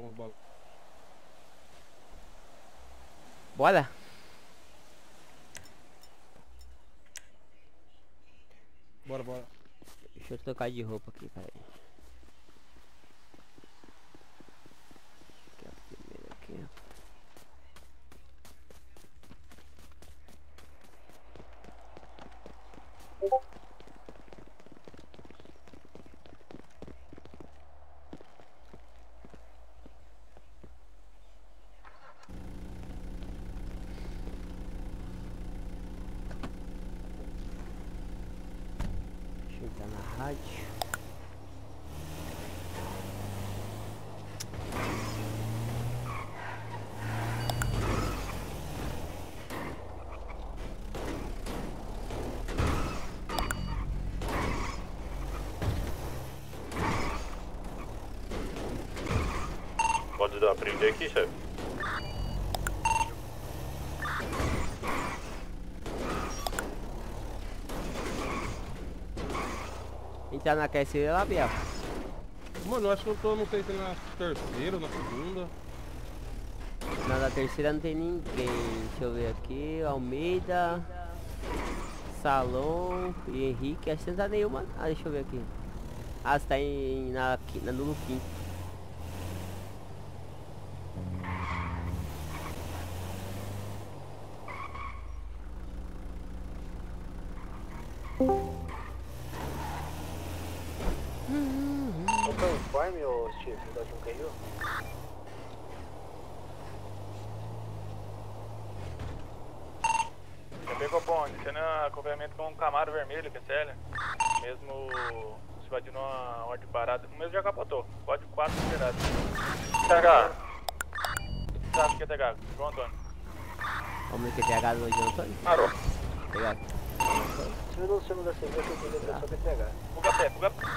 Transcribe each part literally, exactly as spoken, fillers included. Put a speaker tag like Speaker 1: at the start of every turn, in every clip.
Speaker 1: com os bagulhos.
Speaker 2: Bora?
Speaker 1: Bora, bora.
Speaker 2: Deixa eu trocar de roupa aqui, cara. Aqui, ó, primeiro aqui, ó. Deixa eu entrar na rádio.
Speaker 3: Pode dar prender aqui, chefe?
Speaker 2: Entrar na terceira lá, Biel.
Speaker 1: Mano, eu acho que eu tô, não sei se na terceira ou na segunda.
Speaker 2: Na da terceira não tem ninguém. Deixa eu ver aqui. Almeida, Salom e Henrique. Acho que não tá nenhuma. Ah, deixa eu ver aqui. Ah, você tá em, na, na, no Luquim.
Speaker 4: Opa, informe, ô Steve, da Junqueiro.
Speaker 5: Já pegou bonde, tendo acompanhamento com um Camaro vermelho, P C L. Mesmo se invadindo uma ordem parada. O mesmo já capotou. Código quatro liberado. T H. Sabe o que é T H? João Antônio.
Speaker 2: Vamos ver que T H do João Antônio.
Speaker 5: Parou.
Speaker 2: Obrigado.
Speaker 4: Se não você não dá cerveja, eu tenho que só P T H.
Speaker 5: Fuga pé, fuga pé.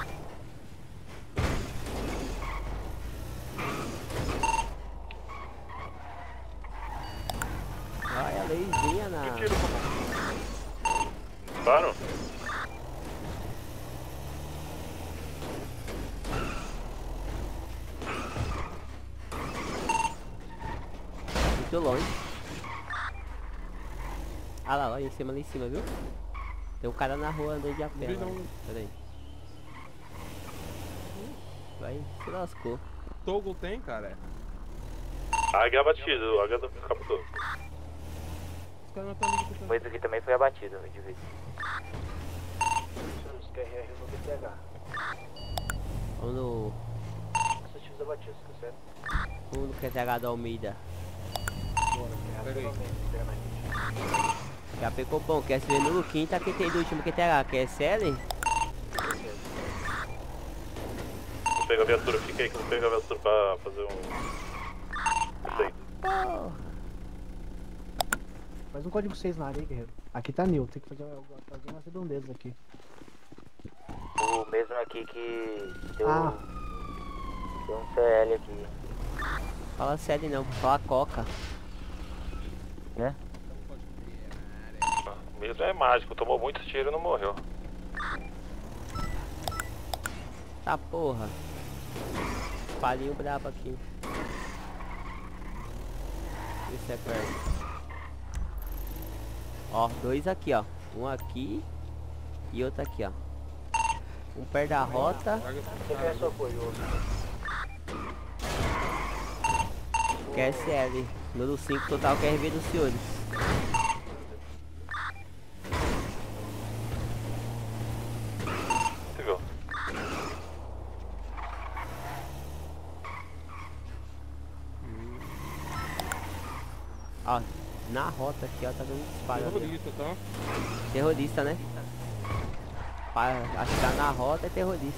Speaker 2: Olha a leizinha na...
Speaker 5: Que tiro, comum.
Speaker 3: Parou?
Speaker 2: Muito longe. Ah lá, lá em cima, lá em cima, viu? Tem um cara na rua andando de a pé. Lá. Pera aí. Vai, se lascou.
Speaker 1: Togo tem, cara.
Speaker 3: Águia abatido, águia do captou.
Speaker 1: Os caras não estão ligando.
Speaker 4: Mas aqui também foi abatido, de vez. Os Q R R no P T H.
Speaker 2: Vamos no...
Speaker 4: Esses tiros abatidos, tá certo?
Speaker 2: Vamos no Q T H do Almeida.
Speaker 1: Pera aí.
Speaker 2: Já pegou bom, quer se ver no Luquim, tá quem tem do último Q T H, que é S L?
Speaker 3: Vou pegar a viatura, fica aí que eu vou pegar a viatura pra fazer um...
Speaker 2: Oh.
Speaker 6: Faz um código seis na área aí, guerreiro. Aqui tá Nil, tem que fazer, fazer umas redondezas aqui.
Speaker 4: O mesmo aqui que deu,
Speaker 6: Ah.
Speaker 4: deu um C L aqui,
Speaker 2: Fala sério não, fala Coca.
Speaker 4: né?
Speaker 3: Mesmo é mágico, tomou muito tiro e não morreu.
Speaker 2: Tá porra. Palinho brabo aqui. Esse é perto. Ó, dois aqui, ó. Um aqui e outro aqui, ó. Um perto da rota.
Speaker 4: Você quer seu apoio?
Speaker 2: Q S L. Número cinco total Q R V dos senhores.
Speaker 3: Pegou.
Speaker 2: Ó, na rota aqui, ó, tá dando disparo. ali,
Speaker 1: Terrorista, tá?
Speaker 2: ó. Terrorista, né? Pa- Acho que tá na rota é terrorista.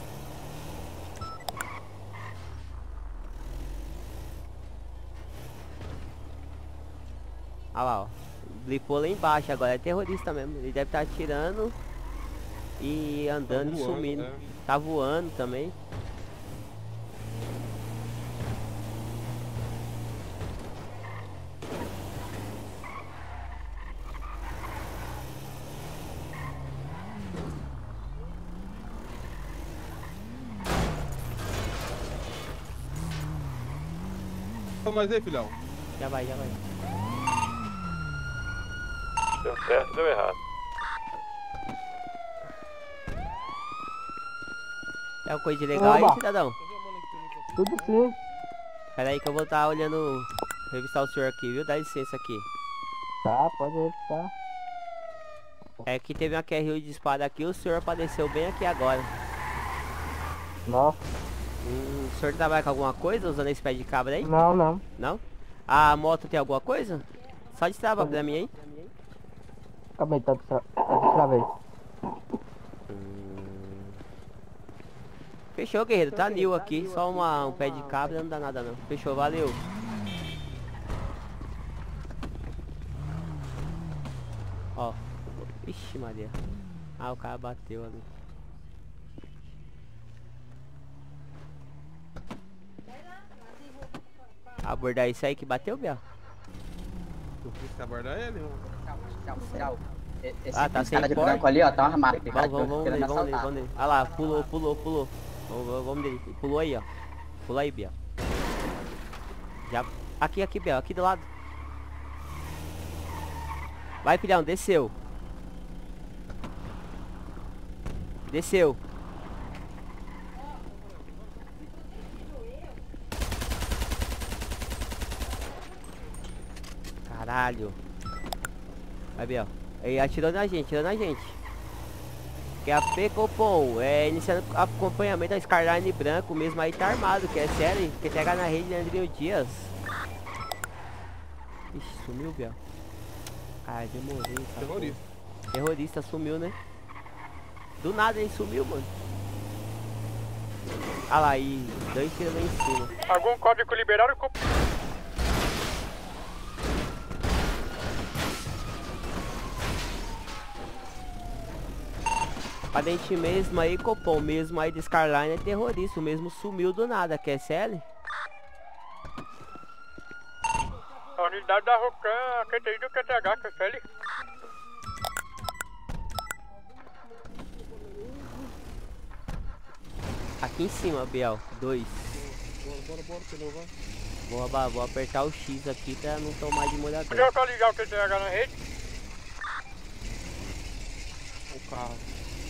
Speaker 2: Olha lá, ó. Blipou lá embaixo, agora é terrorista mesmo. Ele deve estar tá atirando e andando
Speaker 1: Tá
Speaker 2: e
Speaker 1: voando,
Speaker 2: sumindo.
Speaker 1: é.
Speaker 2: Tá voando também.
Speaker 1: pra nós aí, filhão.
Speaker 2: Já vai, já vai.
Speaker 3: Deu certo, deu errado.
Speaker 2: É uma coisa de legal aí,
Speaker 6: Oba.
Speaker 2: cidadão?
Speaker 6: Tudo sim.
Speaker 2: Pera aí que eu vou estar olhando, revistar o senhor aqui, viu? Dá licença aqui.
Speaker 6: Tá, pode revistar.
Speaker 2: É que teve uma Q R U de espada aqui, o senhor apareceu bem aqui agora.
Speaker 6: Nossa.
Speaker 2: Hum, o senhor trabalha com alguma coisa usando esse pé de cabra aí?
Speaker 6: Não, não.
Speaker 2: Não? A moto tem alguma coisa? Só destrava pra mim aí.
Speaker 6: Acabei, tá destra... tá destravei.
Speaker 2: Fechou, guerreiro. Tá new aqui. Só uma, um pé de cabra, não dá nada não. Fechou, valeu. Ó. Ixi, Maria. Ah, o cara bateu ali. Abordar isso aí que bateu, Biel?
Speaker 1: Tu quis abordar ele?
Speaker 7: Esse
Speaker 2: Ah, tá sem
Speaker 7: cara de
Speaker 2: porte.
Speaker 7: branco ali, ó, tá uma armado aqui.
Speaker 2: Vamos, vamos, vamos nele, vamos nele, vamos nele. Ah lá, pulou, pulou, pulou. Vamos, vamos, vamos nele. Pulou aí, ó. Pula aí, Biel. Já. Aqui, aqui, Biel. Aqui do lado. Vai, filhão. Desceu. Desceu. Caralho. Vai, Biel. Ele atirou na gente, atirou na gente. Que é a P Copom, é iniciando acompanhamento da Skyline branco, mesmo aí tá armado, que é sério, que pega na rede Leandrinho Dias. Ixi, sumiu, Biel. Ah, demorei. Tá
Speaker 1: Terrorista.
Speaker 2: bom. Terrorista sumiu, né? Do nada ele sumiu, mano. Ah lá, aí, dois tiros lá em cima.
Speaker 5: Algum código liberado?
Speaker 2: Aparente mesmo aí, Copom, mesmo aí de Skyline é terrorista, o mesmo sumiu do nada, quer C L?
Speaker 5: A unidade da Rocan, Q T I do Q T H, que é C L.
Speaker 2: Aqui em cima, Biel, dois.
Speaker 1: Bora, bora, bora, pneu, vai.
Speaker 2: Vou, aba- vou apertar o X aqui pra não tomar de molhador.
Speaker 5: Podia atualizar o Q T H na rede?
Speaker 1: O carro.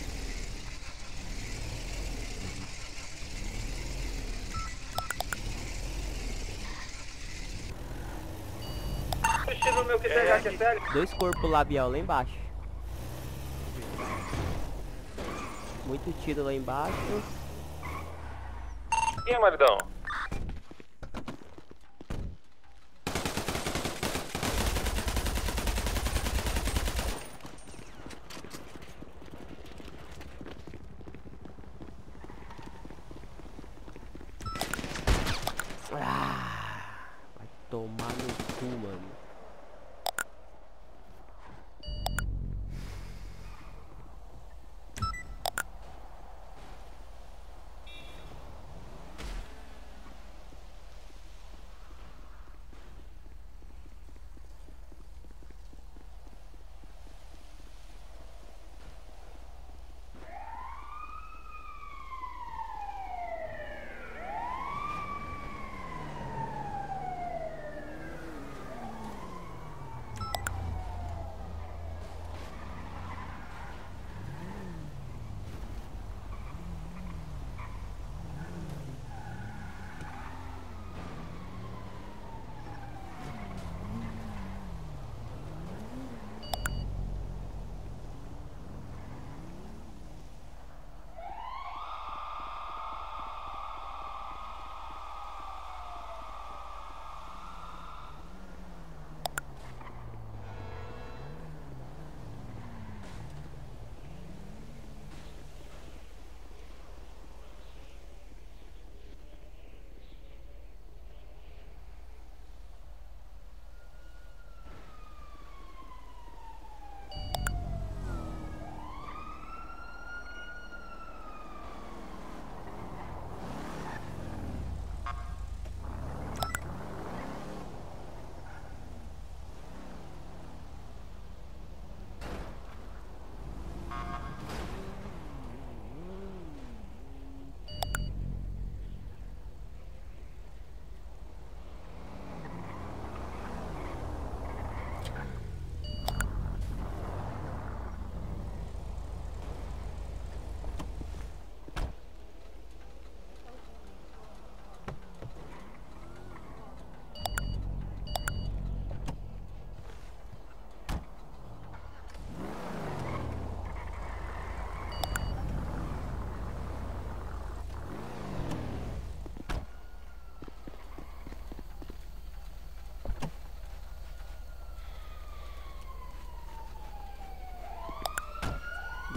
Speaker 4: no meu Q T H, que é sério?
Speaker 2: Dois corpos lá, Biel, lá embaixo. Muito tiro lá embaixo.
Speaker 3: Quem é maridão?
Speaker 2: Ah, vai tomar no cu, mano.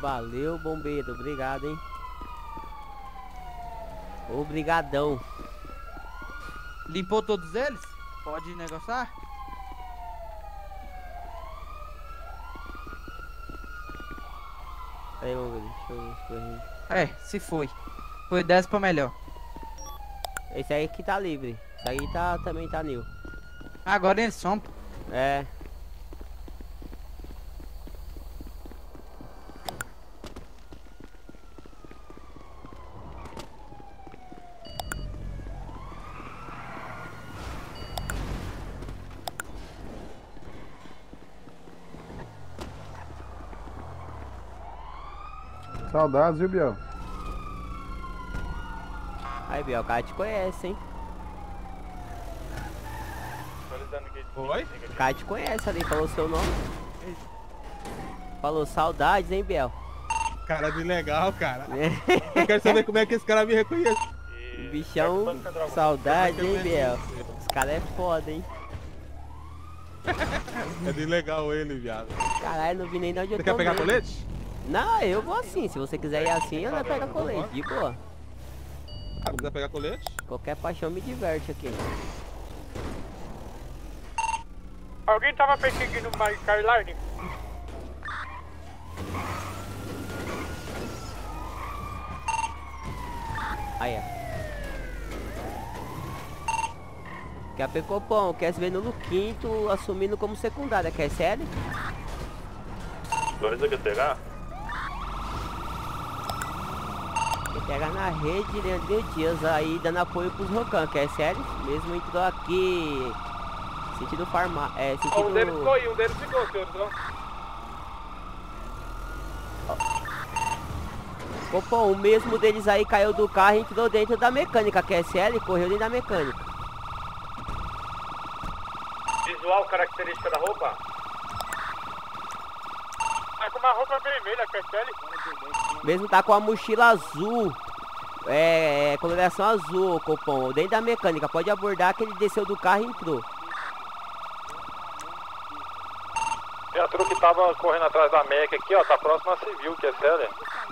Speaker 2: Valeu, bombeiro. Obrigado, hein. Obrigadão.
Speaker 7: Limpou todos eles? Pode negociar?
Speaker 2: Aí, vamos ver. Deixa eu escorrer.
Speaker 7: É, se foi. Foi dez pra melhor.
Speaker 2: Esse aí que tá livre. Esse aí tá, também tá new.
Speaker 7: Agora eles são.
Speaker 2: É.
Speaker 8: Saudades, viu, Biel?
Speaker 2: Aí, Biel, o cara te conhece, hein?
Speaker 1: Oi?
Speaker 2: O cara te conhece ali, falou seu nome. Falou saudades, hein, Biel?
Speaker 1: Cara de legal, cara. Eu quero saber como é que esse cara me reconhece.
Speaker 2: Bichão, saudades, hein, Biel? Esse cara é foda, hein?
Speaker 1: É de legal ele, viado.
Speaker 2: Caralho, não vi nem de onde eu
Speaker 1: Você
Speaker 2: tô
Speaker 1: quer pegar
Speaker 2: mesmo.
Speaker 1: colete?
Speaker 2: Não, eu vou assim. Se você quiser ir assim, eu não pego colete. De boa.
Speaker 1: Ah, quiser pegar colete?
Speaker 2: Qualquer paixão me diverte aqui.
Speaker 5: Alguém tava perseguindo o Mike Carline?
Speaker 2: Aí, ó. Quer Pecopão, quer se ver no Luquinto assumindo como secundária, quer sério?
Speaker 3: Dois quer pegar?
Speaker 2: Quer pegar na rede, Leandrinho Dias aí dando apoio pros Rocan, quer sério? Mesmo entrou aqui sentido farmar, é, sentido...
Speaker 5: Um deles ficou aí, um deles ficou, senhor.
Speaker 2: Copom, o mesmo deles aí caiu do carro e entrou dentro da mecânica, quer sério? Correu dentro da mecânica.
Speaker 5: Visual, característica da roupa? Tá com uma roupa vermelha, K S L.
Speaker 2: Mesmo tá com a mochila azul. É, é coloração azul, Copom. Dentro da mecânica, pode abordar que ele desceu do carro e entrou.
Speaker 3: Viatura que tava correndo atrás da M E C aqui, ó, tá próximo à civil, que é sério.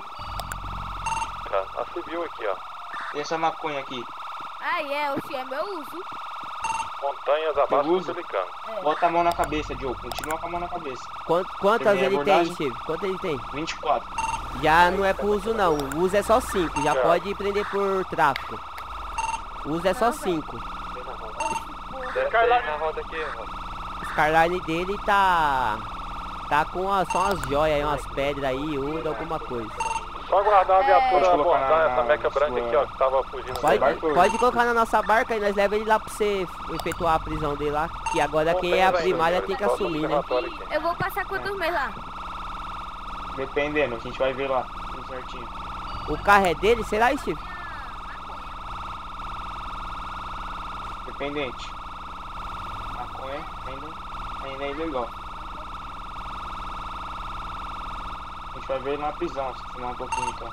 Speaker 3: A civil aqui, ó.
Speaker 9: E essa maconha aqui?
Speaker 10: Ah, é, o Chiema eu uso.
Speaker 3: Montanhas abaixo do Pelicano.
Speaker 10: É.
Speaker 9: Bota a mão na cabeça, Joe. Continua com a mão na cabeça.
Speaker 2: Quant, quantas
Speaker 9: Primeira
Speaker 2: ele tem,
Speaker 9: abordagem?
Speaker 2: Steve? Quantas ele tem?
Speaker 9: vinte e quatro.
Speaker 2: Já não é pro uso não, o uso é só cinco, já pode prender por tráfico. O uso é só cinco.
Speaker 5: Skyline na roda aqui, ó.
Speaker 2: O Skyline dele tá... Tá com a, só umas joias aí, umas pedras aí, ouro, alguma coisa.
Speaker 3: Só guardar a viatura,
Speaker 9: É.
Speaker 3: abordar essa meca branca aqui, ó, que tava fugindo.
Speaker 2: Pode,
Speaker 3: do
Speaker 2: pode colocar na nossa barca e nós leva ele lá pra você efetuar a prisão dele lá. Que agora quem é a primária tem que assumir, né?
Speaker 10: E eu vou passar quantos meses lá?
Speaker 9: Dependendo, a gente vai ver lá. Tudo certinho.
Speaker 2: O carro é dele, será, Steve?
Speaker 9: Dependente. Maconha ainda, ainda é ilegal. A gente vai ver ele na prisão, se fumar um pouquinho então.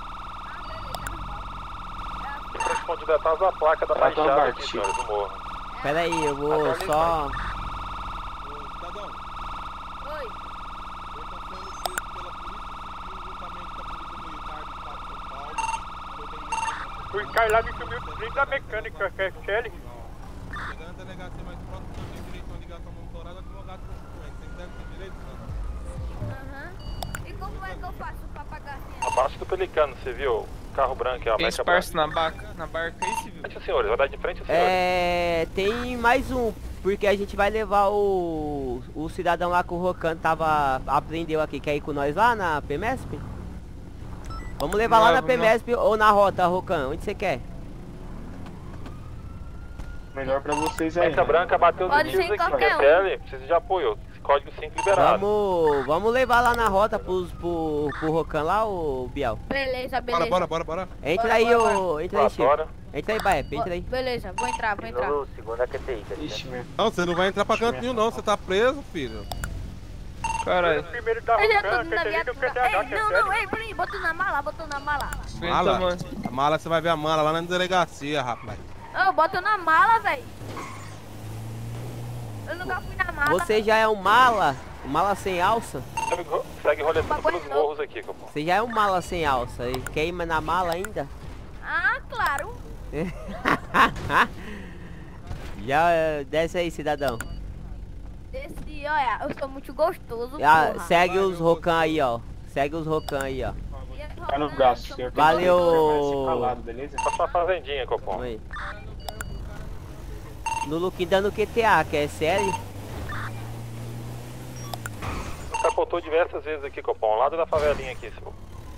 Speaker 3: Pra esconder detalhes a placa da
Speaker 9: Tá, então,
Speaker 3: baixada
Speaker 9: Bart,
Speaker 3: aqui,
Speaker 9: Chico.
Speaker 3: senhores, do morro.
Speaker 2: Pera aí, eu vou só...
Speaker 1: Ô, cidadão,
Speaker 10: Oi.
Speaker 1: ele tá sendo preso pela Polícia Civil juntamente com a Polícia Militar do Estado de São Paulo.
Speaker 5: O Skyline sumiu dentro da mecânica, K S L.
Speaker 1: Chegando na delegacia mais próxima, você tem direito a uma ligação monitorada, advogado constituinte. Você deve ter direito, senhor?
Speaker 10: Aham. E como é que eu faço pra pagar assim?
Speaker 3: Abaixo do Pelicano, você viu? Carro branco é a
Speaker 7: Tem
Speaker 3: meca
Speaker 7: espaço
Speaker 3: branca.
Speaker 7: na barca, na barca aí, civil?
Speaker 3: Frente, senhores, vai dar de frente, senhores.
Speaker 2: É... Tem mais um, porque a gente vai levar o... O cidadão lá que o Rocan tava... Aprendeu aqui, quer ir com nós lá na P M E S P? Vamos levar
Speaker 7: Não,
Speaker 2: lá na
Speaker 7: não.
Speaker 2: P M E S P ou na rota, Rocan? Onde você quer?
Speaker 9: Melhor pra vocês aí.
Speaker 3: Meca
Speaker 9: né?
Speaker 3: branca bateu os
Speaker 10: Pode ser
Speaker 3: tiros
Speaker 10: em
Speaker 3: aqui,
Speaker 10: qualquer um.
Speaker 3: Q S L, precisa de apoio. Código cinco liberado.
Speaker 2: Vamos... Vamos levar lá na rota pros, pro, pro Rocan lá, ô Biel?
Speaker 10: Beleza, beleza.
Speaker 1: Bora, bora, bora, bora.
Speaker 2: Entra
Speaker 10: Bora,
Speaker 2: aí,
Speaker 10: bora,
Speaker 2: ô... Entra aí, Chico.
Speaker 3: Bora.
Speaker 2: Entra aí, Baep, entra aí.
Speaker 10: Beleza, vou entrar, vou entrar.
Speaker 4: Segunda Q T I, quer dizer.
Speaker 9: Ixi, meu.
Speaker 1: Não, você não vai entrar pra canto nenhum não, você tá preso, filho.
Speaker 7: Caralho.
Speaker 5: Primeiro da
Speaker 10: Eu já tô
Speaker 5: Rocan,
Speaker 10: na
Speaker 5: Q T I do
Speaker 10: viatura.
Speaker 5: Q T H,
Speaker 10: Ei,
Speaker 5: Q
Speaker 10: não,
Speaker 5: S L.
Speaker 10: não, ei, peraí, botou na mala, botou na mala.
Speaker 1: Mala?
Speaker 7: mano.
Speaker 1: A mala, você vai ver a mala lá na delegacia, rapaz.
Speaker 10: Ô, botou na mala, velho. Eu nunca fui na mala.
Speaker 2: Você já é um mala? Mala sem alça?
Speaker 3: Segue, segue roletando pelos morros aqui, Copom.
Speaker 2: Você já é um mala sem alça. E queima na mala ainda?
Speaker 10: Ah, claro.
Speaker 2: Já eh, desce aí, cidadão.
Speaker 10: Esse, olha, eu sou muito gostoso,
Speaker 2: Ah,
Speaker 10: porra.
Speaker 2: segue os rocan aí, ó. Segue os rocan aí, ó.
Speaker 9: Tá no braço, senhor.
Speaker 2: Valeu.
Speaker 9: Calado, beleza?
Speaker 3: Passa uma fazendinha, Copom.
Speaker 2: Oi. No Luquinho dando Q T A, quer série?
Speaker 3: Capotou diversas vezes aqui, Copom. Ao lado da favelinha aqui, senhor.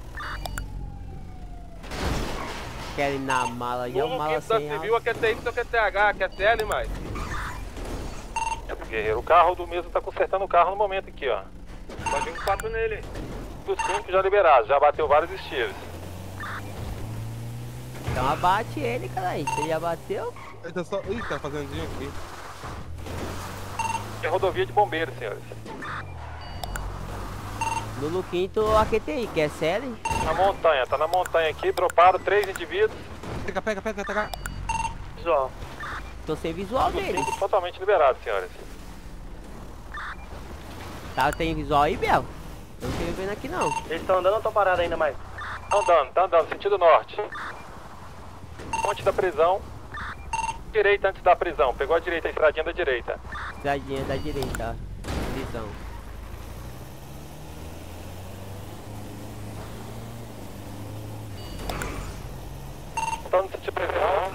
Speaker 2: Quer ir na mala, já é um mala sem alça.
Speaker 1: a Q T X ou Q T H, Q T L, mais.
Speaker 3: Guerreiro, o carro do mesmo tá consertando o carro no momento aqui, ó.
Speaker 1: Pode vir quatro nele.
Speaker 3: Os cinco já liberados, já bateu vários estilos.
Speaker 2: Então abate ele, caralho. Você já bateu?
Speaker 1: Ele tá só... Ih, tá fazendinho aqui.
Speaker 3: É rodovia de bombeiros, senhores.
Speaker 2: No Luquinho a Q T I, quer série?
Speaker 3: Na montanha, tá na montanha aqui, droparam três indivíduos.
Speaker 1: Pega, pega, pega, pega.
Speaker 3: Visual.
Speaker 2: Tô sem visual deles.
Speaker 3: Cinco totalmente liberados, senhores.
Speaker 2: Tá, tem visual aí, Bel? Eu não tô vendo aqui não.
Speaker 4: Eles estão andando ou estão parados ainda mais?
Speaker 3: Tá andando, tá andando, sentido norte. Ponte da prisão. Direita antes da prisão, pegou a direita, a estradinha da direita.
Speaker 2: Estradinha da direita, prisão.
Speaker 3: Tá no sentido prisão.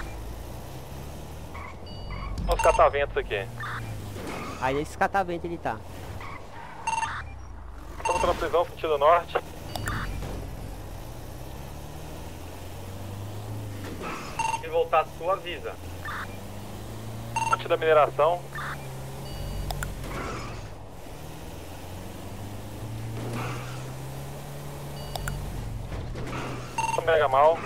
Speaker 3: Os cataventos aqui.
Speaker 2: Aí nesse catavento ele tá.
Speaker 3: Estamos na prisão, sentido norte.
Speaker 5: Se voltar, tu avisa.
Speaker 3: Ponte da mineração. Mega mal.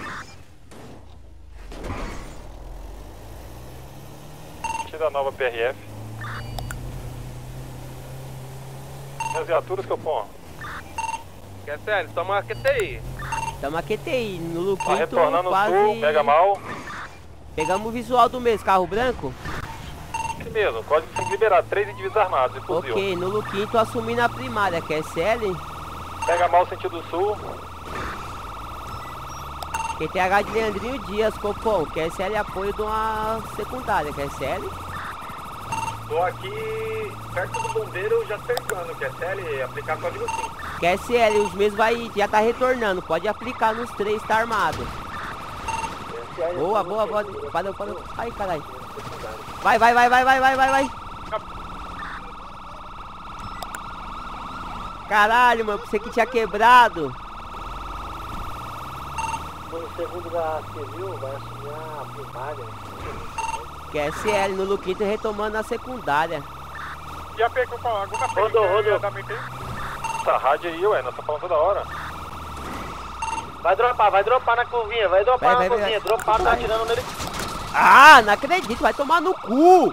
Speaker 3: Da nova P R F. As viaturas que eu ponho.
Speaker 1: Quer sério, toma a Q T I.
Speaker 2: Tamo a Q T I, no
Speaker 3: Tá
Speaker 2: Luquinho
Speaker 3: retornando
Speaker 2: quase...
Speaker 3: o sul, mega mal.
Speaker 2: Pegamos o visual do mês, carro branco?
Speaker 3: Isso mesmo, código cinco liberado, três indivíduos armados e fuzil.
Speaker 2: Ok, no Luquinho tô assumindo a primária, quer C L?
Speaker 3: Mega mal sentido sul.
Speaker 2: Q T H de Leandrinho Dias, Copom, quer C L apoio de uma secundária, quer C L?
Speaker 5: Tô aqui perto do bombeiro já cercando, quer C L aplicar código cinco.
Speaker 2: Quer C L, os meses vai, já tá retornando, pode aplicar nos três, tá armado. Boa, boa, boa, valeu, valeu, ai caralho. Vai, vai, vai, vai, vai, vai, vai, vai. Caralho, mano, pensei que tinha quebrado.
Speaker 4: O segundo da civil vai assumir a primária.
Speaker 2: Quer C L, no Luquinho retomando a secundária.
Speaker 5: Já pegou com alguma
Speaker 4: Rodou, rodou.
Speaker 3: Essa rádio aí, ué, nós estamos falando toda hora.
Speaker 4: Vai dropar, vai dropar na curvinha, vai dropar
Speaker 2: Vai,
Speaker 4: na
Speaker 2: vai,
Speaker 4: curvinha.
Speaker 2: vai.
Speaker 4: Dropar, tá atirando nele.
Speaker 2: Ah, não acredito, vai tomar no cu.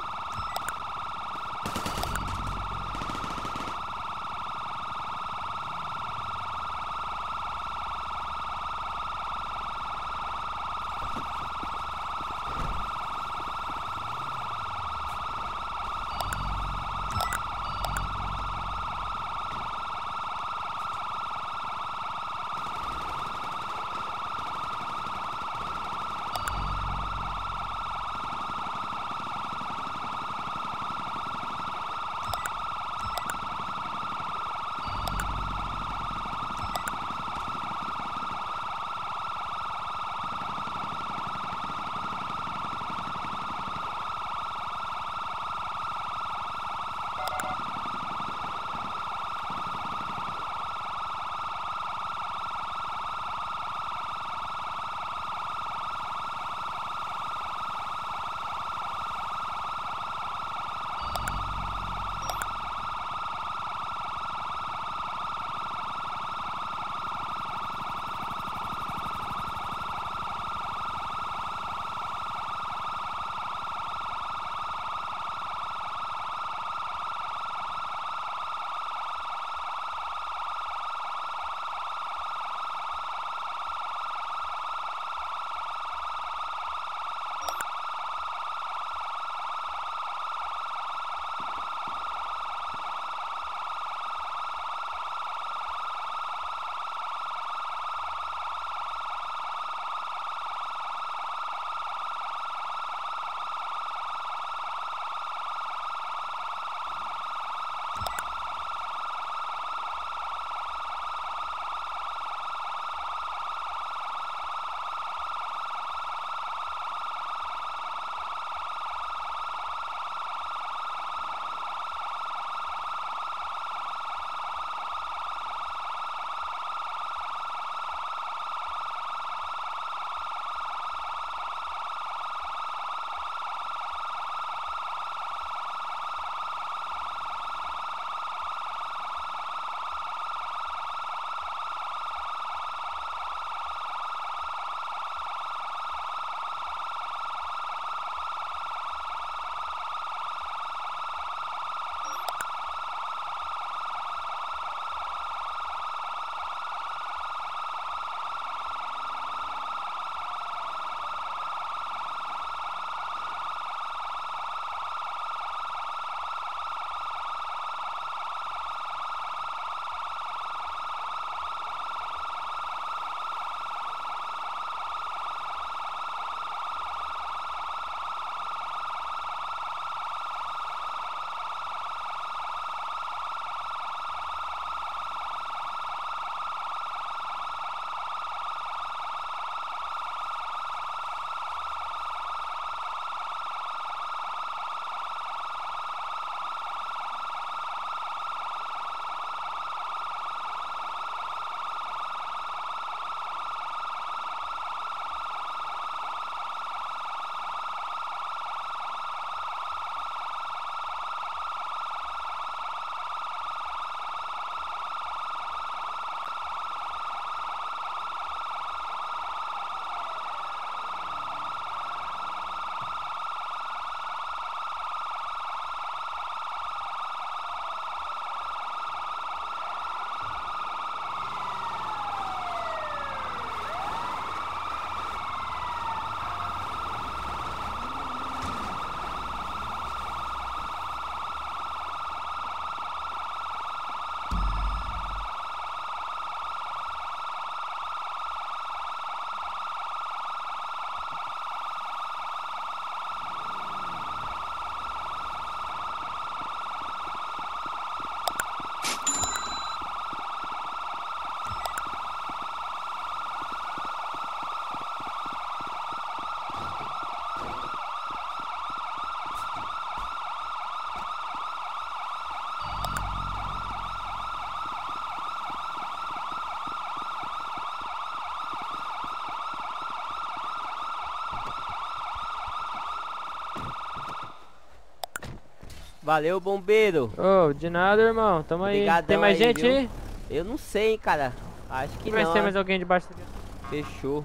Speaker 2: Valeu, bombeiro.
Speaker 8: Ô, oh, de nada, irmão. Tamo aí.
Speaker 2: Obrigadão
Speaker 8: Tem mais
Speaker 2: aí,
Speaker 8: gente
Speaker 2: viu?
Speaker 8: aí?
Speaker 2: Eu não sei, hein, cara. Acho que
Speaker 8: Mas
Speaker 2: não.
Speaker 8: tem
Speaker 2: né?
Speaker 8: mais alguém debaixo daqui?
Speaker 2: Fechou.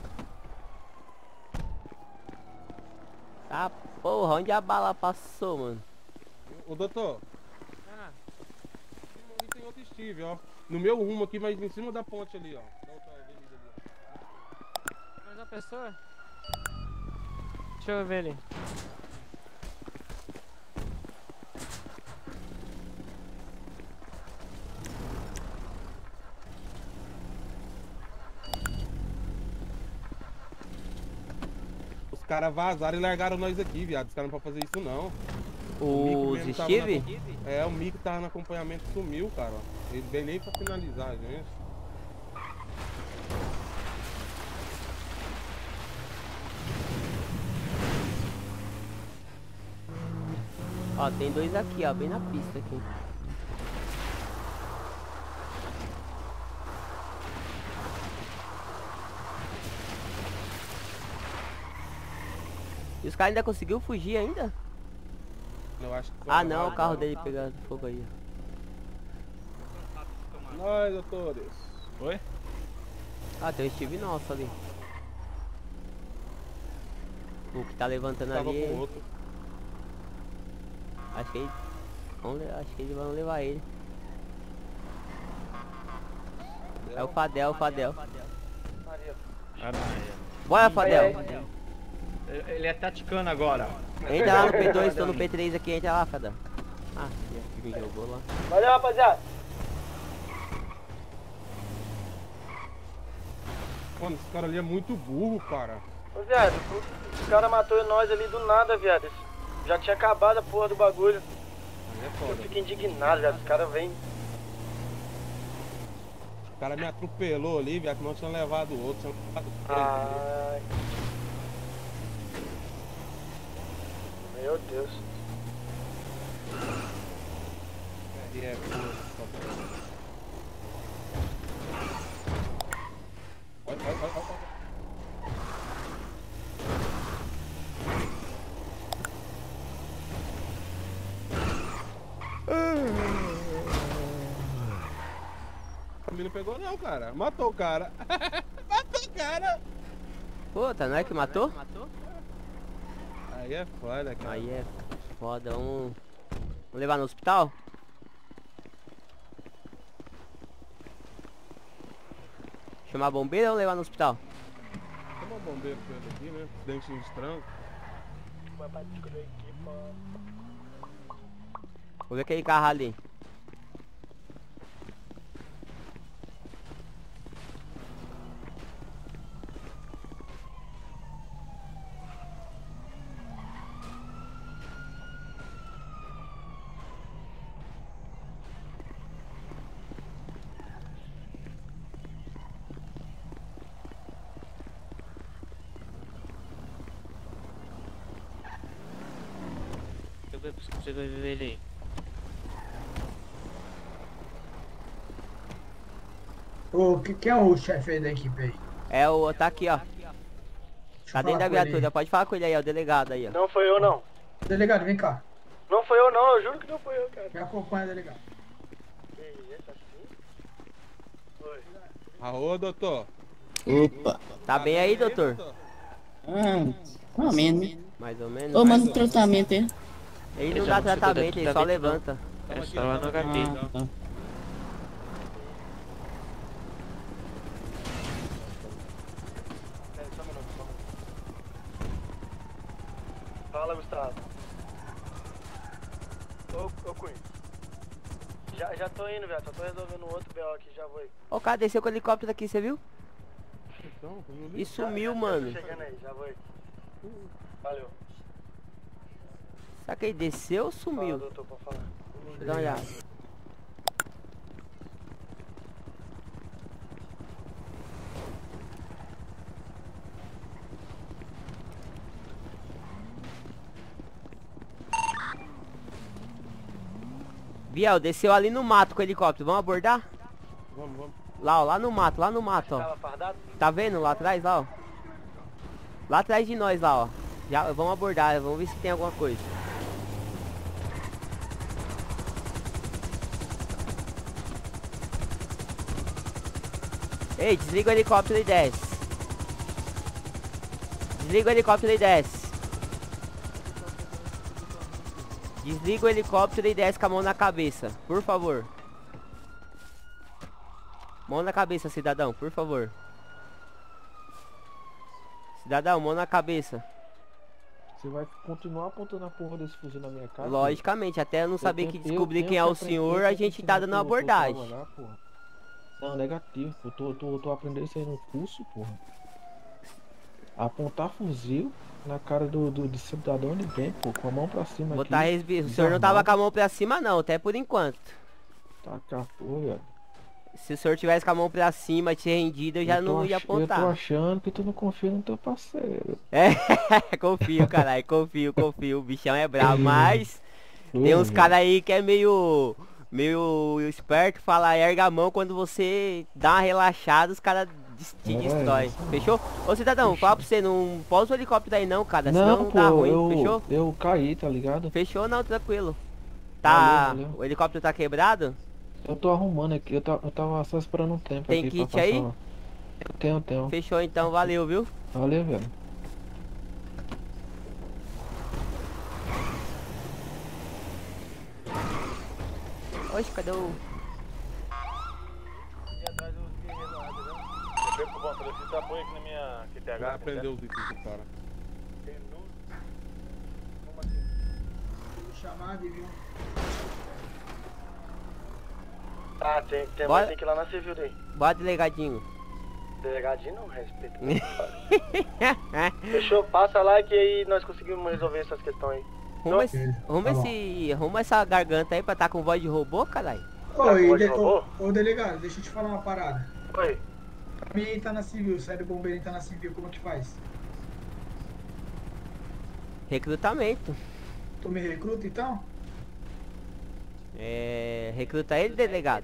Speaker 2: Ah, porra, onde a bala passou, mano?
Speaker 1: Ô, doutor.
Speaker 8: Ah.
Speaker 1: Ali tem outro Steve, ó. No meu rumo aqui, mas em cima da ponte ali, ó. Da outra avenida ali, ó.
Speaker 8: Mais uma pessoa? Deixa eu ver ali.
Speaker 1: Os caras vazaram e largaram nós aqui, viado. Os caras não podem fazer isso, não. O Mico
Speaker 2: Os
Speaker 1: mesmo tava
Speaker 2: Steve?
Speaker 1: na- É, o Mico tava no acompanhamento e sumiu, cara. Ele veio nem pra finalizar, gente.
Speaker 2: Ó, tem dois aqui, ó, bem na pista aqui. E os caras ainda conseguiu fugir ainda?
Speaker 1: Eu acho que foi
Speaker 2: Ah
Speaker 1: uma
Speaker 2: não, o
Speaker 1: vaga.
Speaker 2: carro dele pegando fogo aí.
Speaker 1: Nós, doutores.
Speaker 5: Oi?
Speaker 2: Ah, tem um Steve nosso ali. O que tá levantando
Speaker 1: Tava
Speaker 2: ali.
Speaker 1: com outro.
Speaker 2: Acho que ele. Vamos, le- acho que eles vão levar ele. É o Fadel, o Fadel. Bora, Fadel.
Speaker 9: Ele é taticano agora.
Speaker 2: Entra lá no P dois, tô no P três aqui, entra lá, Fadel. Ah, que me jogou lá.
Speaker 4: Valeu, rapaziada.
Speaker 1: Mano, esse cara ali é muito burro, cara.
Speaker 4: Ô, viado, os caras matou nós ali do nada, viado. Já tinha acabado a porra do bagulho.
Speaker 1: Aí é
Speaker 4: Eu
Speaker 1: foda.
Speaker 4: fico indignado, viado. Os caras vêm.
Speaker 1: O cara me atropelou ali, viado, que não tinha levado o outro. Tinha levado três ali.
Speaker 4: Ai. Meu Deus.
Speaker 1: E é, porra, só pra- Olha, olha, olha, olha. A mina não pegou não, cara. Matou o cara. Matou o cara.
Speaker 2: Puta, não é que matou?
Speaker 1: Aí é foda, cara.
Speaker 2: Aí é foda, vamos. Vamos levar no hospital? Chamar bombeiro ou levar no hospital?
Speaker 1: Chama o bombeiro pra ele aqui, né? Acidente estranho.
Speaker 2: Vou ver aquele carro ali.
Speaker 8: Deixa eu ver se consigo ver ele aí.
Speaker 6: Ô, que- quem é o chefe aí da equipe aí?
Speaker 2: É o. Tá aqui, ó.
Speaker 6: Deixa eu
Speaker 2: Tá
Speaker 6: falar
Speaker 2: dentro da
Speaker 6: com ele.
Speaker 2: viatura. Pode falar com ele aí, ó. O delegado aí, ó.
Speaker 4: Não foi eu, não.
Speaker 6: Delegado, vem cá.
Speaker 4: Não foi eu, não. Eu juro que não foi eu, cara.
Speaker 6: Me acompanha, delegado.
Speaker 4: Que isso, assim? Oi.
Speaker 1: Aô, doutor.
Speaker 11: Opa.
Speaker 2: Tá bem aí, doutor?
Speaker 11: Ah, mais ou menos, né?
Speaker 2: Mais ou menos.
Speaker 11: Ô, manda tratamento aí.
Speaker 2: Ele não dá tratamento, ele só levanta.
Speaker 8: É só lá no H P.
Speaker 11: Ah, tá.
Speaker 4: Pera aí, só um minuto, só um minuto. Fala, Gustavo. Ô, ô, Cunha. Já, já tô indo, velho. Só tô resolvendo um outro B O aqui, já vou aí.
Speaker 2: Ó, o cara desceu com o helicóptero aqui, você viu?
Speaker 1: Então, eu li.
Speaker 2: E sumiu,
Speaker 4: Já- já
Speaker 2: mano.
Speaker 4: tô chegando aí, já vou aí. Valeu.
Speaker 2: Será que ele desceu ou
Speaker 4: Fala,
Speaker 2: sumiu?
Speaker 4: doutor, pra falar.
Speaker 2: Deixa eu dar uma olhada. Biel, desceu ali no mato com o helicóptero. Vamos abordar?
Speaker 1: Vamos, vamos.
Speaker 2: Lá, ó, lá no mato, lá no mato, ó.
Speaker 4: Tava fardado?
Speaker 2: Tá vendo lá atrás, lá, ó? Lá atrás de nós, lá, ó. Já, vamos abordar, vamos ver se tem alguma coisa. Ei, desliga o helicóptero e desce. Desliga o helicóptero e desce. Desliga o helicóptero e desce com a mão na cabeça, por favor. Mão na cabeça, cidadão, por favor. Cidadão, mão na cabeça.
Speaker 6: Você vai continuar apontando a porra desse fuzil na minha cara?
Speaker 2: Logicamente, até eu não saber
Speaker 6: tenho-
Speaker 2: que
Speaker 6: eu
Speaker 2: descobrir
Speaker 6: tenho
Speaker 2: quem é
Speaker 6: que
Speaker 2: o
Speaker 6: aprender,
Speaker 2: senhor,
Speaker 6: eu
Speaker 2: a
Speaker 6: tenho que
Speaker 2: gente tá
Speaker 6: ensinar
Speaker 2: dando
Speaker 6: tu-
Speaker 2: uma
Speaker 6: tu
Speaker 2: abordagem.
Speaker 6: trabalhar, porra. Não, negativo, pô. Tô, tô, tô aprendendo isso aí no curso, porra. Apontar fuzil na cara do, do, do cidadão de bem, pô, com a mão pra cima
Speaker 2: Botar
Speaker 6: aqui.
Speaker 2: resbi... O senhor não tava com a mão pra cima não, até por enquanto.
Speaker 6: Tacar, pô, velho.
Speaker 2: Se o senhor tivesse com a mão pra cima, te rendido, eu já
Speaker 6: Eu tô
Speaker 2: não ia
Speaker 6: ach-
Speaker 2: apontar.
Speaker 6: Eu tô achando que tu não confia no teu parceiro.
Speaker 2: É, confio, caralho, confio, confio. O bichão é bravo, mas
Speaker 6: Ô,
Speaker 2: tem uns
Speaker 6: velho.
Speaker 2: caras aí que é meio meio esperto, fala erga a mão, quando você dá uma relaxada, os caras des- te
Speaker 6: É,
Speaker 2: destrói.
Speaker 6: isso.
Speaker 2: Fechou? Ô cidadão, fala pra você, não pausa o helicóptero aí não, cara,
Speaker 6: Não,
Speaker 2: senão
Speaker 6: pô,
Speaker 2: dá ruim,
Speaker 6: eu,
Speaker 2: fechou?
Speaker 6: eu caí, tá ligado?
Speaker 2: Fechou não, tranquilo. Tá,
Speaker 6: Valeu, valeu.
Speaker 2: o helicóptero tá quebrado?
Speaker 6: Eu tô arrumando aqui, eu, ta- eu tava só esperando um tempo
Speaker 2: Tem
Speaker 6: aqui pra
Speaker 2: kit aí?
Speaker 6: passar. Eu tenho, tenho.
Speaker 2: Fechou então, valeu, viu?
Speaker 6: Valeu, velho.
Speaker 2: Oxe, cadê o...
Speaker 5: Tempo bom, preciso de apoio aqui na minha Q T H.
Speaker 1: Já aprendeu os itens do cara.
Speaker 12: Chamado e viu.
Speaker 4: Ah, tem, tem,
Speaker 2: Bora.
Speaker 4: tem que ir lá na civil daí.
Speaker 2: Bora, delegadinho.
Speaker 4: Delegadinho não, respeito. Fechou? Passa lá que aí nós conseguimos resolver essas questões aí.
Speaker 2: Arruma, esse, arruma,
Speaker 12: Tá bom.
Speaker 2: esse, arruma essa garganta aí pra tá com voz de robô, caralho.
Speaker 12: Oi,
Speaker 4: pode
Speaker 12: de, ô,
Speaker 4: robô?
Speaker 12: ô delegado, deixa eu te falar uma parada.
Speaker 4: Oi.
Speaker 12: Pra mim tá na civil, sai do bombeiro e tá na civil, como é que faz?
Speaker 2: Recrutamento.
Speaker 12: Tu me recruta então?
Speaker 2: É. Recruta ele, delegado.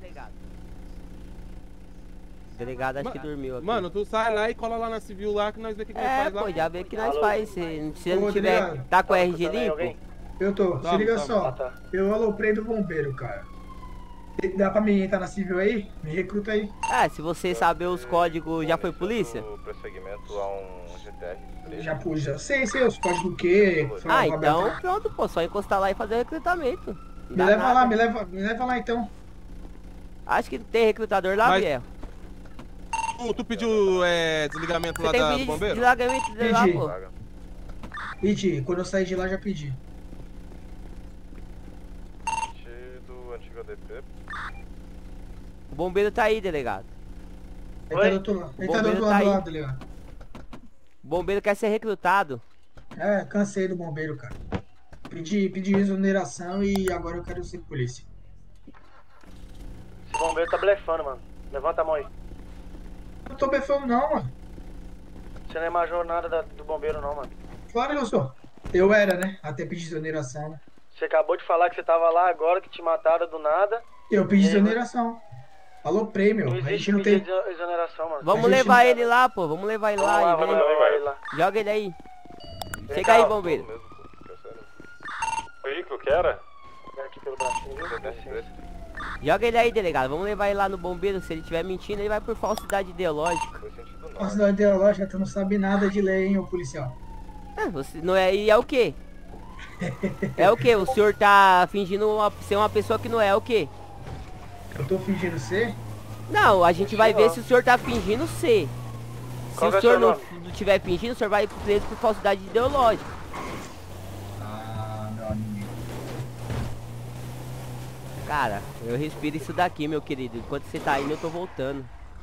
Speaker 2: O delegado acho que dormiu aqui.
Speaker 1: Mano, tu sai lá e cola lá na civil lá que nós vê o que que nós
Speaker 2: É,
Speaker 1: faz lá.
Speaker 2: pô, já vê que nós
Speaker 4: Alô?
Speaker 2: faz. Se, se
Speaker 12: Ô,
Speaker 2: não tiver.
Speaker 12: delegado.
Speaker 2: Tá com o
Speaker 4: Tá
Speaker 2: R G
Speaker 4: escutando aí
Speaker 2: limpo?
Speaker 4: alguém?
Speaker 12: Eu tô, se
Speaker 1: Tamo,
Speaker 12: liga
Speaker 1: tamo.
Speaker 12: só.
Speaker 4: Ah, tá.
Speaker 12: Eu aloprei do bombeiro, cara. Dá pra mim entrar na civil aí? Me recruta aí.
Speaker 2: É, se você saber os códigos, já foi polícia?
Speaker 5: O prosseguimento a um G T R.
Speaker 12: Já pus, já sei, sei, os códigos do quê?
Speaker 2: Ah, então pronto, pô, só encostar lá e fazer o recrutamento. Não
Speaker 12: Me
Speaker 2: dá
Speaker 12: leva
Speaker 2: nada.
Speaker 12: lá, me leva, me leva lá então.
Speaker 2: Acho que tem recrutador lá,
Speaker 1: Mas-
Speaker 2: Biel.
Speaker 1: Tu, tu pediu é, desligamento
Speaker 2: Você
Speaker 1: lá
Speaker 2: tem
Speaker 1: da, do
Speaker 2: vídeo de
Speaker 1: bombeiro?
Speaker 2: desligamento de lá,
Speaker 12: Pedi.
Speaker 2: pô.
Speaker 12: Pedi, quando eu sair de lá já pedi.
Speaker 5: Do antigo A D P.
Speaker 2: O bombeiro tá aí, delegado.
Speaker 12: Ele tá do outro lado, ele tá do
Speaker 2: Bombeiro
Speaker 12: outro
Speaker 2: tá aí.
Speaker 12: lado, delegado.
Speaker 2: O bombeiro quer ser recrutado.
Speaker 12: É, cansei do bombeiro, cara. Pedi, pedi exoneração e agora eu quero ser polícia.
Speaker 4: Esse bombeiro tá blefando, mano. Levanta a mão aí.
Speaker 12: Eu não tô befando não, mano.
Speaker 4: Você não é major nada da- do bombeiro não, mano.
Speaker 12: Claro que eu sou. Eu era, né? Até pedi exoneração, né?
Speaker 4: Você acabou de falar que você tava lá agora, que te mataram do nada.
Speaker 12: Eu pedi
Speaker 4: E aí,
Speaker 12: exoneração. Aloprei, meu.
Speaker 4: Não
Speaker 12: A
Speaker 4: existe
Speaker 12: gente não
Speaker 4: pedir
Speaker 12: tem...
Speaker 4: exo- exoneração, mano.
Speaker 2: Vamos
Speaker 12: A gente
Speaker 2: levar
Speaker 12: não-
Speaker 2: ele lá, pô. Vamos levar ele
Speaker 4: Vamos
Speaker 2: lá.
Speaker 4: lá,
Speaker 2: e
Speaker 4: vamos
Speaker 2: vem-
Speaker 4: levar ele lá.
Speaker 2: Joga ele aí.
Speaker 4: Vem
Speaker 2: Chega
Speaker 4: cá,
Speaker 2: aí,
Speaker 4: ó.
Speaker 2: bombeiro.
Speaker 5: O veículo que era?
Speaker 4: Vem aqui pelo bracinho, viu? Licença.
Speaker 2: Joga ele aí, delegado. Vamos levar ele lá no bombeiro. Se ele estiver mentindo, ele vai por falsidade ideológica.
Speaker 5: Foi sentido norte.
Speaker 12: Nossa, ideológica, tu não sabe nada de lei, hein, ô policial.
Speaker 2: É, você não é. E é o quê? É o quê? O senhor tá fingindo uma- ser uma pessoa que não é, é o quê?
Speaker 12: Eu tô fingindo ser?
Speaker 2: Não, a gente vai ver
Speaker 4: não.
Speaker 2: se o senhor tá fingindo ser. Se
Speaker 4: Qual que é
Speaker 2: o
Speaker 4: o
Speaker 2: senhor
Speaker 4: seu
Speaker 2: não,
Speaker 4: nome?
Speaker 2: não tiver fingindo, o senhor vai preso por falsidade ideológica.
Speaker 12: Ah, meu amigo.
Speaker 2: Cara, eu respiro isso daqui, meu querido. Enquanto você tá indo, eu tô voltando.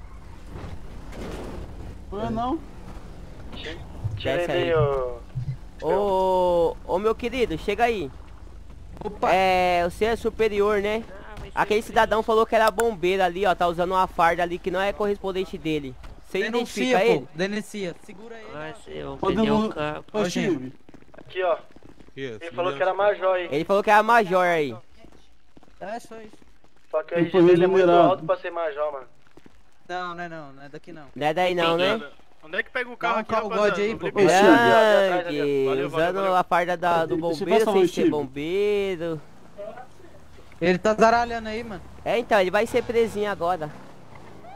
Speaker 11: Não, não.
Speaker 4: Tira
Speaker 2: Desce
Speaker 4: ele aí,
Speaker 2: aí.
Speaker 4: ô.
Speaker 2: Ô, ô meu querido, chega aí.
Speaker 7: Opa.
Speaker 2: É, você é superior, né? Aquele cidadão falou que era bombeiro ali, ó. Tá usando uma farda ali que não é correspondente dele. Você identifica
Speaker 7: Denuncia,
Speaker 2: ele?
Speaker 7: pô. Denuncia. Segura ele.
Speaker 8: Mas eu
Speaker 11: Todo
Speaker 8: perdi o
Speaker 11: mundo-
Speaker 8: carro.
Speaker 11: Ô, Steve.
Speaker 4: Aqui, ó.
Speaker 1: Isso,
Speaker 4: Ele falou que era major aí.
Speaker 2: Ele falou que era major aí.
Speaker 7: É só isso.
Speaker 4: Só que o
Speaker 11: Ele
Speaker 4: R G
Speaker 11: foi
Speaker 4: dele é muito
Speaker 11: exonerado.
Speaker 4: alto pra ser major, mano.
Speaker 7: Não, não é não. Não é daqui não.
Speaker 2: Não é daí não, né?
Speaker 5: Onde é que pega o
Speaker 7: Dá
Speaker 5: carro
Speaker 7: um
Speaker 5: aqui,
Speaker 7: call
Speaker 5: rapaziada?
Speaker 7: God aí,
Speaker 5: No
Speaker 7: pô.
Speaker 5: limite.
Speaker 11: Ô, Steve.
Speaker 2: Grande,
Speaker 5: Valeu,
Speaker 2: usando
Speaker 5: valeu.
Speaker 2: a farda da, do
Speaker 11: Você
Speaker 2: bombeiro
Speaker 11: passa
Speaker 2: sem
Speaker 11: lá,
Speaker 2: ser
Speaker 11: Steve.
Speaker 2: bombeiro.
Speaker 7: Ele tá zaralhando aí, mano.
Speaker 2: É, então, ele vai ser presinho agora.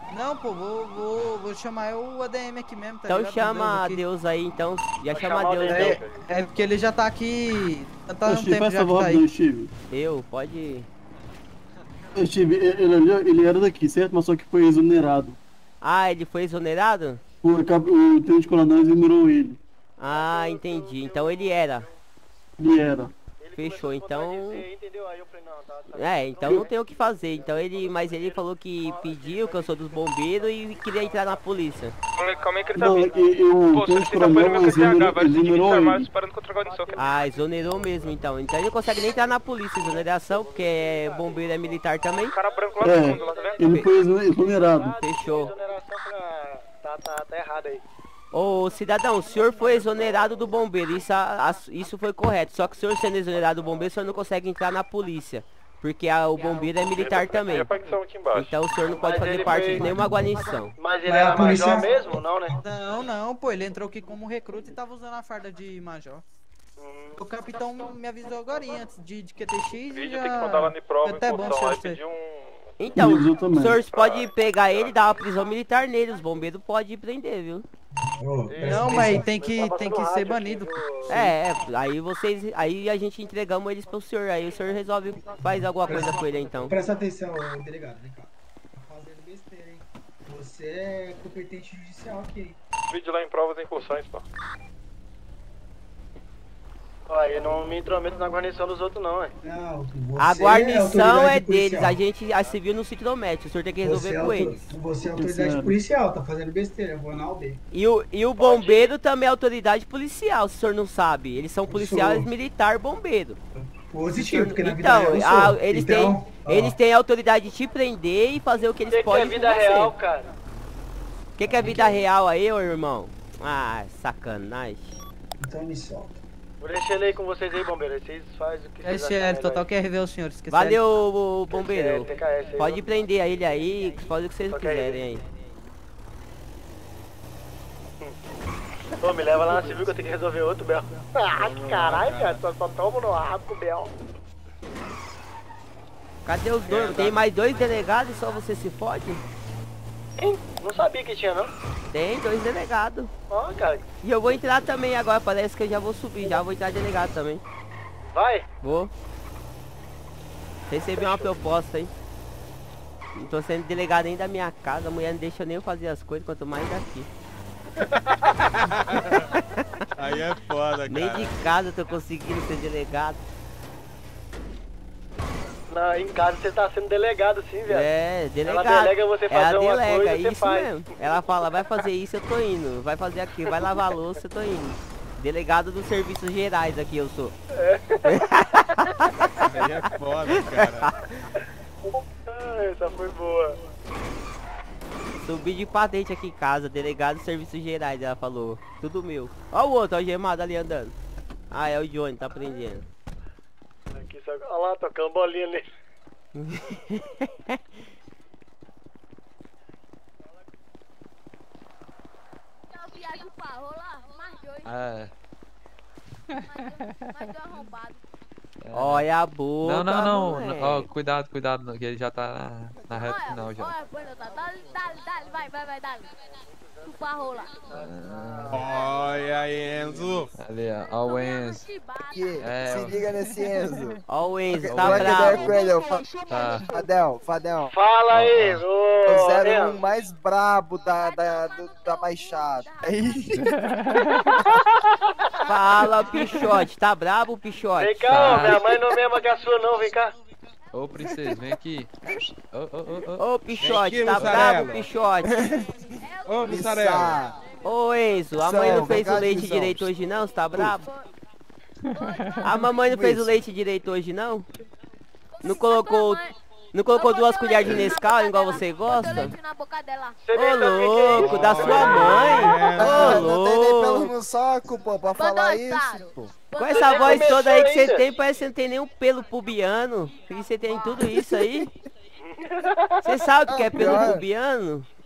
Speaker 7: Não, pô, vou, vou, vou chamar o A D M aqui mesmo, tá
Speaker 2: Então
Speaker 7: ligado?
Speaker 2: chama a
Speaker 7: Deus aqui.
Speaker 2: Deus aí, então. Já
Speaker 3: Vou
Speaker 2: chama a
Speaker 3: chamar o
Speaker 2: Deus
Speaker 3: Deus.
Speaker 2: então.
Speaker 7: É, é porque ele já tá aqui. Tá
Speaker 13: Ô,
Speaker 7: um
Speaker 13: Steve,
Speaker 7: tempo
Speaker 13: faz
Speaker 7: já que
Speaker 13: favor
Speaker 7: tá
Speaker 13: rapidão,
Speaker 7: aí.
Speaker 13: Steve.
Speaker 2: Eu, pode.
Speaker 13: Ô, Steve, ele, ele, ele era daqui, certo? Mas só que foi exonerado.
Speaker 2: Ah, ele foi exonerado?
Speaker 13: O, o tenente coronel exonerou ele.
Speaker 2: Ah, entendi. Então ele era.
Speaker 13: Ele era.
Speaker 2: Fechou, então.
Speaker 4: Entendeu? Aí eu falei, não, tá, tá.
Speaker 2: É, então não tem o que fazer. Então ele. Mas ele falou que pediu, que eu sou dos bombeiros e queria entrar na polícia.
Speaker 5: Calma aí que ele tá
Speaker 13: Não,
Speaker 5: vindo.
Speaker 13: e, e o
Speaker 5: Pô,
Speaker 13: tenente
Speaker 5: você tá fazendo meu
Speaker 13: coronel
Speaker 5: C T H,
Speaker 13: exonerou,
Speaker 5: vários indivíduos
Speaker 13: exonerou
Speaker 5: armados
Speaker 13: ele.
Speaker 5: disparando contra o guarda-sol.
Speaker 2: Ah, exonerou mesmo então. Então ele não consegue nem entrar na polícia, exoneração, porque é bombeiro é militar também.
Speaker 5: Cara branco lá no fundo, lá, tá vendo?
Speaker 13: É, ele foi exonerado.
Speaker 2: Fechou.
Speaker 4: Exoneração, eu falei, ah, tá, tá, tá errado aí.
Speaker 2: Ô cidadão, o senhor foi exonerado do bombeiro, isso, a- a- isso foi correto. Só que o senhor sendo exonerado do bombeiro, o senhor não consegue entrar na polícia. Porque a- o bombeiro é militar também.
Speaker 3: E a facção aqui embaixo.
Speaker 2: Então o senhor não pode
Speaker 4: Mas
Speaker 2: fazer
Speaker 4: ele
Speaker 2: parte
Speaker 4: foi-
Speaker 2: de nenhuma guarnição.
Speaker 4: Mas ele
Speaker 12: Mas a
Speaker 4: era
Speaker 12: polícia-
Speaker 4: major mesmo, não, né?
Speaker 7: Não, não, pô, ele entrou aqui como recruta e tava usando a farda de major. O capitão me avisou agora antes de, de Q T X e
Speaker 3: Vídeo
Speaker 7: já...
Speaker 3: tem que mandar lá no prova
Speaker 7: é
Speaker 3: em
Speaker 7: até bom
Speaker 3: função. Aí
Speaker 7: você
Speaker 3: pedir um...
Speaker 2: Então,
Speaker 13: Ele usou
Speaker 2: o
Speaker 13: também.
Speaker 2: senhor pode pegar ele e dar uma prisão militar nele, os bombeiros podem prender, viu?
Speaker 12: Ô, presta
Speaker 7: Não,
Speaker 12: atenção.
Speaker 7: mas tem que, tem que ser banido.
Speaker 2: É, é, aí vocês, aí a gente entregamos eles pro senhor, aí o senhor resolve, faz alguma coisa com ele então.
Speaker 12: Presta atenção, ô, delegado, vem cá. Tá fazendo besteira, hein? Você é competente judicial aqui, hein?
Speaker 3: Vídeo lá em provas e incursões, pô.
Speaker 4: Ó, eu não me intrometo na guarnição dos outros, não, é.
Speaker 12: Não, você
Speaker 2: A guarnição
Speaker 12: autoridade
Speaker 2: é deles,
Speaker 12: policial.
Speaker 2: a gente a civil não se intromete, o senhor tem que resolver
Speaker 12: Você é
Speaker 2: com
Speaker 12: auto-
Speaker 2: eles.
Speaker 12: Você é autoridade policial, tá fazendo besteira, eu vou na U B.
Speaker 2: E o, e o bombeiro também é autoridade policial, se o senhor não sabe. Eles são policiais
Speaker 12: sou.
Speaker 2: militar bombeiro.
Speaker 12: Positivo, porque na vida
Speaker 2: Então,
Speaker 12: real eu sou.
Speaker 2: a- eles,
Speaker 12: Então,
Speaker 2: têm,
Speaker 12: ó,
Speaker 2: eles têm a autoridade de te prender e fazer o que eles
Speaker 4: Você que é
Speaker 2: podem
Speaker 4: vida
Speaker 2: com você.
Speaker 4: real, cara.
Speaker 2: O que, que é vida real aí, ô irmão? Ah, sacanagem.
Speaker 12: Então me solta.
Speaker 4: Vou deixar ele aí com vocês aí, bombeiro. Vocês fazem o que vocês
Speaker 7: S L,
Speaker 4: acharem
Speaker 7: total
Speaker 4: melhor
Speaker 7: quer rever o senhor, esqueci.
Speaker 2: Valeu, o bombeiro.
Speaker 4: T K S aí,
Speaker 2: Pode
Speaker 4: ó.
Speaker 2: prender ele aí, faz o que vocês
Speaker 4: Só quer
Speaker 2: quiserem aí.
Speaker 4: Ô, me leva lá na civil que eu tenho que resolver outro, Bel. Ah, caralho, cara. Só, só tomo no rabo com o Bel.
Speaker 2: Cadê os dois? Tem mais dois delegados e só você se fode?
Speaker 4: Hein? Não sabia que tinha, não.
Speaker 2: Tem dois delegados.
Speaker 4: Ó, cara.
Speaker 2: E eu vou entrar também agora, parece que eu já vou subir, já vou entrar delegado também.
Speaker 4: Vai.
Speaker 2: Vou. Recebi uma proposta, hein? Não tô sendo delegado nem da minha casa, a mulher não deixa nem eu fazer as coisas, quanto mais daqui.
Speaker 1: Aí é foda, cara.
Speaker 2: Nem de casa eu tô conseguindo ser delegado.
Speaker 4: Na, em casa você tá sendo delegado, sim, velho.
Speaker 2: É, delegado.
Speaker 4: Ela delega você fazer
Speaker 2: Ela
Speaker 4: uma
Speaker 2: delega,
Speaker 4: coisa, você
Speaker 2: isso
Speaker 4: faz.
Speaker 2: mesmo. Ela fala, vai fazer isso, eu tô indo. Vai fazer aquilo, vai lavar a louça, eu tô indo. Delegado dos serviços gerais aqui eu sou.
Speaker 4: É.
Speaker 1: Aí é foda, cara.
Speaker 4: Ah, essa foi boa.
Speaker 2: Subi de patente aqui em casa, delegado dos serviços gerais, ela falou. Tudo meu. Ó o outro, ó o gemado ali andando. Ah, é o Johnny, tá prendendo.
Speaker 4: Aqui, só... Olha lá, tocando bolinha nele.
Speaker 10: Eu viajo pra rolar, mais dois.
Speaker 14: É.
Speaker 10: Mais dois arrombados.
Speaker 2: Olha a boca.
Speaker 14: Não, não, não.
Speaker 2: moleque.
Speaker 14: Ó, cuidado, cuidado, que ele já tá na, na reta
Speaker 10: Olha,
Speaker 14: final já.
Speaker 10: olha, põe no tá. Dale, dale, dale, vai, vai, vai, dale. Chupa rola.
Speaker 1: Olha, Enzo.
Speaker 14: Ali, ó, ó o Enzo. É,
Speaker 15: Se liga nesse Enzo.
Speaker 2: Ó o Enzo,
Speaker 15: Eu
Speaker 2: tá
Speaker 15: vou ideia
Speaker 2: bravo.
Speaker 15: com ele, eu fa-
Speaker 14: Tá.
Speaker 15: Fadel, Fadel.
Speaker 4: Fala aí,
Speaker 15: O
Speaker 4: ô.
Speaker 15: zero
Speaker 4: Leandro.
Speaker 15: um mais brabo da, da, do- da Baixada. Aí.
Speaker 2: Fala, Pichote. Tá brabo, Pichote?
Speaker 4: Vem cá, ó, minha mãe não é mesma que a sua, não, vem cá.
Speaker 14: Ô, princesa, vem aqui. Ô, ô, ô, ô.
Speaker 2: Ô, Pichote,
Speaker 1: Vem aqui,
Speaker 2: tá
Speaker 1: mussarela.
Speaker 2: brabo, Pichote?
Speaker 1: Ô, mussarela.
Speaker 2: Ô, Enzo, a mãe
Speaker 15: São,
Speaker 2: não fez
Speaker 15: vem
Speaker 2: o
Speaker 15: cá,
Speaker 2: leite
Speaker 15: tiozão.
Speaker 2: direito hoje não? Você tá brabo? A mamãe não fez o leite direito hoje não? Não colocou... Não colocou duas colheres de Nescau igual você gosta?
Speaker 10: Na boca dela.
Speaker 2: Ô, louco, da sua mãe. Ô,
Speaker 15: Não tem nem pelo
Speaker 2: louco.
Speaker 15: no saco, pô, pra falar isso, pô.
Speaker 2: Com essa voz
Speaker 4: começou
Speaker 2: toda aí que você
Speaker 4: ainda.
Speaker 2: tem, parece que você não tem nenhum pelo pubiano. E você tem tudo isso aí? Você sabe o que é pelo
Speaker 15: Pior.
Speaker 2: pubiano?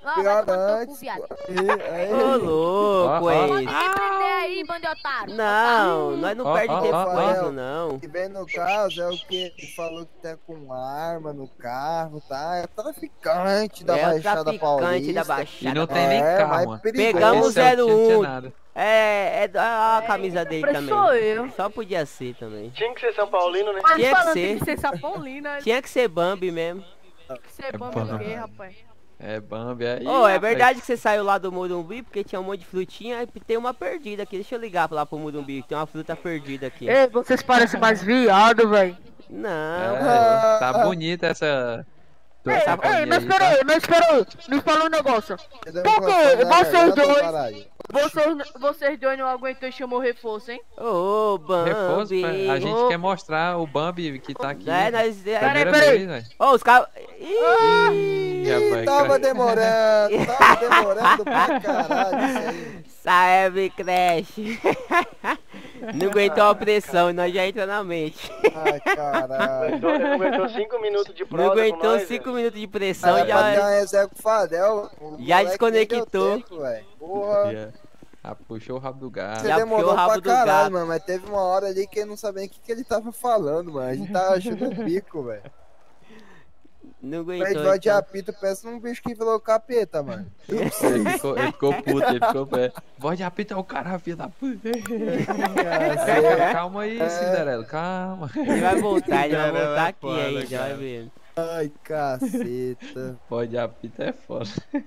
Speaker 10: Ó,
Speaker 15: Pior
Speaker 10: vai tomar no teu cu,
Speaker 15: antes.
Speaker 10: viado.
Speaker 15: Aí,
Speaker 2: Ô, louco,
Speaker 10: Pode
Speaker 2: é
Speaker 10: me prender aí, bando de otário.
Speaker 2: Não, nós não
Speaker 14: Ó,
Speaker 2: perde
Speaker 14: ó,
Speaker 2: tempo
Speaker 14: ó,
Speaker 2: com
Speaker 15: ó.
Speaker 2: isso, não.
Speaker 15: que vem no caso é o que? Ele falou que tá com arma no carro, tá? É traficante da
Speaker 2: É o
Speaker 15: Baixada
Speaker 2: traficante
Speaker 15: Paulista.
Speaker 2: da Baixada.
Speaker 14: E não tem nem
Speaker 15: É,
Speaker 14: carro,
Speaker 15: mas
Speaker 14: mano.
Speaker 15: perigoso.
Speaker 2: Pegamos
Speaker 14: Esse é o que
Speaker 2: zero
Speaker 14: tinha
Speaker 2: um.
Speaker 14: nada.
Speaker 2: É, é da- a camisa dele
Speaker 16: Pra
Speaker 2: também.
Speaker 16: sou eu.
Speaker 2: Só podia ser também.
Speaker 4: Tinha que ser São Paulino, né?
Speaker 16: Mas
Speaker 2: Tinha que
Speaker 16: falando
Speaker 2: ser.
Speaker 16: tem que ser São Paulino, né?
Speaker 2: Tinha que ser Bambi mesmo.
Speaker 16: Tem que ser
Speaker 14: É
Speaker 16: bom
Speaker 14: bom.
Speaker 16: o quê, rapaz?
Speaker 14: É Bambi aí.
Speaker 2: Ô, é
Speaker 14: rapaz.
Speaker 2: verdade que você saiu lá do Murumbi porque tinha um monte de frutinha e tem uma perdida aqui. Deixa eu ligar lá pro Murumbi que tem uma fruta perdida aqui.
Speaker 16: Ei, vocês parecem mais viado, velho.
Speaker 2: Não,
Speaker 14: É, tá bonita essa.
Speaker 16: Ei,
Speaker 14: essa
Speaker 16: ei,
Speaker 14: bolinha
Speaker 16: mas
Speaker 14: aí,
Speaker 16: espera
Speaker 14: tá?
Speaker 16: aí, mas espera aí. Me fala um negócio.
Speaker 15: Entendeu?
Speaker 16: Por quê?
Speaker 15: Microfone, né,
Speaker 16: Vocês
Speaker 15: velho?
Speaker 16: dois-
Speaker 15: Caralho.
Speaker 16: Vocês, vocês dois não aguentam e chamou reforço, hein?
Speaker 2: ô,
Speaker 14: Reforço,
Speaker 2: Bambi.
Speaker 14: pai. A gente
Speaker 16: Ô.
Speaker 14: quer mostrar o Bambi que tá aqui.
Speaker 2: É, nós... é-
Speaker 14: Primeira
Speaker 16: Peraí,
Speaker 14: vez, velho.
Speaker 2: Ô, os caras...
Speaker 14: Ih, rapaz,
Speaker 15: Tava
Speaker 14: cara.
Speaker 15: demorando, tava demorando pra caralho isso aí.
Speaker 2: Sabe, Crash. Não aguentou a pressão e nós já entra na mente.
Speaker 15: Ai, caralho.
Speaker 4: Aguentou- Ele aguentou cinco minutos de prova
Speaker 2: Não
Speaker 4: com
Speaker 2: aguentou
Speaker 4: nós,
Speaker 2: cinco
Speaker 4: velho.
Speaker 2: minutos de pressão
Speaker 15: Aí,
Speaker 2: e
Speaker 15: pra ter
Speaker 2: já...
Speaker 15: uma reserva com o Fadel. o
Speaker 2: Já
Speaker 15: moleque
Speaker 2: desconectou.
Speaker 15: nem deu tempo, velho. Porra.
Speaker 14: Yeah. Ah, puxou o rabo do gato.
Speaker 15: Você
Speaker 2: Já puxou
Speaker 15: demorou
Speaker 2: o rabo
Speaker 15: pra
Speaker 2: do
Speaker 15: caralho,
Speaker 2: gato.
Speaker 15: mano. Mas teve uma hora ali que ele não sabia o que, que ele tava falando, mano. A gente tava achando o bico, velho.
Speaker 2: Não
Speaker 15: Ele
Speaker 2: aguentou.
Speaker 15: vai de
Speaker 2: então.
Speaker 15: apito, parece um bicho que virou capeta, mano.
Speaker 14: Ele ficou, ele ficou puto, ele ficou pé. Voz de apito é o cara, filho da puta.
Speaker 15: É.
Speaker 14: Calma aí, Cinderela, calma.
Speaker 2: Ele vai voltar, ele vai
Speaker 1: Cinderela
Speaker 2: voltar
Speaker 1: é
Speaker 2: aqui
Speaker 1: foda,
Speaker 2: ainda, vai
Speaker 1: cara.
Speaker 2: ver.
Speaker 15: Ai, caceta.
Speaker 14: Voz de apito é foda.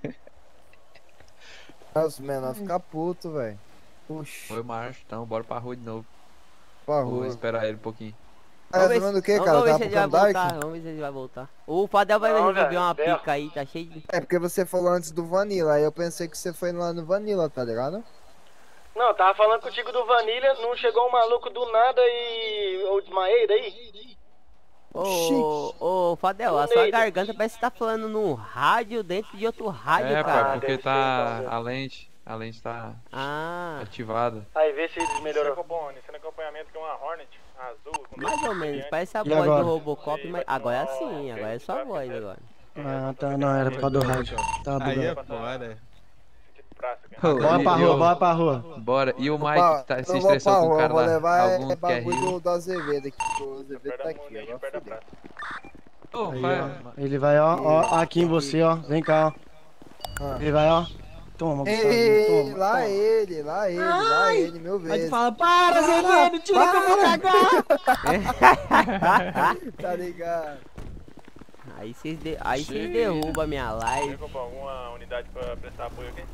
Speaker 15: Nossa, o menor fica puto, velho. Puxa,
Speaker 14: Foi macho, então bora pra rua de novo.
Speaker 15: pra
Speaker 14: Vou
Speaker 15: rua.
Speaker 14: esperar ele um pouquinho.
Speaker 15: Tá
Speaker 2: Vamos ver
Speaker 15: resolvendo o
Speaker 2: se-
Speaker 15: que,
Speaker 2: vamos
Speaker 15: cara?
Speaker 2: ver
Speaker 15: Tá
Speaker 2: se ele vai
Speaker 15: procurando
Speaker 2: voltar,
Speaker 15: Dark?
Speaker 2: vamos ver se ele vai voltar. O Fadel vai
Speaker 4: Não,
Speaker 2: resolver
Speaker 4: velho,
Speaker 2: uma
Speaker 4: Bel.
Speaker 2: pica aí, tá cheio de...
Speaker 15: É porque você falou antes do Vanilla, aí eu pensei que você foi lá no Vanilla, tá ligado?
Speaker 4: Não, eu tava falando contigo do Vanilla, não chegou um maluco do nada e eu desmaiei daí?
Speaker 2: Ô, ô, Fadel, a sua garganta parece que tá falando num rádio dentro de outro rádio,
Speaker 14: É,
Speaker 2: cara.
Speaker 14: pai, porque
Speaker 4: deve
Speaker 14: tá.
Speaker 4: ser, então,
Speaker 14: A lente. A lente tá
Speaker 2: Ah,
Speaker 14: ativada.
Speaker 4: Aí vê se eles
Speaker 5: Melhorou.
Speaker 4: melhorou.
Speaker 5: Bom, iniciando acompanhamento que é uma Hornet azul. com
Speaker 2: mais
Speaker 5: dois
Speaker 2: ou menos,
Speaker 5: brilhantes.
Speaker 2: parece a
Speaker 6: E
Speaker 2: voz
Speaker 6: agora?
Speaker 2: do Robocop, mas agora sim, agora é só a voz agora.
Speaker 6: Ah, tá, não, era por causa do rádio. Tá
Speaker 1: Aí é
Speaker 6: bugado.
Speaker 1: foda.
Speaker 5: Sentido praça, cara.
Speaker 6: Bora pra
Speaker 14: E
Speaker 6: rua,
Speaker 14: o-
Speaker 6: bora pra rua.
Speaker 14: Bora. E o
Speaker 15: Não
Speaker 14: Mike
Speaker 15: vou-
Speaker 14: tá, se
Speaker 15: não vou
Speaker 14: estressou
Speaker 15: pra
Speaker 14: com o
Speaker 15: rua,
Speaker 14: cara
Speaker 15: vou
Speaker 14: lá.
Speaker 15: levar
Speaker 14: Algum
Speaker 15: é
Speaker 14: que é
Speaker 15: bagulho
Speaker 14: rio.
Speaker 15: do, do Azevedo aqui, que o Azevedo tá
Speaker 5: Perto da
Speaker 15: aqui, ó.
Speaker 5: Moninha,
Speaker 15: Vai
Speaker 5: perto da
Speaker 15: fuder.
Speaker 5: praça.
Speaker 14: Ô,
Speaker 6: Aí,
Speaker 14: vai.
Speaker 6: ó. Ele vai, ó, ó, aqui em você, ó. Vem cá, ó.
Speaker 15: Ah.
Speaker 6: Ele vai, ó. Toma,
Speaker 15: Ei,
Speaker 6: toma.
Speaker 15: lá
Speaker 6: toma.
Speaker 15: ele, lá ele, lá ele, meu
Speaker 6: Aí tu
Speaker 15: vezes.
Speaker 6: fala, para, Azevedo, tira que eu vou cagar.
Speaker 15: Tá ligado?
Speaker 2: Aí vocês de... aí vocês derrubam a minha live.
Speaker 5: Tem como alguma unidade pra prestar apoio aqui?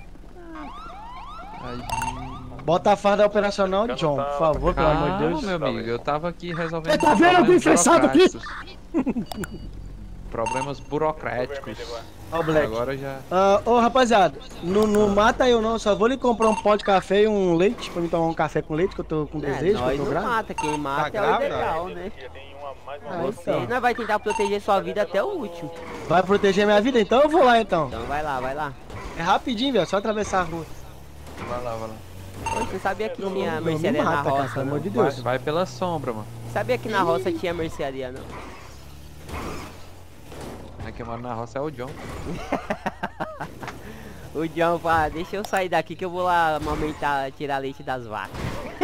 Speaker 6: Bota a farda operacional, John, por favor, pelo amor de
Speaker 14: Calma,
Speaker 6: Deus.
Speaker 14: meu amigo, eu tava aqui resolvendo
Speaker 6: Tá vendo alguém
Speaker 14: problemas
Speaker 6: fechado aqui?
Speaker 14: burocráticos. Problemas burocráticos.
Speaker 6: Ó o Black.
Speaker 14: Agora já.
Speaker 6: Ah, ô, rapaziada, não, não mata eu não, só vou lhe comprar um pó de café e um leite pra mim tomar um café com leite, que eu tô com
Speaker 2: É,
Speaker 6: desejo, que
Speaker 2: nós
Speaker 6: eu tô
Speaker 2: não
Speaker 6: grávida.
Speaker 2: mata, quem mata
Speaker 1: Tá
Speaker 2: é o
Speaker 1: grávida?
Speaker 2: ideal, né?
Speaker 5: Tem uma, mais uma
Speaker 6: Ah,
Speaker 5: moça.
Speaker 2: Você
Speaker 6: então.
Speaker 2: nós vai tentar proteger sua vida até o último.
Speaker 6: Vai proteger minha vida? Então eu vou lá então.
Speaker 2: Então vai lá, vai lá.
Speaker 6: É rapidinho, velho, só atravessar a rua.
Speaker 14: Vai lá, vai lá.
Speaker 2: Ô, você sabia que
Speaker 6: Não,
Speaker 2: tinha
Speaker 6: não, não me
Speaker 2: mercearia na
Speaker 6: mata, cara,
Speaker 2: roça,
Speaker 6: pelo
Speaker 2: não?
Speaker 6: amor de
Speaker 14: Vai,
Speaker 6: Deus.
Speaker 14: vai pela sombra, mano.
Speaker 2: Sabia que na roça tinha mercearia, não?
Speaker 14: Quem mora na roça é o John.
Speaker 2: O John fala, deixa eu sair daqui que eu vou lá amamentar, tirar leite das vacas.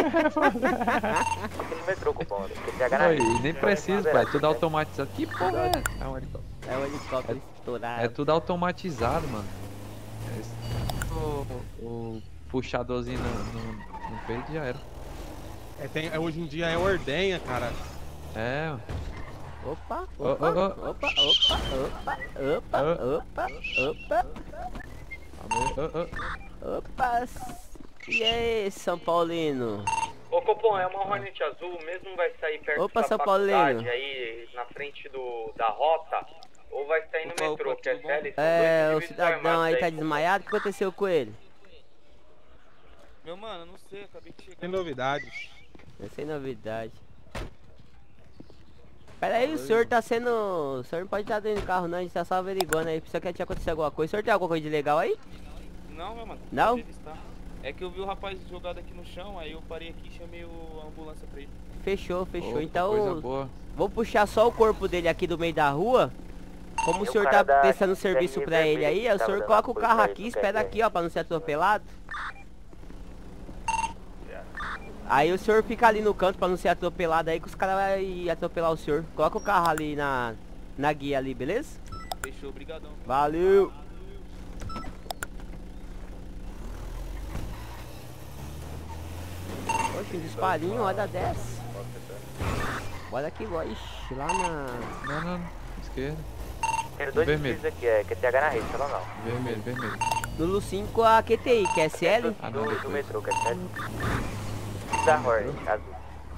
Speaker 3: Aquele metrô, cupom, porque P H na
Speaker 14: Oi, nem precisa, pai. É tudo automatizado. Que porra é? É um helicóptero.
Speaker 2: É o helicóptero estourado.
Speaker 14: É tudo automatizado, mano. É esse- o, o puxadorzinho no, no, no peito já era.
Speaker 1: É, tem, é, hoje em dia é ordenha, cara.
Speaker 14: É,
Speaker 2: Opa,
Speaker 14: Ô,
Speaker 2: opa,
Speaker 14: ô, ô.
Speaker 2: opa, opa, opa, opa, opa, opa, opa. E aí, São Paulino?
Speaker 9: Ô Copom, é uma Hornet azul, mesmo vai sair perto
Speaker 2: Opa,
Speaker 9: da
Speaker 2: São
Speaker 9: faculdade,
Speaker 2: Paulino.
Speaker 9: aí na frente do, da rota, ou vai sair no
Speaker 14: Opa,
Speaker 9: metrô,
Speaker 14: opa,
Speaker 9: que é
Speaker 14: tudo bom?
Speaker 9: sério, são
Speaker 2: É,
Speaker 9: dois
Speaker 2: o
Speaker 9: indivíduos
Speaker 2: cidadão
Speaker 9: armados
Speaker 2: aí tá
Speaker 9: aí.
Speaker 2: desmaiado, o que aconteceu com ele?
Speaker 17: Meu mano, não sei, acabei de chegar.
Speaker 1: Tem novidades.
Speaker 2: Sem novidade. Pera aí, o senhor tá sendo... O senhor não pode estar dentro do carro não, a gente tá só averiguando aí. Precisa que tinha acontecido alguma coisa. O senhor tem alguma coisa de legal aí?
Speaker 17: Não, meu mano.
Speaker 2: Não?
Speaker 17: pode revistar. É que eu vi o rapaz jogado aqui no chão, aí eu parei aqui e chamei o- a ambulância pra ele.
Speaker 2: Fechou, fechou.
Speaker 14: Opa,
Speaker 2: então,
Speaker 14: coisa boa.
Speaker 2: vou puxar só o corpo dele aqui do meio da rua. Como o
Speaker 18: E o
Speaker 2: senhor
Speaker 18: cara
Speaker 2: tá
Speaker 18: da
Speaker 2: prestando
Speaker 18: X R
Speaker 2: serviço pra ele
Speaker 18: vermelho
Speaker 2: aí,
Speaker 18: que
Speaker 2: o
Speaker 18: tava
Speaker 2: senhor
Speaker 18: dando
Speaker 2: coloca o
Speaker 18: apoio
Speaker 2: carro
Speaker 18: pra ele
Speaker 2: aqui,
Speaker 18: no
Speaker 2: espera
Speaker 18: P R.
Speaker 2: aqui, ó, pra não ser atropelado. Aí o senhor fica ali no canto pra não ser atropelado aí, que os caras vão atropelar o senhor. Coloca o carro ali na, na guia ali, beleza?
Speaker 17: Fechou, obrigadão.
Speaker 2: Valeu! Poxa, um disparinho, hora dessa. Bora aqui, bora. Ixi, lá na...
Speaker 14: Não, não, não. Esquerda.
Speaker 18: Tem dois
Speaker 14: Vermelho.
Speaker 18: difíceis aqui, é Q T H na rede, fala não.
Speaker 14: Vermelho, vermelho.
Speaker 2: No Lu cinco a Q T I, que é S L?
Speaker 14: Ah, não,
Speaker 18: Do, do
Speaker 14: depois.
Speaker 18: metrô, que é sério. Da Hornet, azul.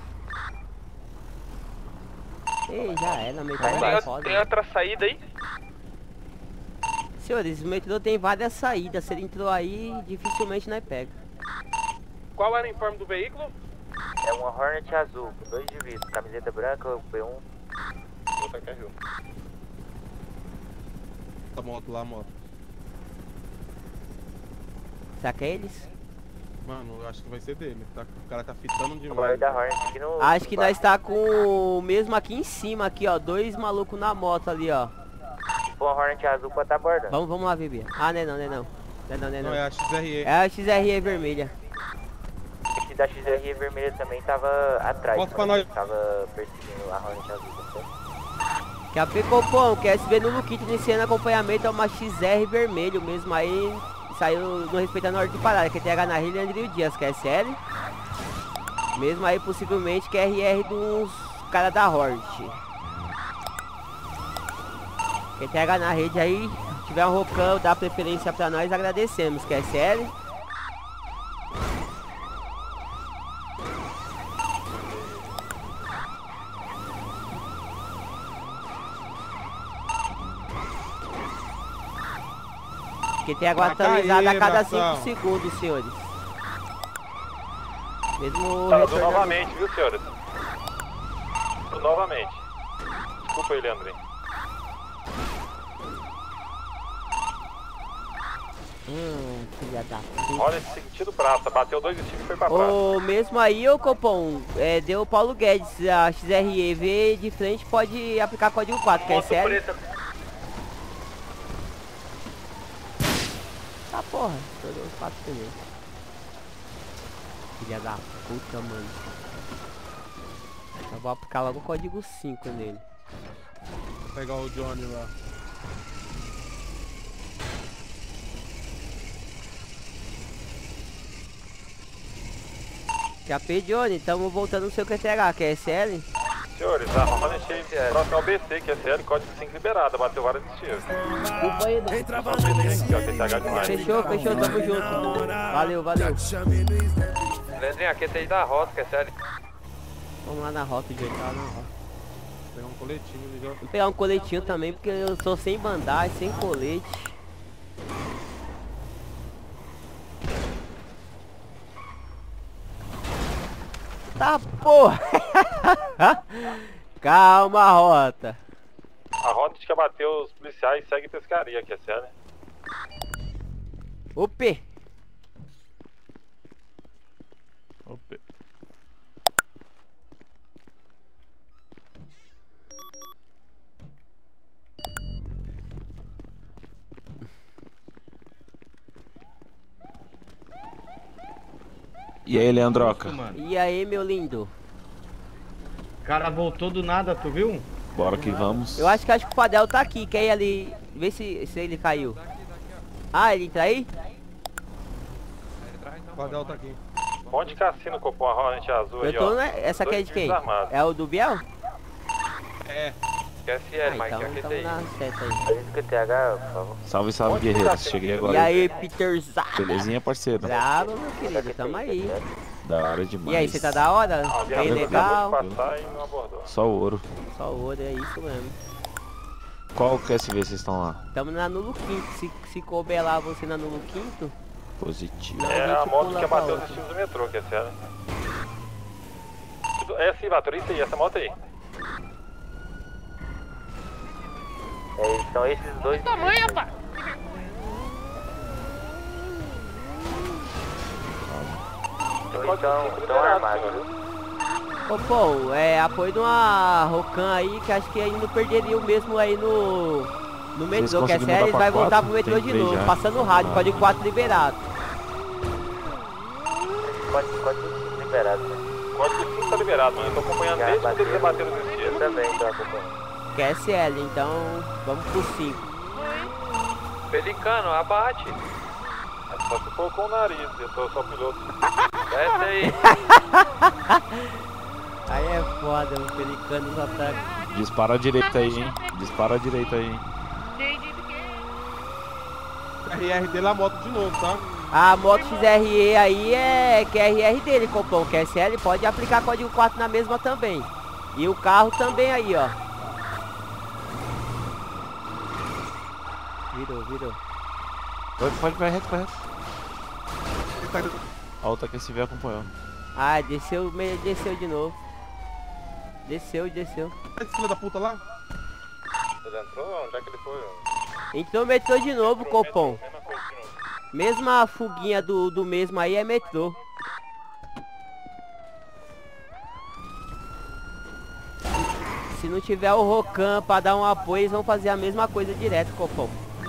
Speaker 2: Ei, já era, metrô
Speaker 18: Vai
Speaker 2: é
Speaker 18: embaixo.
Speaker 2: foda.
Speaker 17: Tem outra saída aí?
Speaker 2: Senhores, o metrô tem várias saídas. Se ele entrou aí, dificilmente nós pega.
Speaker 3: Qual era o informe do veículo?
Speaker 18: É uma Hornet azul, com dois divisos, camiseta branca, o P um.
Speaker 3: Outra carril.
Speaker 1: A moto lá, a moto.
Speaker 2: Será que é eles?
Speaker 1: Mano, eu acho que vai ser dele. Tá, o cara tá fitando
Speaker 18: O
Speaker 1: demais.
Speaker 18: maior da Hornet aqui no...
Speaker 2: Acho que
Speaker 18: no
Speaker 2: nós
Speaker 18: bar.
Speaker 2: tá com o mesmo aqui em cima, aqui, ó. Dois malucos na moto ali, ó.
Speaker 18: Se for uma Hornet azul, pode estar abordando.
Speaker 2: Vamos, vamos lá, bebê. Ah, não é não, não é não. Não é não, não é
Speaker 1: Não,
Speaker 2: não.
Speaker 1: é a X R E.
Speaker 2: É a X R E vermelha.
Speaker 18: Esse da X R E vermelha também tava atrás.
Speaker 1: Mostra pra
Speaker 18: mano.
Speaker 1: nós.
Speaker 18: Tava perseguindo a Hornet azul, tá certo?
Speaker 2: Que a Pecopom, que é S B no Luquite iniciando acompanhamento, é uma X R vermelho mesmo. Aí saiu não respeitando a ordem de parada, que é T H na Rilha e André Dias, que é S L. Mesmo aí, possivelmente, que é R R dos caras da Hort. Quem T H na rede aí, se tiver um rocão, dá preferência pra nós, agradecemos, que é S L. Que tem água
Speaker 1: Marca
Speaker 2: atualizada
Speaker 1: aí,
Speaker 2: a cada
Speaker 1: Marção.
Speaker 2: cinco segundos, senhores. Mesmo
Speaker 3: Tá,
Speaker 2: retornando-
Speaker 3: novamente, viu, senhores? Novamente. Desculpa aí, Leandrinho.
Speaker 2: Hum, filha da puta.
Speaker 3: Olha esse sentido braço, bateu dois estilos e foi pra praça.
Speaker 2: O mesmo aí, ô Copom, é, deu o Paulo Guedes, a X R E V de frente pode aplicar código quatro, que é sério? Ah, porra, estourou os quatro pneus. Filha da puta, mano. Eu vou aplicar logo o código cinco nele.
Speaker 1: Vou pegar o Johnny lá.
Speaker 2: Q A P Johnny, tamo voltando no seu Q T H, que é S L?
Speaker 3: Senhores, a Hornet próximo ao B C, que é C L, código cinco liberada, bateu vários estilos.
Speaker 2: Desculpa aí,
Speaker 3: Vem travando aqui, ó, Q T H demais.
Speaker 2: Fechou, fechou, tamo junto. Valeu, valeu.
Speaker 3: Leandrinho, aqui tem da rota, que é C L.
Speaker 2: Vamos lá na rota, gente, lá na rota.
Speaker 1: Vou pegar um coletinho ali, ó.
Speaker 2: Vou pegar um coletinho também, porque eu sou sem bandagem, sem colete. Tá porra! Calma, rota.
Speaker 3: A rota que abateu os policiais segue pescaria, que é C L.
Speaker 2: Opa!
Speaker 1: Opa.
Speaker 19: E aí, Leandroca?
Speaker 2: E aí, meu lindo?
Speaker 9: O cara voltou do nada, tu viu?
Speaker 19: Bora que vamos.
Speaker 2: Eu acho que acho que o Fadel tá aqui, quer ir ali ver se, se ele caiu. Ah, ele entra aí?
Speaker 1: O Fadel tá aqui.
Speaker 3: Ponte Cassino, Copom, a Hornet azul aí,
Speaker 2: Eu tô,
Speaker 3: ó.
Speaker 2: né? Essa aqui é
Speaker 3: Dois
Speaker 2: de quem?
Speaker 3: tiros armados.
Speaker 2: É o do Biel?
Speaker 3: É. Que é C L,
Speaker 2: Ah,
Speaker 3: Mike,
Speaker 2: então,
Speaker 3: aqui
Speaker 2: então
Speaker 3: tem.
Speaker 2: na seta aí.
Speaker 18: Avisa o Q T H, por favor.
Speaker 19: Salve, salve, guerreiros. Cheguei agora.
Speaker 2: E aí, Peterzada?
Speaker 19: Belezinha, parceiro?
Speaker 2: Bravo, meu querido, tamo aí.
Speaker 19: Da hora demais.
Speaker 2: E aí, você tá da hora?
Speaker 3: Ah,
Speaker 2: Bem
Speaker 3: acabou de
Speaker 2: legal?
Speaker 3: passar e não abordou.
Speaker 19: Só ouro.
Speaker 2: Só o ouro, é isso mesmo.
Speaker 19: Qual Q S V vocês estão lá?
Speaker 2: Tamo na Nulo Quinto, se, se couber lá você na Nulo Quinto.
Speaker 19: Positivo.
Speaker 2: Não,
Speaker 3: É
Speaker 2: a
Speaker 3: a
Speaker 2: gente
Speaker 3: moto
Speaker 2: pula
Speaker 3: que
Speaker 2: pra
Speaker 3: abateu os
Speaker 2: outra.
Speaker 3: estilos do metrô, que é C L. É sim, Vator, isso aí, essa moto aí.
Speaker 18: É, são esses dois.
Speaker 16: Tamanho, rapaz!
Speaker 18: Eles estão estão armados, viu?
Speaker 2: Ô, pô, é apoio de uma Rocan aí, que acho que aí não perderia o mesmo aí no... No
Speaker 19: Vocês
Speaker 2: metrô, que é
Speaker 19: conseguiram
Speaker 2: sério, ele
Speaker 19: mudar
Speaker 2: vai
Speaker 19: pra
Speaker 2: voltar
Speaker 19: quatro?
Speaker 2: pro metrô
Speaker 19: Tem
Speaker 2: de
Speaker 19: que ver
Speaker 2: novo,
Speaker 19: já.
Speaker 2: passando o rádio,
Speaker 19: Ah.
Speaker 2: código quatro liberado.
Speaker 18: Código cinco liberado, né?
Speaker 3: Código cinco tá liberado, mano. Eu tô acompanhando
Speaker 18: Já
Speaker 3: desde quando
Speaker 18: bateu.
Speaker 3: eles rebateram no
Speaker 18: Eu
Speaker 3: esquema.
Speaker 18: também tô acompanhando.
Speaker 2: Que é S L, então vamos pro cinco.
Speaker 3: Pelicano, abate. É só se for com o nariz, eu tô só piloto. Desce aí.
Speaker 2: Aí é foda, o Pelicano nos ataca.
Speaker 19: Dispara a direita aí, hein? Dispara a direita aí, hein?
Speaker 1: R R dele a moto de novo, tá?
Speaker 2: A moto X R E aí é Q R R dele, copão. Que S L pode aplicar código quatro na mesma também. E o carro também aí, ó. Virou, virou.
Speaker 19: Pode, pode, vai reto, vai reto. A outra Q S V acompanhou.
Speaker 2: Ah, desceu, me- desceu de novo. Desceu, desceu.
Speaker 1: Esse filho da puta lá?
Speaker 3: Ele entrou? Onde é que ele foi?
Speaker 2: Entrou metrô de novo, copão. Mesma fuguinha do, do mesmo aí é metrô. Se não tiver o Rocan pra dar um apoio, eles vão fazer a mesma coisa direto, copão.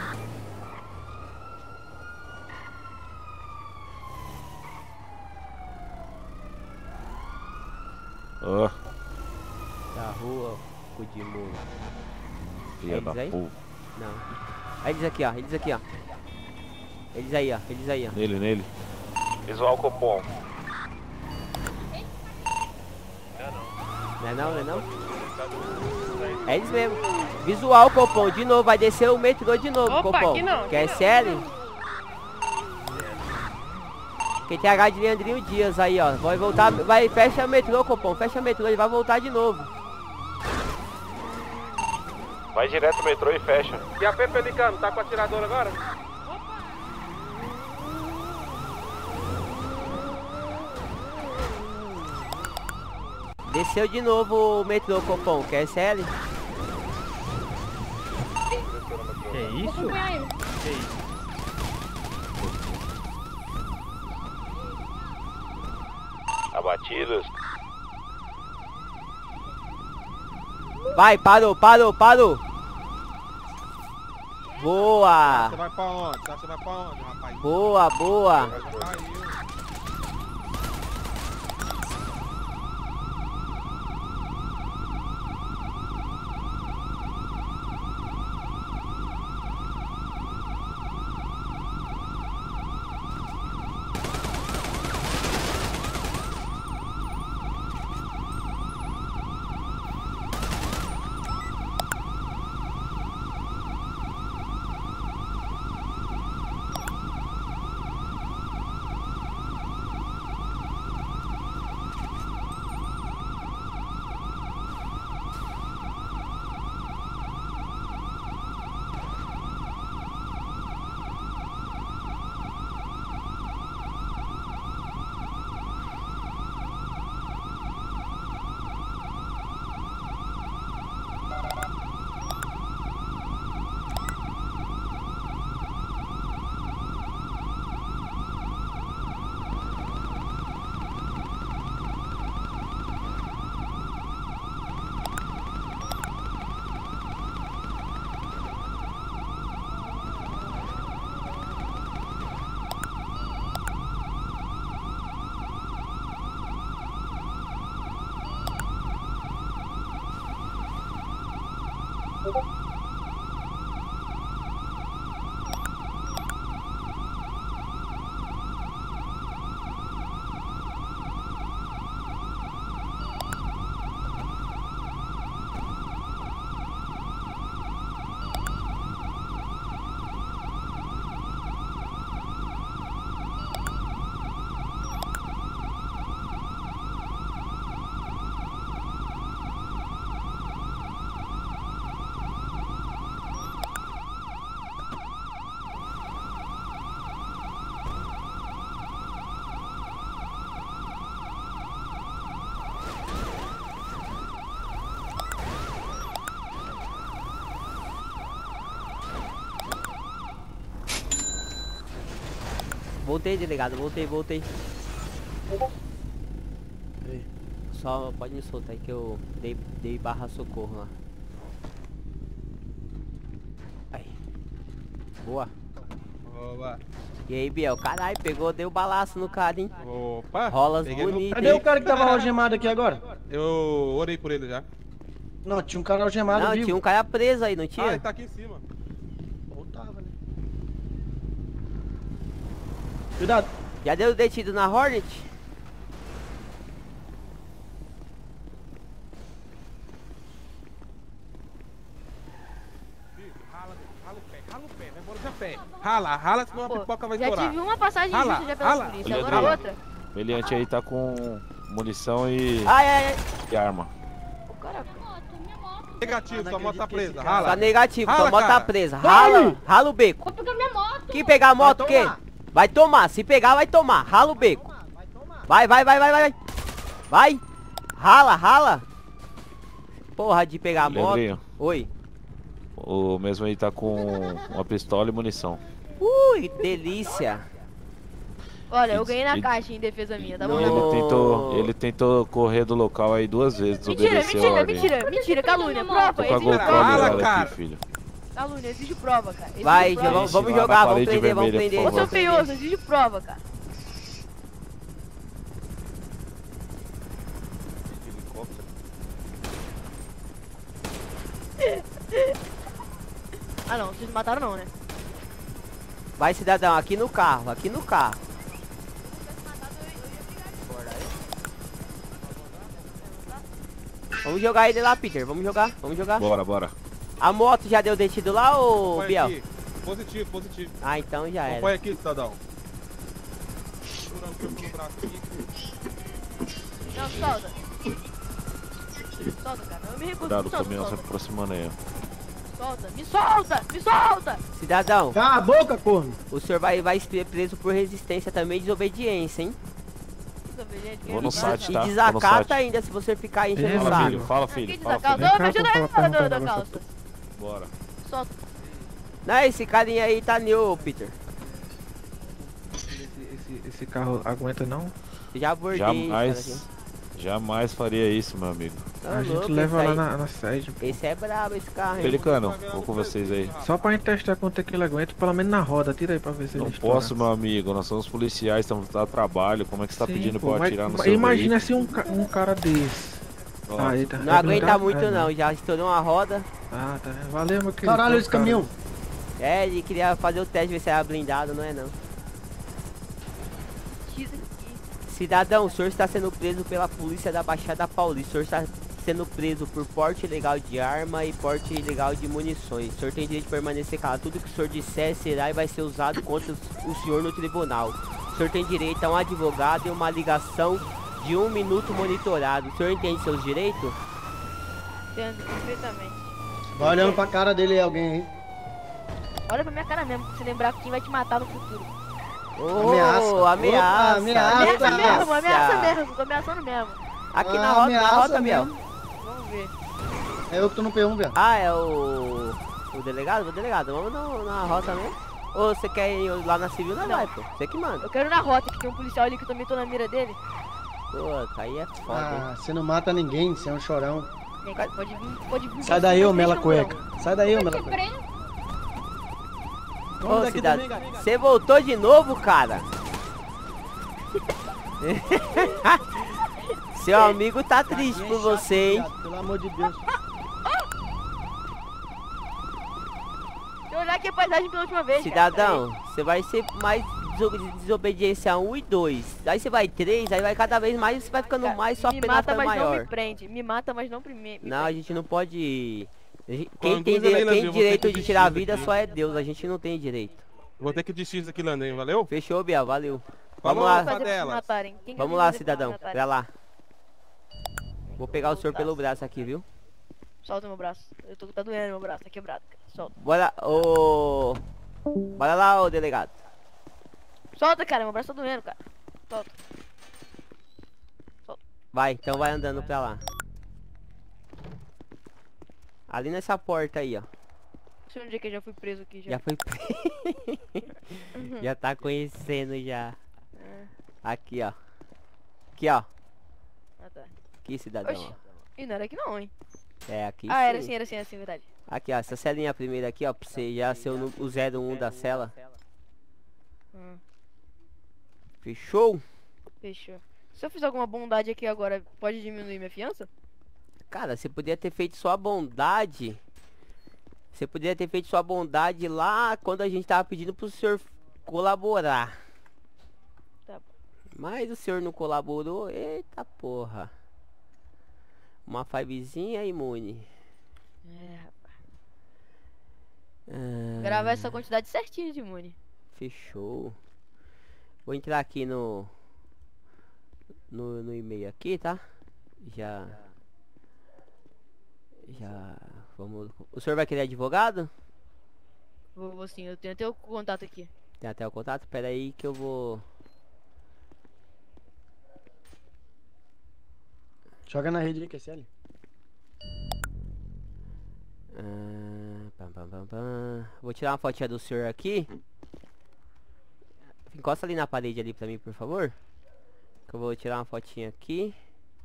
Speaker 19: Ó,
Speaker 2: Da rua, cu de mula.
Speaker 19: filha
Speaker 2: Eles
Speaker 19: da
Speaker 2: aí?
Speaker 19: porra.
Speaker 2: Não. Eles aqui, ó. Eles aqui, ó. Eles aí, ó. Eles aí, ó.
Speaker 19: Nele, nele.
Speaker 3: Visual Copom.
Speaker 2: Não é não, não é não? É eles mesmo. Visual, copom. De novo, vai descer o metrô de novo,
Speaker 8: Opa,
Speaker 2: copom.
Speaker 8: aqui não, aqui
Speaker 2: Quer
Speaker 8: não.
Speaker 2: sério? Q T H de Leandrinho Dias aí, ó. Vai voltar, vai, fecha o metrô, copom. Fecha o metrô, ele vai voltar de novo.
Speaker 3: Vai direto no metrô e fecha.
Speaker 1: E a P Pelicano, tá com a atiradora agora?
Speaker 2: Desceu de novo o metrô, copom. Quer S L?
Speaker 8: Que isso? Que isso?
Speaker 3: Abatidos.
Speaker 2: Vai, parou, parou, parou. Boa.
Speaker 1: Você vai pra onde? Tá, você vai pra onde, rapaz?
Speaker 2: Boa, boa.
Speaker 1: Caiu.
Speaker 2: Voltei, delegado, voltei, voltei. Só pode me soltar aí que eu dei, dei barra socorro lá. Ai. Boa.
Speaker 1: Boa.
Speaker 2: E aí, Biel? Caralho, pegou, deu balaço no cara, hein?
Speaker 1: Opa.
Speaker 2: Rolas
Speaker 1: peguei no-
Speaker 2: bonitas.
Speaker 6: Cadê o cara que tava algemado aqui agora?
Speaker 1: Eu orei por ele já.
Speaker 6: Não, tinha um cara algemado
Speaker 2: Não,
Speaker 6: vivo.
Speaker 2: tinha um cara preso aí, não tinha?
Speaker 1: Ah, ele tá aqui em cima.
Speaker 6: Ou tava, né? Cuidado.
Speaker 2: Já deu detido na Hornet?
Speaker 1: Rala, rala o pé, rala o pé, vai embora de a pé. Rala, rala, senão a pipoca vai
Speaker 10: Já
Speaker 1: estourar.
Speaker 10: tive uma passagem
Speaker 1: Rala,
Speaker 10: justa já pela
Speaker 1: rala.
Speaker 10: polícia, agora outra.
Speaker 19: O meliante aí tá com munição e,
Speaker 2: Ai, ai, ai.
Speaker 19: e arma.
Speaker 1: Negativo, sua moto tá presa, rala.
Speaker 2: Tá negativo,
Speaker 1: Rala,
Speaker 2: sua moto tá
Speaker 1: cara.
Speaker 2: presa.
Speaker 1: Vai.
Speaker 2: Rala, rala o beco.
Speaker 10: Vou pegar minha moto.
Speaker 2: Quem pegar a moto, o quê? Vai tomar, se pegar, vai tomar. Rala o beco. Vai, vai, vai, vai, vai. Vai. Rala, rala. Porra de pegar a moto.
Speaker 19: Leandrinho.
Speaker 2: Oi.
Speaker 19: O mesmo aí tá com uma pistola e munição.
Speaker 2: Ui, delícia.
Speaker 10: Olha, eu ganhei na
Speaker 19: E-
Speaker 10: caixa em defesa minha, tá bom?
Speaker 19: Ele tentou, ele tentou correr do local aí duas vezes,
Speaker 10: Mentira,
Speaker 19: desobedeceu a
Speaker 10: mentira,
Speaker 19: ordem.
Speaker 10: mentira, mentira, calúnia, prova,
Speaker 19: Tô com a
Speaker 10: exige
Speaker 19: GoPro
Speaker 10: prova.
Speaker 19: liberada aqui, filho.
Speaker 10: Calúnia, exige prova, cara. Exige
Speaker 2: Vai,
Speaker 10: prova.
Speaker 2: vamos, vamos
Speaker 19: Lá na
Speaker 2: jogar, vamos
Speaker 19: parede
Speaker 2: prender, vamos
Speaker 19: vermelha,
Speaker 2: prender.
Speaker 19: por
Speaker 10: Ô, seu
Speaker 19: favor.
Speaker 10: feioso, exige prova, cara. Ah não, vocês mataram não, né?
Speaker 2: Vai, cidadão, aqui no carro, aqui no carro. Vamos jogar ele lá, Peter, vamos jogar, vamos jogar.
Speaker 19: Bora, bora.
Speaker 2: A moto já deu detido lá, ô
Speaker 1: Acompanha
Speaker 2: Biel?
Speaker 1: aqui. Positivo, positivo.
Speaker 2: Ah, então já era.
Speaker 1: Acompanha aqui, cidadão. Segurando o corpo no braço aqui.
Speaker 10: Não, solta. Solta, cara, eu me recuso.
Speaker 19: Cuidado, o
Speaker 10: solta,
Speaker 19: caminhão se
Speaker 10: solta.
Speaker 19: aproximando aí, ó.
Speaker 10: Solta, me solta, me solta.
Speaker 2: Cidadão.
Speaker 6: Cala a boca, corno.
Speaker 2: O senhor vai, vai ser preso por resistência também e desobediência, hein?
Speaker 19: Vou no
Speaker 2: E
Speaker 19: site,
Speaker 2: des-
Speaker 19: tá?
Speaker 2: E
Speaker 19: Vou no
Speaker 2: desacata
Speaker 19: site.
Speaker 2: ainda se você ficar enchendo o
Speaker 19: Fala,
Speaker 2: saco.
Speaker 19: filho, fala, filho. Fala,
Speaker 10: Desacalça.
Speaker 19: filho.
Speaker 10: Ô, me ajuda aí, cara, da, da calça.
Speaker 19: Bora.
Speaker 10: Solta.
Speaker 2: Não, esse carinha aí tá new, Peter.
Speaker 20: Esse, esse, esse carro aguenta não?
Speaker 2: Já abordei esse cara
Speaker 19: Jamais,
Speaker 2: aqui.
Speaker 19: jamais faria isso, meu amigo.
Speaker 2: Tá
Speaker 20: A gente
Speaker 2: louco,
Speaker 20: leva
Speaker 2: esse
Speaker 20: lá
Speaker 2: aí-
Speaker 20: na, na sede. pô.
Speaker 2: Esse é brabo, esse carro, hein?
Speaker 19: Pelicano, vou com vocês aí.
Speaker 20: Só pra gente testar quanto é que ele aguenta, pelo menos na roda. Tira aí pra ver se
Speaker 19: Não
Speaker 20: ele estoura.
Speaker 19: posso, meu amigo. Nós somos policiais, estamos a trabalho. Como é que você tá
Speaker 20: Sim,
Speaker 19: pedindo
Speaker 20: pô,
Speaker 19: pra eu
Speaker 20: mas-
Speaker 19: atirar no
Speaker 20: mas
Speaker 19: seu
Speaker 20: Imagina
Speaker 19: veículo?
Speaker 20: assim um, ca- um cara desse.
Speaker 19: Ó,
Speaker 20: Ah, eita,
Speaker 2: Não
Speaker 20: é
Speaker 2: aguenta
Speaker 20: blindado?
Speaker 2: muito
Speaker 20: É,
Speaker 2: não, já estourou uma roda.
Speaker 20: Ah, tá. Valeu, meu querido.
Speaker 6: Caralho, esse
Speaker 20: Cara.
Speaker 6: caminhão.
Speaker 2: É, ele queria fazer o teste, ver se era blindado, não é não. Cidadão, o senhor está sendo preso pela polícia da Baixada Paulista. O senhor está sendo preso por porte ilegal de arma e porte ilegal de munições. O senhor tem direito de permanecer calado. Tudo que o senhor disser será e vai ser usado contra o senhor no tribunal. O senhor tem direito a um advogado e uma ligação de um minuto monitorado. O senhor entende seus direitos?
Speaker 10: Entendo perfeitamente.
Speaker 6: Vai olhando pra cara dele aí, alguém aí.
Speaker 10: Olha pra minha cara mesmo, pra você lembrar quem vai te matar no futuro.
Speaker 2: Oh,
Speaker 6: Ameaça.
Speaker 2: ameaça,
Speaker 6: Opa, ameaça.
Speaker 10: Ameaça mesmo, ameaça mesmo, tô ameaçando mesmo.
Speaker 2: Aqui
Speaker 6: Ah,
Speaker 2: na rota, na
Speaker 6: ameaça
Speaker 2: rota, Biel.
Speaker 6: mesmo.
Speaker 10: Vamos ver.
Speaker 6: É eu que tô no P um, velho.
Speaker 2: Ah, é o... O delegado? O delegado, vamos no, na rota mesmo? Ou você quer ir lá na civil? Não,
Speaker 10: Não.
Speaker 2: vai, pô. Você que manda.
Speaker 10: Eu quero ir na rota, que tem um policial ali que eu também tô na mira dele.
Speaker 2: Pô, aí é foda, hein?
Speaker 6: Ah, você não mata ninguém, você é um chorão.
Speaker 10: Vem cá, pode vir, pode vir.
Speaker 6: Sai daí, ô
Speaker 10: Vocês
Speaker 6: mela
Speaker 10: não
Speaker 6: cueca.
Speaker 10: vão.
Speaker 6: Sai daí, ô mela cueca.
Speaker 2: Ô,
Speaker 6: Vamos daqui
Speaker 2: cidade,
Speaker 6: também, gato.
Speaker 2: você voltou de novo, cara? Seu amigo tá triste por você, hein?
Speaker 6: Pelo amor de Deus.
Speaker 10: Deixa eu olhar aqui a paisagem pela última vez.
Speaker 2: Cidadão, você vai ser mais desobe- desobediência um e dois. Aí você vai três, aí vai cada vez mais, você vai ficando mais, sua
Speaker 10: Me
Speaker 2: pena
Speaker 10: mata,
Speaker 2: fica
Speaker 10: mas não me
Speaker 2: maior.
Speaker 10: prende. Me mata, mas não prime- me
Speaker 2: Não, a gente não pode... a gente- Quem
Speaker 1: Quando
Speaker 2: tem,
Speaker 1: usa lei,
Speaker 2: dire-
Speaker 1: Leandrinho,
Speaker 2: quem
Speaker 1: eu vou ter
Speaker 2: direito
Speaker 1: que
Speaker 2: de tirar a
Speaker 1: desistir
Speaker 2: vida
Speaker 1: aqui.
Speaker 2: só é Deus, a gente não tem direito.
Speaker 1: Vou ter que desistir isso aqui, Landinho, valeu?
Speaker 2: Fechou, Biel, valeu.
Speaker 1: Falou,
Speaker 2: Vamos lá,
Speaker 10: fazer pra se
Speaker 1: Padela.
Speaker 10: matarem. Quem que
Speaker 2: vamos
Speaker 10: eu
Speaker 2: lá,
Speaker 10: vou fazer pra
Speaker 2: cidadão,
Speaker 10: matarem?
Speaker 2: vai lá. Vou pegar o senhor pelo braço aqui, viu?
Speaker 10: Solta meu braço. Eu tô tá doendo meu braço, tá quebrado. Cara. Solta.
Speaker 2: Bora, ô... Bora lá, ô delegado.
Speaker 10: Solta, cara, meu braço tá doendo, cara. Solta.
Speaker 2: Vai, então vai andando pra lá. Ali nessa porta aí, ó.
Speaker 10: Sei onde é que eu já fui preso aqui já.
Speaker 2: Já foi preso. Já tá conhecendo já.
Speaker 10: É.
Speaker 2: Aqui, ó. Aqui, ó.
Speaker 10: Ah, tá.
Speaker 2: Aqui, cidadão,
Speaker 10: Oxi.
Speaker 2: ó.
Speaker 10: Ih, não era aqui não, hein?
Speaker 2: É, aqui
Speaker 10: Ah, era
Speaker 2: sim.
Speaker 10: assim, era assim, era assim, verdade.
Speaker 2: Aqui, ó, essa celinha primeira aqui, ó, pra você já ser o, o zero um da cela.
Speaker 21: Hum.
Speaker 2: Fechou?
Speaker 21: Fechou. Se eu fizer alguma bondade aqui agora, pode diminuir minha fiança?
Speaker 2: Cara, você poderia ter feito sua bondade. Você poderia ter feito sua bondade lá quando a gente tava pedindo pro senhor colaborar.
Speaker 21: Tá bom.
Speaker 2: Mas o senhor não colaborou. Eita porra. Uma fivezinha imune.
Speaker 21: É, rapaz.
Speaker 2: Ah,
Speaker 21: Gravar essa quantidade certinha de imune.
Speaker 2: Fechou. Vou entrar aqui no no, no e-mail aqui, tá? Já Já vamos. O senhor vai querer advogado?
Speaker 21: Vou, vou sim, eu tenho até o contato aqui.
Speaker 2: Tem até o contato? Pera aí que eu vou.
Speaker 6: Joga na rede aí, Q S L.
Speaker 2: Ah, pam, pam, pam, pam. Vou tirar uma fotinha do senhor aqui. Encosta ali na parede ali pra mim, por favor. Que eu vou tirar uma fotinha aqui.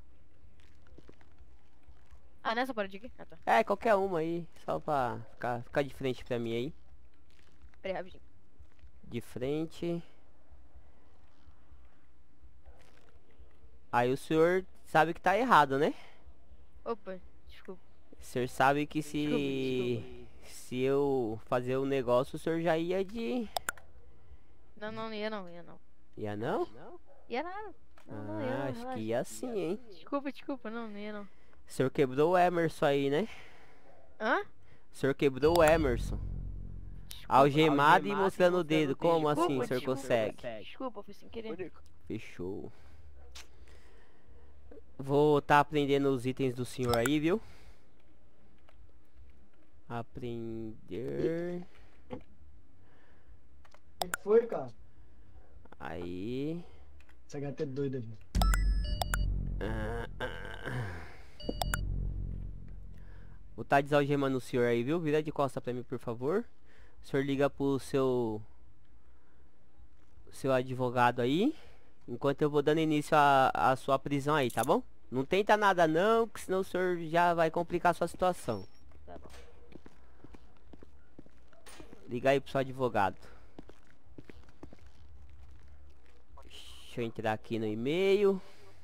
Speaker 21: Ah, nessa parede aqui? Ah, tá.
Speaker 2: É, qualquer uma aí. Só pra ficar, ficar de frente pra mim aí.
Speaker 21: Pera aí, rapidinho.
Speaker 2: De frente. Aí o senhor sabe que tá errado, né?
Speaker 21: Opa, desculpa.
Speaker 2: O senhor sabe que se
Speaker 21: Desculpa, desculpa.
Speaker 2: se eu fazer o negócio, o senhor já ia de...
Speaker 21: Não, não, não ia não, ia não.
Speaker 2: Ia não?
Speaker 21: Ia nada. Não, não
Speaker 2: Ah,
Speaker 21: ia não,
Speaker 2: acho
Speaker 21: relaxa.
Speaker 2: que ia sim, hein?
Speaker 21: Desculpa, desculpa, não, não ia não.
Speaker 2: O senhor quebrou o Emerson aí, né?
Speaker 21: Hã?
Speaker 2: O senhor quebrou o Emerson. Algemado e mostrando o dedo. Como assim o senhor consegue?
Speaker 21: Desculpa, foi sem querer.
Speaker 2: Fechou. Vou tá aprendendo os itens do senhor aí, viu? Aprender.
Speaker 6: O que foi, cara?
Speaker 2: Aí.
Speaker 6: Essa gata é doida, viu?
Speaker 2: Ah, ah. Vou tá desalgemando o senhor aí, viu? Vira de costa pra mim, por favor. O senhor liga pro seu seu advogado aí, enquanto eu vou dando início à à sua prisão aí, tá bom? Não tenta nada não, que senão o senhor já vai complicar a sua situação.
Speaker 21: Tá bom.
Speaker 2: Liga aí pro seu advogado. Deixa eu entrar aqui no e-mail.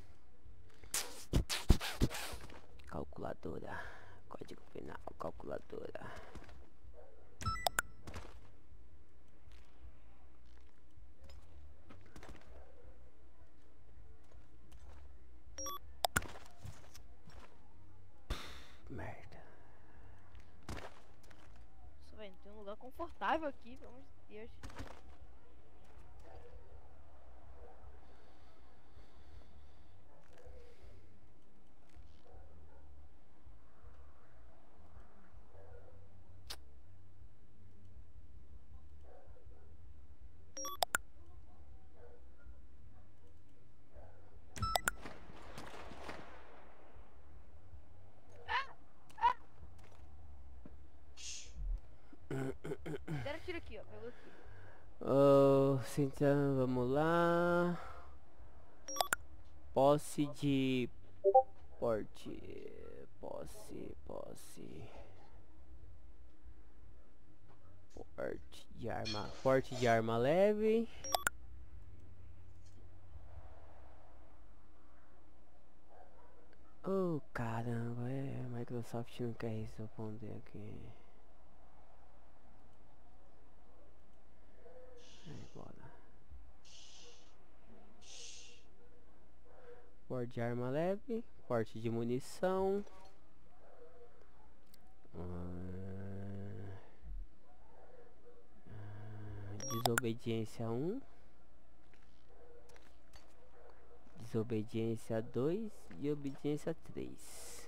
Speaker 2: Calculadora. Código penal, calculadora. Merda.
Speaker 21: Nossa, velho, tem um lugar confortável aqui, pelo amor de Deus. Deram tiro aqui, ó. Pegou aqui.
Speaker 2: Oh, então, vamos lá. Posse de porte. Posse, posse. Porte de arma. Porte de arma leve. Oh, caramba, é. Microsoft não quer responder aqui. Aí, bora. Porte de arma leve, porte de munição. Ah, ah, desobediência um. Desobediência dois e obediência três.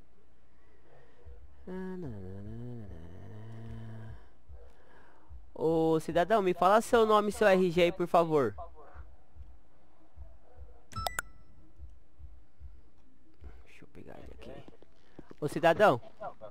Speaker 2: Ah, não, não, não, não. Ô cidadão, me fala seu nome e seu R G aí, por favor. Deixa eu pegar ele aqui. Ô cidadão.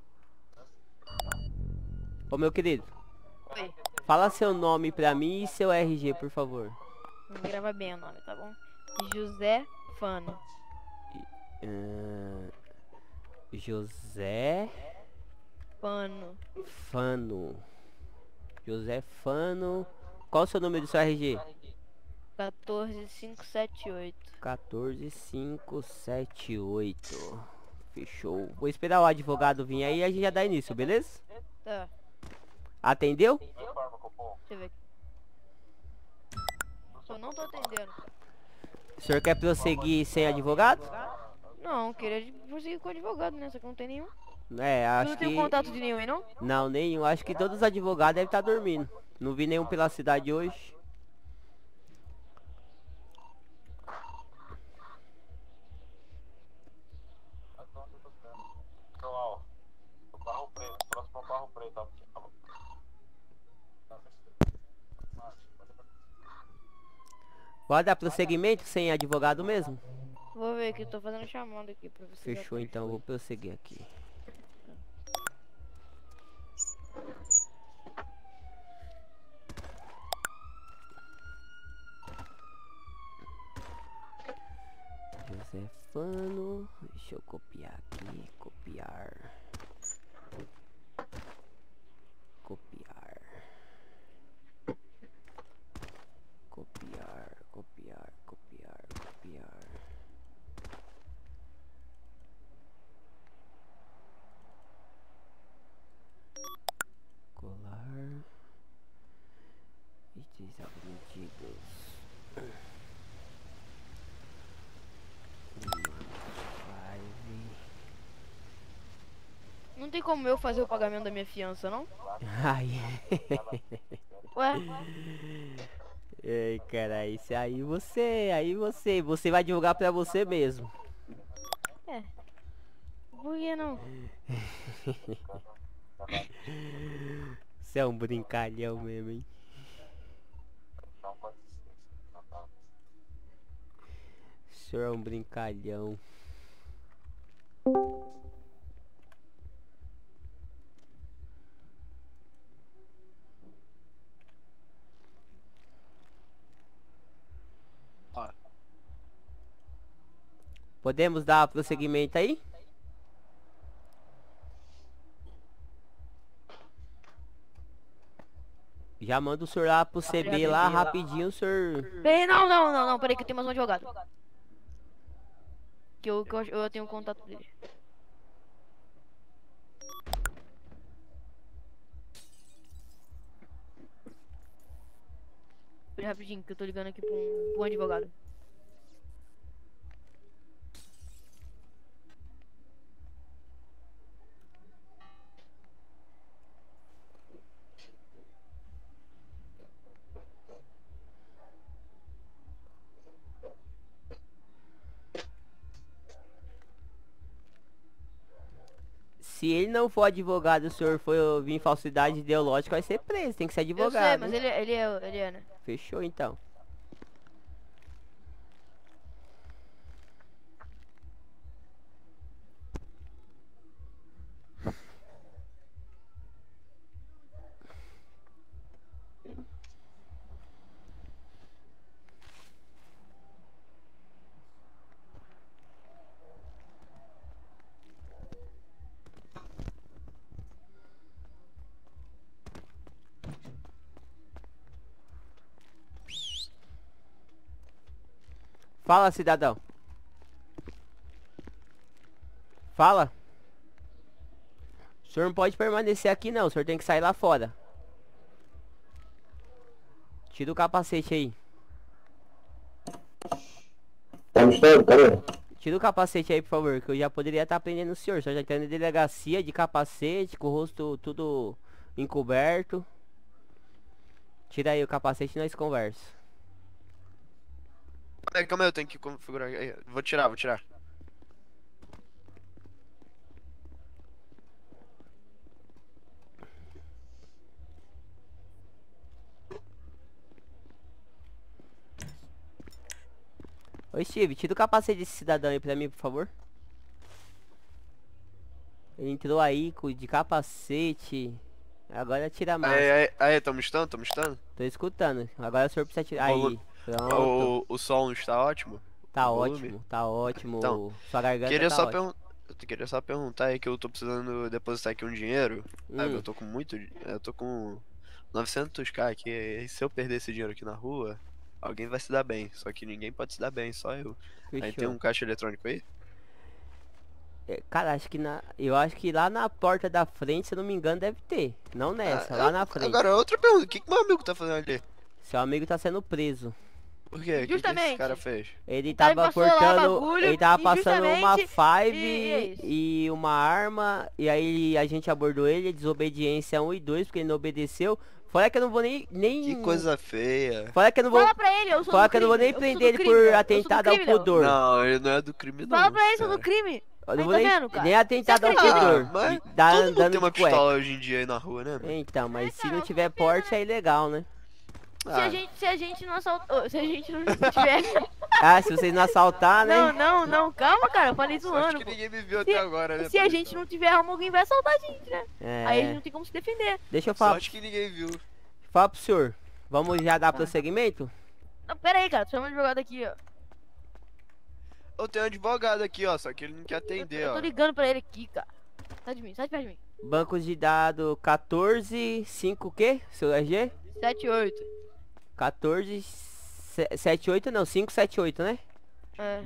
Speaker 2: Ô meu querido.
Speaker 21: Oi.
Speaker 2: Fala seu nome pra mim e seu R G, por favor.
Speaker 21: Vamos gravar bem o nome, tá bom? José Fano.
Speaker 2: Ah, José
Speaker 21: Fano.
Speaker 2: Fano. José Fano. Qual o seu número do seu R G?
Speaker 21: quatorze mil quinhentos e setenta e oito.
Speaker 2: quatorze mil quinhentos e setenta e oito. Fechou. Vou esperar o advogado vir aí e a gente já dá início, beleza?
Speaker 21: Tá.
Speaker 2: Atendeu?
Speaker 21: Deixa eu ver aqui. Eu não tô atendendo.
Speaker 2: O senhor quer prosseguir sem advogado?
Speaker 21: Não, queria prosseguir com o advogado, né? Só que não tem nenhum.
Speaker 2: É,
Speaker 21: Tu
Speaker 2: acho
Speaker 21: não
Speaker 2: que...
Speaker 21: tem contato de nenhum aí, não?
Speaker 2: Não, nenhum. Acho que todos os advogados devem estar dormindo. Não vi nenhum pela cidade hoje. Pode dar prosseguimento sem advogado mesmo?
Speaker 21: Vou ver aqui, tô fazendo chamada aqui pra você.
Speaker 2: Fechou, então vou prosseguir aqui. José Fano, deixa eu copiar aqui, copiar. Copiar. Copiar, copiar, copiar, copiar. Colar. Itens admitidos.
Speaker 21: Não tem como eu fazer o pagamento da minha fiança, não?
Speaker 2: Ai.
Speaker 21: Ué?
Speaker 2: Ei, cara, isso aí você, aí você, você vai divulgar pra você mesmo.
Speaker 21: É. Por que não?
Speaker 2: Você é um brincalhão mesmo, hein? O senhor é um brincalhão. Podemos dar prosseguimento aí? Já manda o senhor lá pro C B lá rapidinho, o senhor.
Speaker 21: Peraí, não, não, não, não, peraí que eu tenho mais um advogado. Que eu, que eu, eu tenho um contato dele. Peraí rapidinho, que eu tô ligando aqui pra um, pra um advogado.
Speaker 2: Se ele não for advogado, o senhor for vir em falsidade ideológica, vai ser preso, tem que ser advogado.
Speaker 21: Eu sei, mas ele, ele, é, ele é, né?
Speaker 2: Fechou então. Fala, cidadão. Fala. O senhor não pode permanecer aqui não, o senhor tem que sair lá fora. Tira o capacete aí.
Speaker 11: Tá misturado, cara?
Speaker 2: Tira o capacete aí, por favor, que eu já poderia estar prendendo o senhor. O senhor já está na delegacia de capacete, com o rosto tudo encoberto. Tira aí o capacete e nós conversa.
Speaker 22: É, calma aí, eu tenho que configurar. Aí, vou tirar, vou tirar.
Speaker 2: Oi, Steve, tira o capacete desse cidadão aí pra mim, por favor. Ele entrou aí com de capacete. Agora tira mais.
Speaker 22: Aí, aí, aí, tô me escutando? Tô me escutando?
Speaker 2: Tô escutando. Agora o senhor precisa tirar. Aí, pronto.
Speaker 22: O, o som está ótimo?
Speaker 2: Tá
Speaker 22: O
Speaker 2: ótimo,
Speaker 22: volume?
Speaker 2: tá ótimo.
Speaker 22: Então,
Speaker 2: Sua garganta
Speaker 22: queria
Speaker 2: tá
Speaker 22: só
Speaker 2: ótima.
Speaker 22: pergun Eu queria só perguntar aí que eu tô precisando depositar aqui um dinheiro. Ah,
Speaker 2: Hum.
Speaker 22: eu tô com muito. di- Eu tô com novecentos k aqui. E se eu perder esse dinheiro aqui na rua, alguém vai se dar bem. Só que ninguém pode se dar bem, só eu. Aí tem
Speaker 2: Fechou.
Speaker 22: um caixa eletrônico aí?
Speaker 2: É, cara, acho que na. Eu acho que lá na porta da frente, se eu não me engano, deve ter. Não nessa, lá na frente.
Speaker 22: Agora, outra pergunta: o que, que meu amigo tá fazendo ali?
Speaker 2: Seu amigo tá sendo preso.
Speaker 22: Por quê? O que, que esse
Speaker 16: Justamente.
Speaker 22: cara fez?
Speaker 2: Ele
Speaker 16: Tá, ele
Speaker 2: tava
Speaker 16: passou lá
Speaker 2: portando.
Speaker 16: bagulho,
Speaker 2: Ele tava passando uma
Speaker 16: injustamente,
Speaker 2: five
Speaker 16: e é isso.
Speaker 2: e uma arma. E aí a gente abordou ele, desobediência um e dois, porque ele não obedeceu. Fora que eu não vou nem. nem...
Speaker 22: Que coisa feia.
Speaker 2: Fora que eu não vou.
Speaker 16: Fala pra ele, eu sou
Speaker 2: Fora
Speaker 16: do
Speaker 2: que eu não vou
Speaker 16: crime,
Speaker 2: nem
Speaker 16: eu sou
Speaker 2: prender
Speaker 16: do
Speaker 2: ele
Speaker 16: crime,
Speaker 2: por
Speaker 16: Léo, eu sou do
Speaker 2: atentado ao
Speaker 16: crime, Léo.
Speaker 2: pudor.
Speaker 22: Não, ele não é do crime, não.
Speaker 16: Fala pra ele, eu sou do
Speaker 22: cara.
Speaker 16: crime.
Speaker 2: Eu não
Speaker 16: Aí
Speaker 2: vou
Speaker 16: tá
Speaker 2: nem,
Speaker 16: vendo, cara?
Speaker 2: nem atentado ao
Speaker 16: Você acredita?
Speaker 2: pudor.
Speaker 22: Ah, mas
Speaker 2: de dar
Speaker 22: todo mundo
Speaker 2: andando
Speaker 22: tem uma
Speaker 2: de cueca.
Speaker 22: pistola hoje em dia aí na rua, né? mano?
Speaker 2: Então, mas se não tiver porte é ilegal, né?
Speaker 16: Se a, gente, se a gente não assaltou, se a gente não tiver...
Speaker 2: Ah, se vocês não assaltar, né?
Speaker 16: Não, não, não, calma, cara, eu falei
Speaker 22: Acho
Speaker 16: zoando.
Speaker 22: que
Speaker 16: pô.
Speaker 22: ninguém me viu
Speaker 16: Se,
Speaker 22: até agora, né?
Speaker 16: se a
Speaker 22: por
Speaker 16: gente
Speaker 22: isso?
Speaker 16: não tiver arma, alguém vai assaltar a gente, né?
Speaker 2: É.
Speaker 16: Aí a gente não tem como se defender.
Speaker 2: Deixa eu falar,
Speaker 22: Sorte que ninguém viu.
Speaker 2: falar pro senhor. Vamos já dar prosseguimento?
Speaker 16: Não, pera aí, cara, tô chamando de advogado aqui, ó.
Speaker 22: Eu tenho um advogado aqui, ó, só que ele não quer atender,
Speaker 16: Eu
Speaker 22: ó.
Speaker 16: tô ligando pra ele aqui, cara. Sai de mim, sai de perto de mim.
Speaker 2: Banco de dados quatorze, cinco o quê? Seu R G?
Speaker 16: sete oito.
Speaker 2: quatorze, sete oito não, cinco sete oito, né?
Speaker 16: É.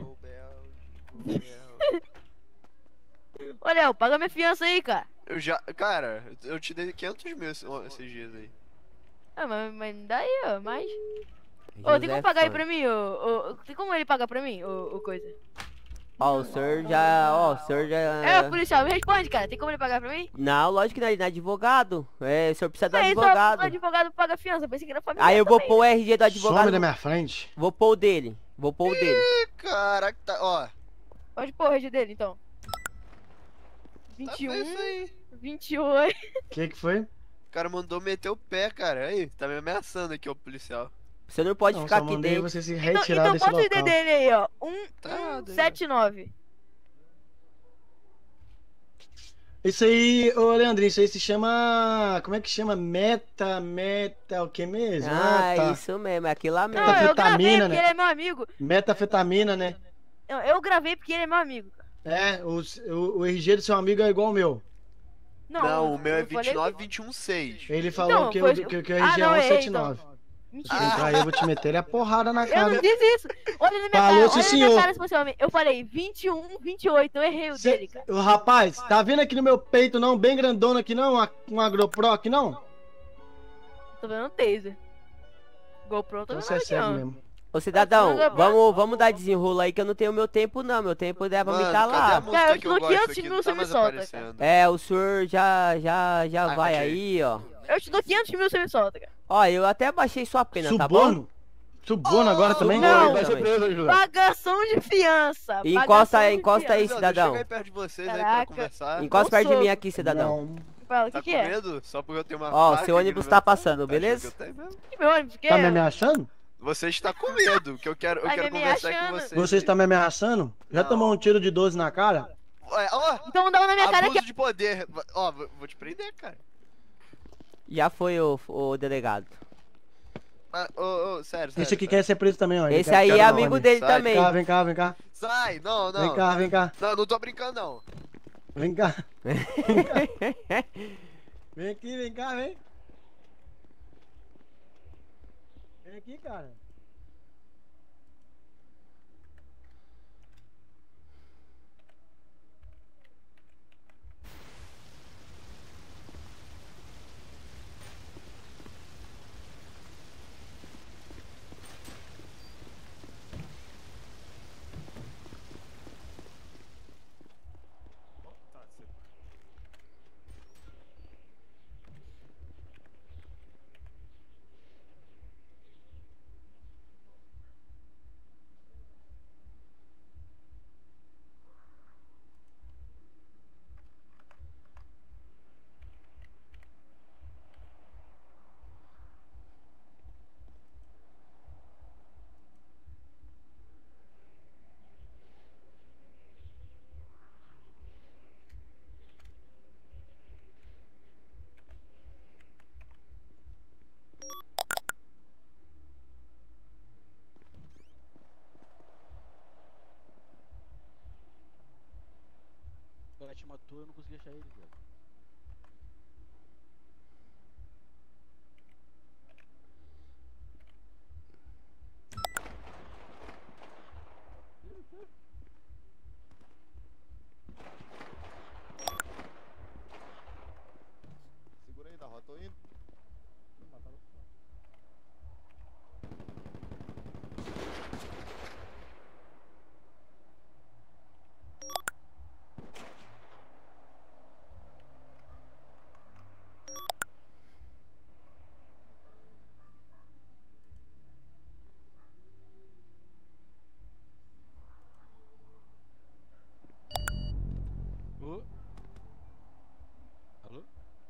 Speaker 16: Ô, Léo, paga minha fiança aí, cara.
Speaker 22: Eu já, cara, eu te dei quinhentos mil esses, esses dias aí.
Speaker 16: Ah, mas, mas dá aí, ó, mais. Ô,
Speaker 2: José
Speaker 16: tem como pagar aí
Speaker 2: Fã.
Speaker 16: pra mim, ô, ô, tem como ele pagar pra mim, ô, ô coisa?
Speaker 2: Ó, o senhor já, ó, o senhor já...
Speaker 16: É, policial, me responde, cara, tem como ele pagar pra mim?
Speaker 2: Não, lógico que não, ele não é advogado. É, o senhor precisa do
Speaker 16: Aí, só
Speaker 2: advogado.
Speaker 16: o advogado paga fiança, pensei que era família
Speaker 2: Aí eu vou
Speaker 16: também.
Speaker 2: pôr o R G do advogado.
Speaker 6: Some da minha frente.
Speaker 2: Vou pôr o dele. Vou pôr o dele.
Speaker 22: Ih, caraca, tá, ó.
Speaker 16: Pode pôr o R G dele, então. vinte e um, vinte e oito...
Speaker 6: O que que foi?
Speaker 22: O cara mandou meter o pé, cara. Aí, tá me ameaçando aqui, ó, policial.
Speaker 2: Você não pode
Speaker 6: Não,
Speaker 2: ficar
Speaker 6: só
Speaker 2: aqui
Speaker 6: mandei
Speaker 2: dentro.
Speaker 6: você se
Speaker 16: Então,
Speaker 6: retirar
Speaker 16: então
Speaker 6: desse
Speaker 16: bota o I D
Speaker 6: local.
Speaker 16: dele aí, ó.
Speaker 22: Tá,
Speaker 16: um sete nove.
Speaker 6: Isso aí, ô Leandrinho, isso aí se chama... Como é que chama? Meta, meta, o que mesmo?
Speaker 2: Ah,
Speaker 6: tá.
Speaker 2: isso mesmo, é aquilo lá mesmo.
Speaker 16: Não, eu gravei
Speaker 6: Metafetamina,
Speaker 16: porque
Speaker 6: né?
Speaker 16: ele é meu amigo.
Speaker 6: Metafetamina, né?
Speaker 16: Eu, eu gravei porque ele é meu amigo.
Speaker 6: É, o, o, o R G do seu amigo é igual ao meu.
Speaker 16: Não,
Speaker 22: Não, o meu é
Speaker 16: eu falei-
Speaker 22: vinte e nove, vinte e um, seis.
Speaker 6: Ele falou
Speaker 16: Então,
Speaker 6: que,
Speaker 16: foi-
Speaker 6: o, que, que o
Speaker 16: Ah,
Speaker 6: R G
Speaker 16: não,
Speaker 6: é
Speaker 16: errei,
Speaker 6: cento e setenta e nove.
Speaker 16: então.
Speaker 6: Se
Speaker 16: Mentira.
Speaker 6: entrar aí, eu vou te meter ele a porrada na
Speaker 16: Eu
Speaker 6: cara.
Speaker 16: não disse isso. Olha na minha
Speaker 6: Falou,
Speaker 16: cara,
Speaker 6: sim,
Speaker 16: olha na
Speaker 6: senhor.
Speaker 16: minha cara se você é homem. Eu falei vinte e um, vinte e oito, eu errei o
Speaker 6: Cê-
Speaker 16: dele, cara.
Speaker 6: Ô, rapaz, tá vendo aqui no meu peito não, bem grandona aqui não? Uma, uma GoPro aqui não?
Speaker 16: Tô vendo um taser. GoPro, tô
Speaker 6: Então
Speaker 16: vendo
Speaker 6: você é
Speaker 16: aqui,
Speaker 6: cego
Speaker 16: ó.
Speaker 6: mesmo.
Speaker 2: Ô cidadão,
Speaker 16: Tá
Speaker 2: vamos, vamos dar desenrolo aí que eu não tenho meu tempo não. Meu tempo deve me
Speaker 22: Mano,
Speaker 2: tá
Speaker 22: cadê a
Speaker 2: lá.
Speaker 22: música
Speaker 16: Cara, eu
Speaker 22: que eu
Speaker 16: tô
Speaker 22: gosto
Speaker 16: quinhentos
Speaker 22: aqui?
Speaker 16: mil,
Speaker 22: Não
Speaker 16: você
Speaker 22: tá
Speaker 16: me
Speaker 22: mais
Speaker 16: solta,
Speaker 22: aparecendo.
Speaker 2: É, o senhor já, já, já
Speaker 22: Ah,
Speaker 2: vai
Speaker 22: ok.
Speaker 2: aí, ó.
Speaker 16: Eu te dou quinhentos mil, você me solta, cara.
Speaker 2: Ó, eu até baixei sua pena, tá bom?
Speaker 6: Suborno? Suborno agora também?
Speaker 16: Não.
Speaker 6: Vai ser preso, Júlio.
Speaker 16: Pagação de fiança.
Speaker 2: E
Speaker 16: pagação
Speaker 2: encosta aí,
Speaker 16: de
Speaker 2: encosta aí,
Speaker 16: fiança.
Speaker 2: cidadão.
Speaker 22: Chega aí perto de vocês aí
Speaker 16: Caraca.
Speaker 22: pra conversar.
Speaker 2: Encosta
Speaker 16: Não
Speaker 2: perto de
Speaker 16: sou.
Speaker 2: mim aqui, cidadão.
Speaker 6: Não.
Speaker 16: Fala, o que
Speaker 22: Tá
Speaker 16: que
Speaker 22: com
Speaker 16: é?
Speaker 22: medo? Só porque eu tenho uma
Speaker 2: Ó,
Speaker 22: faca
Speaker 2: seu
Speaker 22: aqui
Speaker 2: ônibus
Speaker 22: no
Speaker 2: tá
Speaker 22: meu-
Speaker 2: passando,
Speaker 22: Tá
Speaker 2: beleza?
Speaker 22: achando que eu tenho mesmo?
Speaker 16: Que meu ônibus, que
Speaker 6: Tá me
Speaker 16: é?
Speaker 6: ameaçando?
Speaker 22: Você está com medo, que eu quero, eu
Speaker 16: Vai
Speaker 22: quero
Speaker 16: me
Speaker 22: conversar com
Speaker 16: ameaçando.
Speaker 22: você.
Speaker 6: Você está me ameaçando? Já
Speaker 22: Não.
Speaker 6: tomou um tiro de doze na cara?
Speaker 22: Ué, ó,
Speaker 16: Então dá uma na minha cara
Speaker 22: abuso
Speaker 16: aqui.
Speaker 22: de poder. Ó, vou vou te prender, cara.
Speaker 2: Já foi o, o delegado.
Speaker 22: Ah, ô, ô, sério, sério.
Speaker 6: Esse aqui
Speaker 22: sério.
Speaker 6: quer ser preso também, ó. Ele
Speaker 2: Esse
Speaker 6: quer
Speaker 2: aí
Speaker 6: ficar
Speaker 2: é
Speaker 6: no
Speaker 2: amigo
Speaker 6: ônibus.
Speaker 2: dele
Speaker 22: Sai,
Speaker 2: também.
Speaker 6: Vem cá, vem cá, vem cá.
Speaker 22: Sai, não, não.
Speaker 6: Vem cá, vem cá.
Speaker 22: Não, não tô brincando, não.
Speaker 6: Vem cá. Vem aqui, vem cá, vem. Vem aqui, cara.
Speaker 20: cara te matou, eu não consegui achar ele, velho.
Speaker 12: Segura aí, da rota, tô indo.
Speaker 20: Ô. Alô?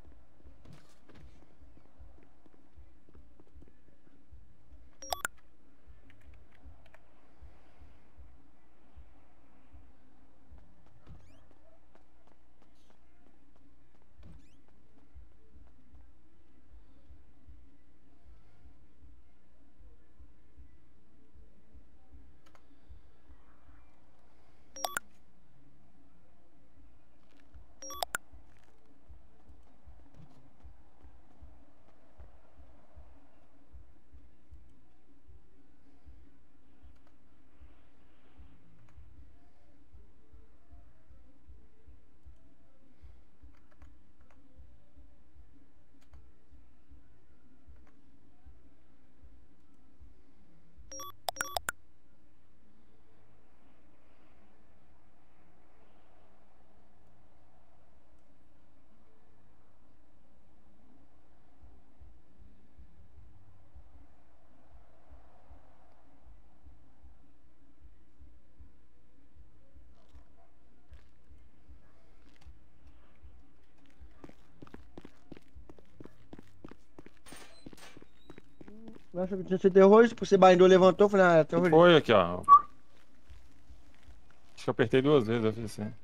Speaker 6: Nossa, que tinha sido terrorista, você baindou, levantou, falei, ah, é terrorista.
Speaker 19: Foi aqui, ó. Acho que eu apertei duas vezes, eu fiz assim.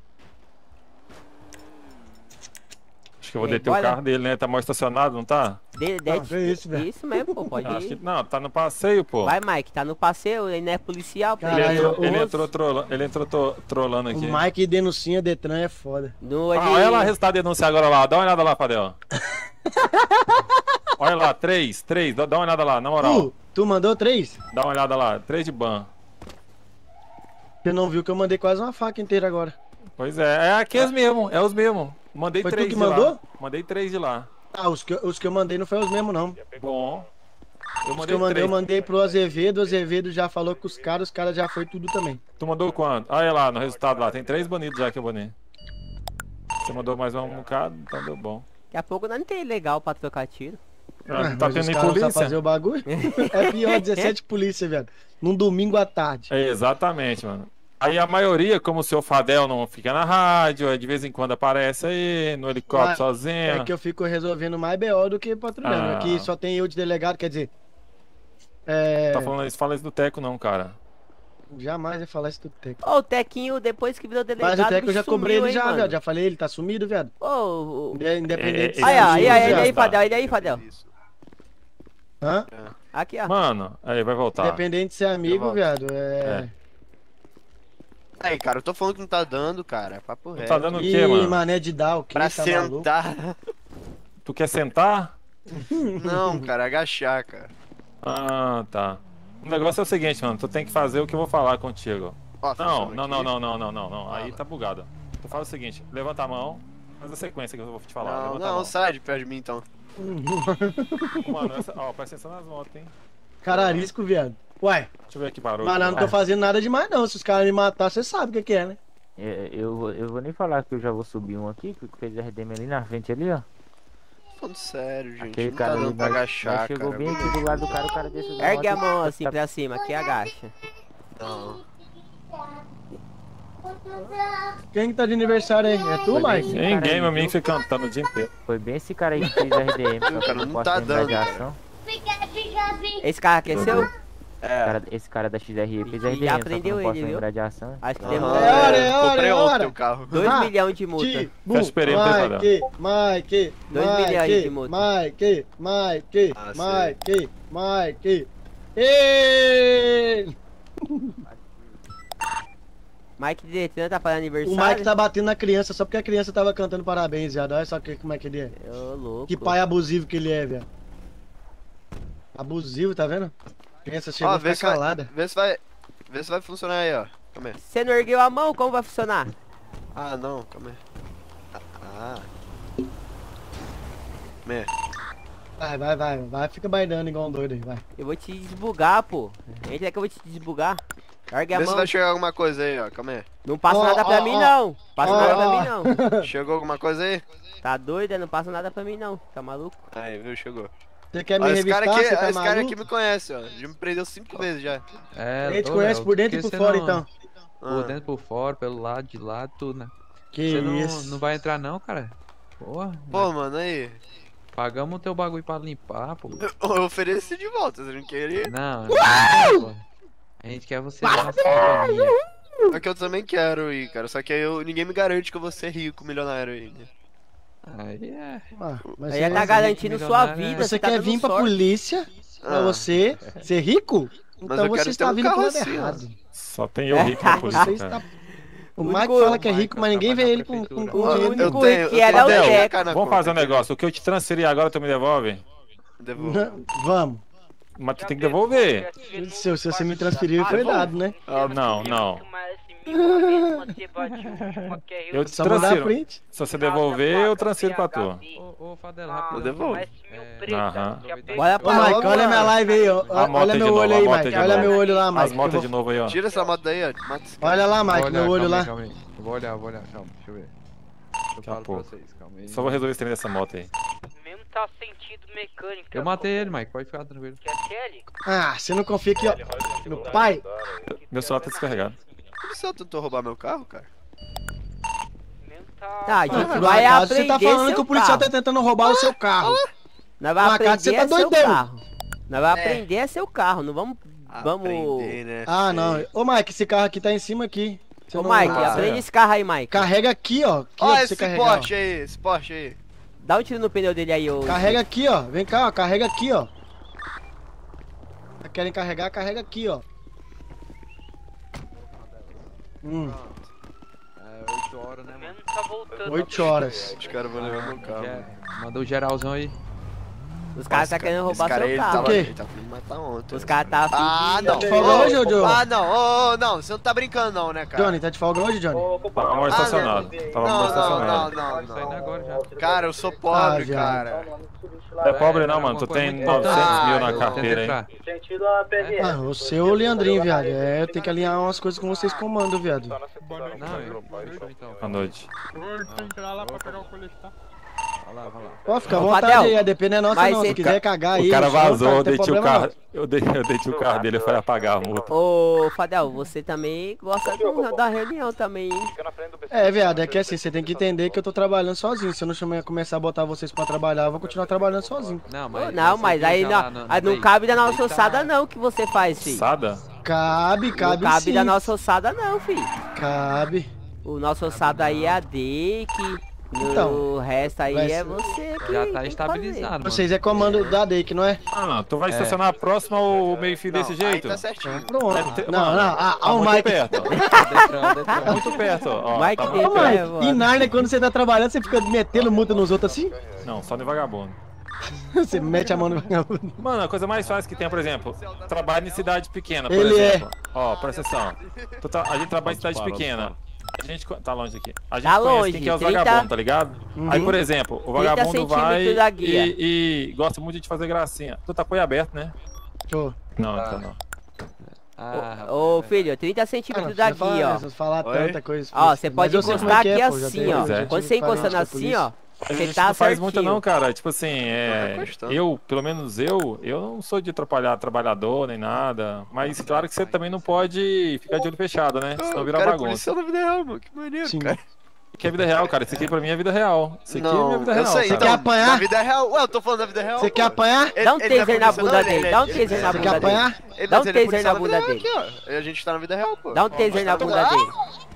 Speaker 19: Acho que eu vou
Speaker 2: E aí,
Speaker 19: deter o
Speaker 2: bora?
Speaker 19: carro dele, né? Tá mal estacionado, não tá?
Speaker 2: De, de,
Speaker 6: Ah, que isso, velho.
Speaker 2: isso mesmo, pô, pode
Speaker 19: Acho que,
Speaker 2: ir.
Speaker 19: não, tá no passeio, pô.
Speaker 2: Vai, Mike, tá no passeio, ele não é policial, pô.
Speaker 19: Ele
Speaker 6: Caralho,
Speaker 19: entrou,
Speaker 6: o-
Speaker 19: ele entrou, trola, ele entrou to- trolando
Speaker 6: O
Speaker 19: aqui.
Speaker 6: Mike denuncia Detran é foda.
Speaker 2: No,
Speaker 19: Ah,
Speaker 2: ele...
Speaker 19: olha lá o resultado de denúncia agora lá, dá uma olhada lá, Fadel. Olha lá, três, três, dá, dá uma olhada lá, na moral.
Speaker 6: Tu, tu mandou três?
Speaker 19: Dá uma olhada lá, três de ban.
Speaker 6: Você não viu que eu mandei quase uma faca inteira agora.
Speaker 19: Pois é, é aqueles mesmo, é os mesmos. Mandei
Speaker 6: Foi tu
Speaker 19: três
Speaker 6: que
Speaker 19: de
Speaker 6: mandou?
Speaker 19: lá. Mandei três de lá.
Speaker 6: Ah, os que, eu- os que eu mandei não foi os mesmos, não.
Speaker 19: Bom. Eu
Speaker 6: Os que
Speaker 19: mandei
Speaker 6: eu mandei,
Speaker 19: três.
Speaker 6: eu mandei pro Azevedo, o Azevedo já falou com os caras, os caras já foi tudo também.
Speaker 19: Tu mandou quanto? Olha lá no resultado lá, tem três banidos já que eu banei. Você mandou mais um bocado, então deu bom.
Speaker 2: Daqui a pouco nós não tem legal pra trocar tiro.
Speaker 19: Ah,
Speaker 6: Ah,
Speaker 19: tá
Speaker 6: mas
Speaker 19: tendo
Speaker 6: os
Speaker 19: nem
Speaker 6: caras não
Speaker 19: polícia?
Speaker 6: sabem fazer o bagulho? É pior, dezessete polícia, velho. Num domingo à tarde.
Speaker 19: É, exatamente, mano. Aí a maioria, como o seu Fadel não fica na rádio, aí de vez em quando aparece aí, no helicóptero
Speaker 6: Mas
Speaker 19: sozinho.
Speaker 6: É que eu fico resolvendo mais B O do que patrulhando.
Speaker 19: Ah.
Speaker 6: Aqui só tem eu de delegado, quer dizer. É.
Speaker 19: Tá falando isso, fala isso do Teco não, cara.
Speaker 6: Jamais ia falar isso do Teco.
Speaker 2: Ô, o Tequinho, depois que virou delegado,
Speaker 6: Mas o Teco eu já
Speaker 2: sumiu,
Speaker 6: cobrei ele
Speaker 2: hein,
Speaker 6: já,
Speaker 2: mano?
Speaker 6: viado. Já falei, ele tá sumido, viado.
Speaker 2: Ô, o...
Speaker 6: Independente.
Speaker 19: É, é,
Speaker 2: Aí, ó, aí, aí,
Speaker 19: viado.
Speaker 2: aí, Fadel, aí, aí, Fadel.
Speaker 6: Hã?
Speaker 2: Aqui, ó.
Speaker 19: Mano, aí vai voltar.
Speaker 6: Independente de ser amigo,
Speaker 22: volto.
Speaker 6: viado. É.
Speaker 22: Aí, cara, eu tô falando que não tá dando, cara. Papo reto.
Speaker 19: tá dando o
Speaker 6: Ih,
Speaker 19: quê, mano?
Speaker 6: mané de dar o quê?
Speaker 22: Pra
Speaker 6: Tá maluco?
Speaker 22: sentar.
Speaker 19: Tu quer sentar?
Speaker 22: Não, cara, agachar, cara.
Speaker 19: Ah, tá. O negócio é o seguinte, mano, tu tem que fazer o que eu vou falar contigo.
Speaker 22: Ó,
Speaker 19: Não,
Speaker 22: funciona
Speaker 19: não,
Speaker 22: aqui.
Speaker 19: não, não, não, não, não, não. Aí tá bugado. Tu fala o seguinte, levanta a mão, faz a sequência que eu vou te falar.
Speaker 22: Não,
Speaker 19: levanta a
Speaker 22: não,
Speaker 19: mão.
Speaker 22: sai de perto de mim então.
Speaker 19: Mano, essa, ó, presta atenção nas motos, hein?
Speaker 6: Cara, arisco, viado. Uai,
Speaker 19: Deixa eu ver aqui, parou.
Speaker 6: mas não, não tô fazendo nada demais, não. Se os caras me matar, você sabe o que, que é, né?
Speaker 18: É, eu, vou- eu vou nem falar que eu já vou subir um aqui, que fez R D M ali na frente ali, ó.
Speaker 22: Falando sério, gente.
Speaker 18: Aquele
Speaker 22: não
Speaker 18: cara
Speaker 22: tá
Speaker 18: ali,
Speaker 22: dando pra
Speaker 18: nós-
Speaker 22: agachar,
Speaker 18: nós chegou
Speaker 22: cara.
Speaker 18: bem aqui do lado do cara, o cara desceu da
Speaker 2: Ergue a
Speaker 18: moto
Speaker 2: mão
Speaker 18: e-
Speaker 2: assim
Speaker 18: tá-
Speaker 2: pra cima, aqui agacha.
Speaker 22: Não.
Speaker 6: Quem que tá de aniversário aí? É tu,
Speaker 18: Foi bem
Speaker 6: Mike?
Speaker 18: esse cara
Speaker 19: Ninguém,
Speaker 18: aí,
Speaker 19: meu amigo,
Speaker 18: viu?
Speaker 19: fica cantando o dia inteiro.
Speaker 18: Foi bem esse cara aí que fez R D M, só que
Speaker 22: cara,
Speaker 18: eu
Speaker 22: não
Speaker 18: posso
Speaker 22: tá
Speaker 18: lembrar
Speaker 22: dando,
Speaker 18: de
Speaker 22: cara.
Speaker 18: ação.
Speaker 2: Esse carro aqui é seu?
Speaker 22: É.
Speaker 18: Cara, esse cara da X R E fez
Speaker 2: E
Speaker 18: R D M, só que eu
Speaker 2: aprendeu
Speaker 18: não posso
Speaker 2: ele, viu?
Speaker 18: lembrar de ação.
Speaker 2: Acho que
Speaker 22: Aham,
Speaker 2: demora.
Speaker 6: É hora, é hora,
Speaker 22: Comprei
Speaker 6: é
Speaker 22: outro
Speaker 6: hora.
Speaker 22: teu carro.
Speaker 2: dois
Speaker 6: Ah,
Speaker 2: milhões de multa.
Speaker 6: Tibu,
Speaker 19: Fecha o perímetro aí, Fadel.
Speaker 6: Mike, Mike,
Speaker 2: Dois
Speaker 6: Mike,
Speaker 2: milhões de multa.
Speaker 6: Mike, Mike,
Speaker 22: Ah,
Speaker 6: Mike, Mike. Ei!
Speaker 2: Mike Detran tá fazendo
Speaker 6: O
Speaker 2: aniversário.
Speaker 6: Mike tá batendo na criança só porque a criança tava cantando parabéns, viado. Olha só que, como é que ele é.
Speaker 2: Ô, louco.
Speaker 6: Que pai abusivo que ele é, viado. Abusivo, tá vendo? A criança chegou
Speaker 22: Ó,
Speaker 6: a
Speaker 22: vê
Speaker 6: ficar
Speaker 22: se vai,
Speaker 6: calada.
Speaker 22: vê se vai. Vê se vai funcionar aí, ó. Calma aí.
Speaker 2: Você não ergueu a mão, como vai funcionar?
Speaker 22: Ah, não, calma aí. Ah. Calma aí.
Speaker 6: Vai, vai, vai, vai, fica bailando igual um doido aí, vai.
Speaker 2: Eu vou te desbugar, pô. Entra que eu vou te desbugar. Larga a
Speaker 22: Vê se
Speaker 2: mão.
Speaker 22: vai chegar alguma coisa aí, ó. Calma aí.
Speaker 2: Não passa
Speaker 6: Ó,
Speaker 2: nada pra
Speaker 6: ó,
Speaker 2: mim,
Speaker 6: ó.
Speaker 2: não. Passa
Speaker 6: Ó,
Speaker 2: nada pra
Speaker 6: ó.
Speaker 2: mim, não.
Speaker 22: Chegou alguma coisa aí?
Speaker 2: Tá doida? Não passa nada pra mim, não. Tá maluco?
Speaker 22: Aí, viu? Chegou.
Speaker 6: Você quer me
Speaker 22: Ó, esse
Speaker 6: revistar,
Speaker 22: cara aqui,
Speaker 6: você tá
Speaker 22: esse cara
Speaker 6: maluco?
Speaker 22: aqui me conhece, ó. Já me prendeu cinco vezes já.
Speaker 14: É,
Speaker 6: Ele te
Speaker 14: ô,
Speaker 6: conhece
Speaker 14: Léo,
Speaker 6: por dentro e
Speaker 14: por
Speaker 6: por
Speaker 14: que
Speaker 6: fora,
Speaker 14: você não-
Speaker 6: então.
Speaker 14: Por
Speaker 22: Ah.
Speaker 14: dentro, por fora, pelo lado, de lado, tudo, né?
Speaker 6: Que
Speaker 14: Você não,
Speaker 6: isso.
Speaker 14: não vai entrar não, cara? Porra.
Speaker 22: Pô, mano, aí.
Speaker 14: Pagamos o teu bagulho pra limpar, pô.
Speaker 22: Eu ofereci de volta, você não queria?
Speaker 14: Não, não, pô. A gente quer você na nossa companhia.
Speaker 22: É que eu também quero ir, cara. Só que aí eu, ninguém me garante que eu vou ser rico, milionário aí. Né?
Speaker 14: Aí é.
Speaker 6: Ah, mas
Speaker 2: Aí
Speaker 6: você-
Speaker 2: tá garantindo sua
Speaker 14: milionário,
Speaker 2: vida.
Speaker 6: Você
Speaker 2: tá
Speaker 6: quer
Speaker 2: dando
Speaker 6: vir pra
Speaker 2: sorte.
Speaker 6: polícia pra
Speaker 22: Ah.
Speaker 6: você ser rico?
Speaker 22: Mas
Speaker 6: Então
Speaker 22: eu quero
Speaker 6: você
Speaker 22: ter
Speaker 6: está
Speaker 22: um
Speaker 6: vindo pro
Speaker 22: carro
Speaker 6: lado
Speaker 22: assim, ó.
Speaker 6: errado.
Speaker 19: Só tem eu rico na polícia,
Speaker 6: Você
Speaker 19: cara.
Speaker 6: está... O
Speaker 2: O
Speaker 6: Mike
Speaker 2: único-
Speaker 6: fala que é rico, mas ninguém vê ele com, com, com
Speaker 2: O
Speaker 6: dinheiro.
Speaker 2: único
Speaker 22: tenho-
Speaker 2: rico que
Speaker 22: eu
Speaker 2: era o
Speaker 22: tenho-
Speaker 2: Deco.
Speaker 22: Cara, na
Speaker 19: Vamos
Speaker 22: conta,
Speaker 19: fazer um
Speaker 22: entendeu?
Speaker 19: negócio. O que eu te transferi agora, tu me devolve?
Speaker 22: Devolve.
Speaker 6: Não, vamos.
Speaker 19: Mas tu tem que devolver.
Speaker 6: Se, se você me transferir, foi dado, né?
Speaker 19: Ah, não, não. Eu te
Speaker 6: Só mandar a
Speaker 19: transfiro.
Speaker 6: print.
Speaker 19: Se você devolver, eu transfiro pra tu.
Speaker 14: Ô, ô Fadela, rápido.
Speaker 22: Eu devolvo.
Speaker 19: Aham.
Speaker 2: Bora
Speaker 6: Ô,
Speaker 2: pra
Speaker 6: Mike, olha minha live aí, ó.
Speaker 19: A moto
Speaker 6: Olha
Speaker 19: de
Speaker 6: meu
Speaker 19: novo,
Speaker 6: olho
Speaker 19: a
Speaker 6: aí,
Speaker 19: moto
Speaker 6: Mike.
Speaker 19: de
Speaker 6: Olha
Speaker 19: novo.
Speaker 6: meu olho lá,
Speaker 19: As
Speaker 6: Mike.
Speaker 19: motos
Speaker 6: Eu
Speaker 19: de
Speaker 6: vou-
Speaker 19: novo aí, ó.
Speaker 22: Tira essa moto daí, ó. Mata esse cara.
Speaker 6: Olha lá,
Speaker 14: Vou
Speaker 6: Mike,
Speaker 14: olhar,
Speaker 6: meu olho
Speaker 14: calma
Speaker 6: lá.
Speaker 14: aí, calma aí. Eu vou olhar, vou olhar, calma, deixa eu ver. Eu
Speaker 19: Daqui a
Speaker 14: falo pra
Speaker 19: pouco.
Speaker 14: vocês, calma aí.
Speaker 19: Só vou resolver esse trem dessa moto aí.
Speaker 17: Mesmo tá sentido mecânico.
Speaker 14: Eu matei ele, Mike, pode ficar tranquilo.
Speaker 17: Quer Kelly?
Speaker 6: Ah, você não confia aqui, ó. No pai.
Speaker 19: Meu celular tá descarregado.
Speaker 22: Por que você tentou roubar meu carro, cara?
Speaker 2: Tá, a gente
Speaker 6: Ah,
Speaker 2: vai
Speaker 6: no caso,
Speaker 2: aprender
Speaker 6: você tá falando
Speaker 2: seu
Speaker 6: que o policial
Speaker 2: carro.
Speaker 6: tá tentando roubar o seu carro.
Speaker 2: Nós vamos
Speaker 6: Na casa
Speaker 2: aprender
Speaker 6: você tá
Speaker 2: a seu
Speaker 6: doidão.
Speaker 2: carro. Nós vamos
Speaker 22: É.
Speaker 2: aprender a seu carro, não vamos... Vamos...
Speaker 22: Aprender, né?
Speaker 6: Ah, não. Ô, Mike, esse carro aqui tá em cima aqui. Você
Speaker 2: Ô,
Speaker 6: não-
Speaker 2: Mike,
Speaker 6: Ah,
Speaker 2: aprende
Speaker 6: é.
Speaker 2: esse carro aí, Mike.
Speaker 6: Carrega aqui, ó. Aqui, ó,
Speaker 22: Olha
Speaker 6: pra
Speaker 22: esse
Speaker 6: você carregar. ó.
Speaker 22: Porsche aí, esse Porsche aí.
Speaker 2: Dá um tiro no pneu dele aí, ô...
Speaker 6: Carrega aqui, ó. Vem cá, ó. Carrega aqui, ó. Querem carregar? Carrega aqui, ó. Hum,
Speaker 14: É oito horas, né, mano?
Speaker 17: Tá voltando.
Speaker 6: oito horas.
Speaker 22: Os caras vão levar meu carro.
Speaker 14: É, mandou o geralzão aí.
Speaker 2: Os caras tá querendo
Speaker 22: Esse
Speaker 2: roubar
Speaker 22: cara aí,
Speaker 2: seu
Speaker 22: ele
Speaker 2: carro.
Speaker 22: tava,
Speaker 6: quê?
Speaker 22: ele tava querendo matar ontem.
Speaker 2: Os caras tá afim
Speaker 22: Ah,
Speaker 2: de-
Speaker 22: não.
Speaker 6: Tá folga hoje, ô,
Speaker 22: Ô,
Speaker 6: Joe?
Speaker 22: Ah, não. Ô, não. Você não tá brincando não, né, cara?
Speaker 6: Johnny, tá de folga hoje, Johnny?
Speaker 19: Tava mal estacionado. Tava mal
Speaker 22: Não, não,
Speaker 19: estacionado.
Speaker 22: não,
Speaker 14: Tá
Speaker 22: não,
Speaker 14: saindo
Speaker 22: não.
Speaker 14: agora já.
Speaker 22: Cara, eu sou
Speaker 6: Ah,
Speaker 22: pobre,
Speaker 6: viado.
Speaker 22: cara.
Speaker 19: Não é pobre não, mano. Tu tem novecentos mil na carteira aí.
Speaker 4: Sentido a P G.
Speaker 6: Ah, você é o Leandrinho, viado. É, eu tenho que alinhar umas coisas com vocês comando, viado.
Speaker 14: Não, eu. Então.
Speaker 19: Boa noite.
Speaker 8: Tem que ir lá pra pegar o colete, tá?
Speaker 14: Vai lá, vai lá.
Speaker 6: Ó, fica à
Speaker 2: Ô,
Speaker 6: vontade
Speaker 2: Fadel,
Speaker 6: aí, a D P não é nossa
Speaker 2: mas
Speaker 6: não.
Speaker 2: cê-
Speaker 6: Se quiser cagar aí.
Speaker 19: O cara
Speaker 6: no chão,
Speaker 19: vazou,
Speaker 6: tá,
Speaker 19: eu
Speaker 6: não tem
Speaker 19: deixei o
Speaker 6: problema,
Speaker 19: carro. Eu dei, eu deixei o carro dele, foi apagar a multa.
Speaker 2: Ô, Fadel, você também gosta do- da reunião também, hein?
Speaker 6: não. É, viado, é que assim, você tem que entender que eu tô trabalhando sozinho. Se eu não chamar, começar a botar vocês pra trabalhar, eu vou continuar trabalhando sozinho.
Speaker 14: Não,
Speaker 2: Ô,
Speaker 14: mas.
Speaker 2: não, mas aí não, aí não cabe da nossa ossada não que você faz, filho.
Speaker 19: Sada?
Speaker 6: Cabe, cabe
Speaker 2: Não cabe
Speaker 6: sim.
Speaker 2: da nossa ossada não, filho.
Speaker 6: Cabe.
Speaker 2: O nosso ossado aí é a D, que no
Speaker 6: Então,
Speaker 2: resto aí
Speaker 6: vai
Speaker 2: é
Speaker 6: ser-
Speaker 2: você que
Speaker 14: Já
Speaker 2: tem
Speaker 14: tá
Speaker 2: que
Speaker 14: estabilizado, mano.
Speaker 6: Vocês é comando da D que não é?
Speaker 19: Ah, não. Tu vai
Speaker 14: É.
Speaker 19: estacionar próximo ao meio-fio desse
Speaker 22: Aí
Speaker 19: jeito?
Speaker 22: tá certinho.
Speaker 6: Pronto.
Speaker 19: É, te-
Speaker 6: Não,
Speaker 19: mano,
Speaker 6: não, ah,
Speaker 19: Tá
Speaker 6: ah, o
Speaker 19: muito
Speaker 6: Mike.
Speaker 19: perto, ó.
Speaker 14: Detrão, detrão.
Speaker 19: Tá muito perto, ó.
Speaker 2: Mike
Speaker 19: Tá
Speaker 2: tem-
Speaker 19: muito
Speaker 6: Ô,
Speaker 19: perto.
Speaker 2: É,
Speaker 6: Mike,
Speaker 2: mano.
Speaker 6: e Narnia, quando você tá trabalhando, você fica metendo multa nos outros assim?
Speaker 19: Não, só no vagabundo.
Speaker 6: Você mete a mão no vagabundo.
Speaker 19: Mano, a coisa mais fácil que tem, por exemplo, trabalho em cidade pequena, por
Speaker 6: Ele é.
Speaker 19: exemplo. Ó, presta atenção. Tu tá- a gente trabalha em cidade pequena. A gente co- tá longe aqui. A gente
Speaker 2: Tá
Speaker 19: conhece
Speaker 2: longe,
Speaker 19: quem que é os
Speaker 2: trinta
Speaker 19: vagabundos, tá ligado?
Speaker 6: Uhum.
Speaker 19: Aí, por exemplo, o
Speaker 2: trinta
Speaker 19: vagabundo vai
Speaker 2: centímetros da guia.
Speaker 19: e, e gosta muito de fazer gracinha. Tu tá com o olho aberto, né?
Speaker 6: Tô.
Speaker 19: Não, então não.
Speaker 14: Ah,
Speaker 2: Ô, filho, trinta
Speaker 6: Ah, não
Speaker 2: centímetros da
Speaker 6: precisa
Speaker 2: guia,
Speaker 6: falar,
Speaker 2: ó.
Speaker 6: né, falar
Speaker 22: Oi?
Speaker 6: tanta coisa.
Speaker 2: Ó, você
Speaker 6: Mas
Speaker 2: pode
Speaker 6: eu sei como
Speaker 2: encostar
Speaker 6: é que
Speaker 2: aqui
Speaker 6: é, pô, já
Speaker 2: assim,
Speaker 6: tem
Speaker 2: ó.
Speaker 19: gente
Speaker 2: Quando você
Speaker 6: parente
Speaker 2: encostando
Speaker 6: da
Speaker 2: assim,
Speaker 6: polícia.
Speaker 2: ó,
Speaker 19: A
Speaker 2: você
Speaker 19: gente
Speaker 2: tá
Speaker 19: não faz muito
Speaker 2: certinho.
Speaker 19: não, cara. Tipo assim, é,
Speaker 22: Tá encostando.
Speaker 19: eu, pelo menos eu, eu não sou de atrapalhar trabalhador nem nada. Mas claro que você também não pode ficar de olho fechado, né? Senão vira
Speaker 22: cara,
Speaker 19: bagunça.
Speaker 22: policial na vida real, mano. Que maneiro,
Speaker 6: Sim.
Speaker 22: cara.
Speaker 19: Que é vida real, cara. Isso aqui pra mim é vida real. Isso aqui é minha vida
Speaker 22: eu
Speaker 19: real.
Speaker 22: sei,
Speaker 19: cara.
Speaker 6: Você quer
Speaker 22: então,
Speaker 6: apanhar?
Speaker 22: Na vida real. Ué, eu tô falando da vida real.
Speaker 6: Você
Speaker 22: pô.
Speaker 6: quer apanhar?
Speaker 22: Ele-
Speaker 2: Dá um
Speaker 22: ele não é
Speaker 2: taser na
Speaker 22: polícia,
Speaker 2: bunda
Speaker 22: não, ele-
Speaker 2: dele,
Speaker 22: ele-
Speaker 2: dá um
Speaker 22: ele-
Speaker 2: taser
Speaker 22: ele-
Speaker 2: na
Speaker 6: Você
Speaker 2: bunda
Speaker 6: quer
Speaker 2: dele.
Speaker 6: apanhar?
Speaker 22: Ele-
Speaker 2: Dá um
Speaker 22: mas ele é
Speaker 2: taser na
Speaker 22: policial vida
Speaker 2: bunda
Speaker 22: real
Speaker 2: dele.
Speaker 22: aqui, ó. A gente tá na vida real, pô.
Speaker 2: Dá um taser na bunda dele.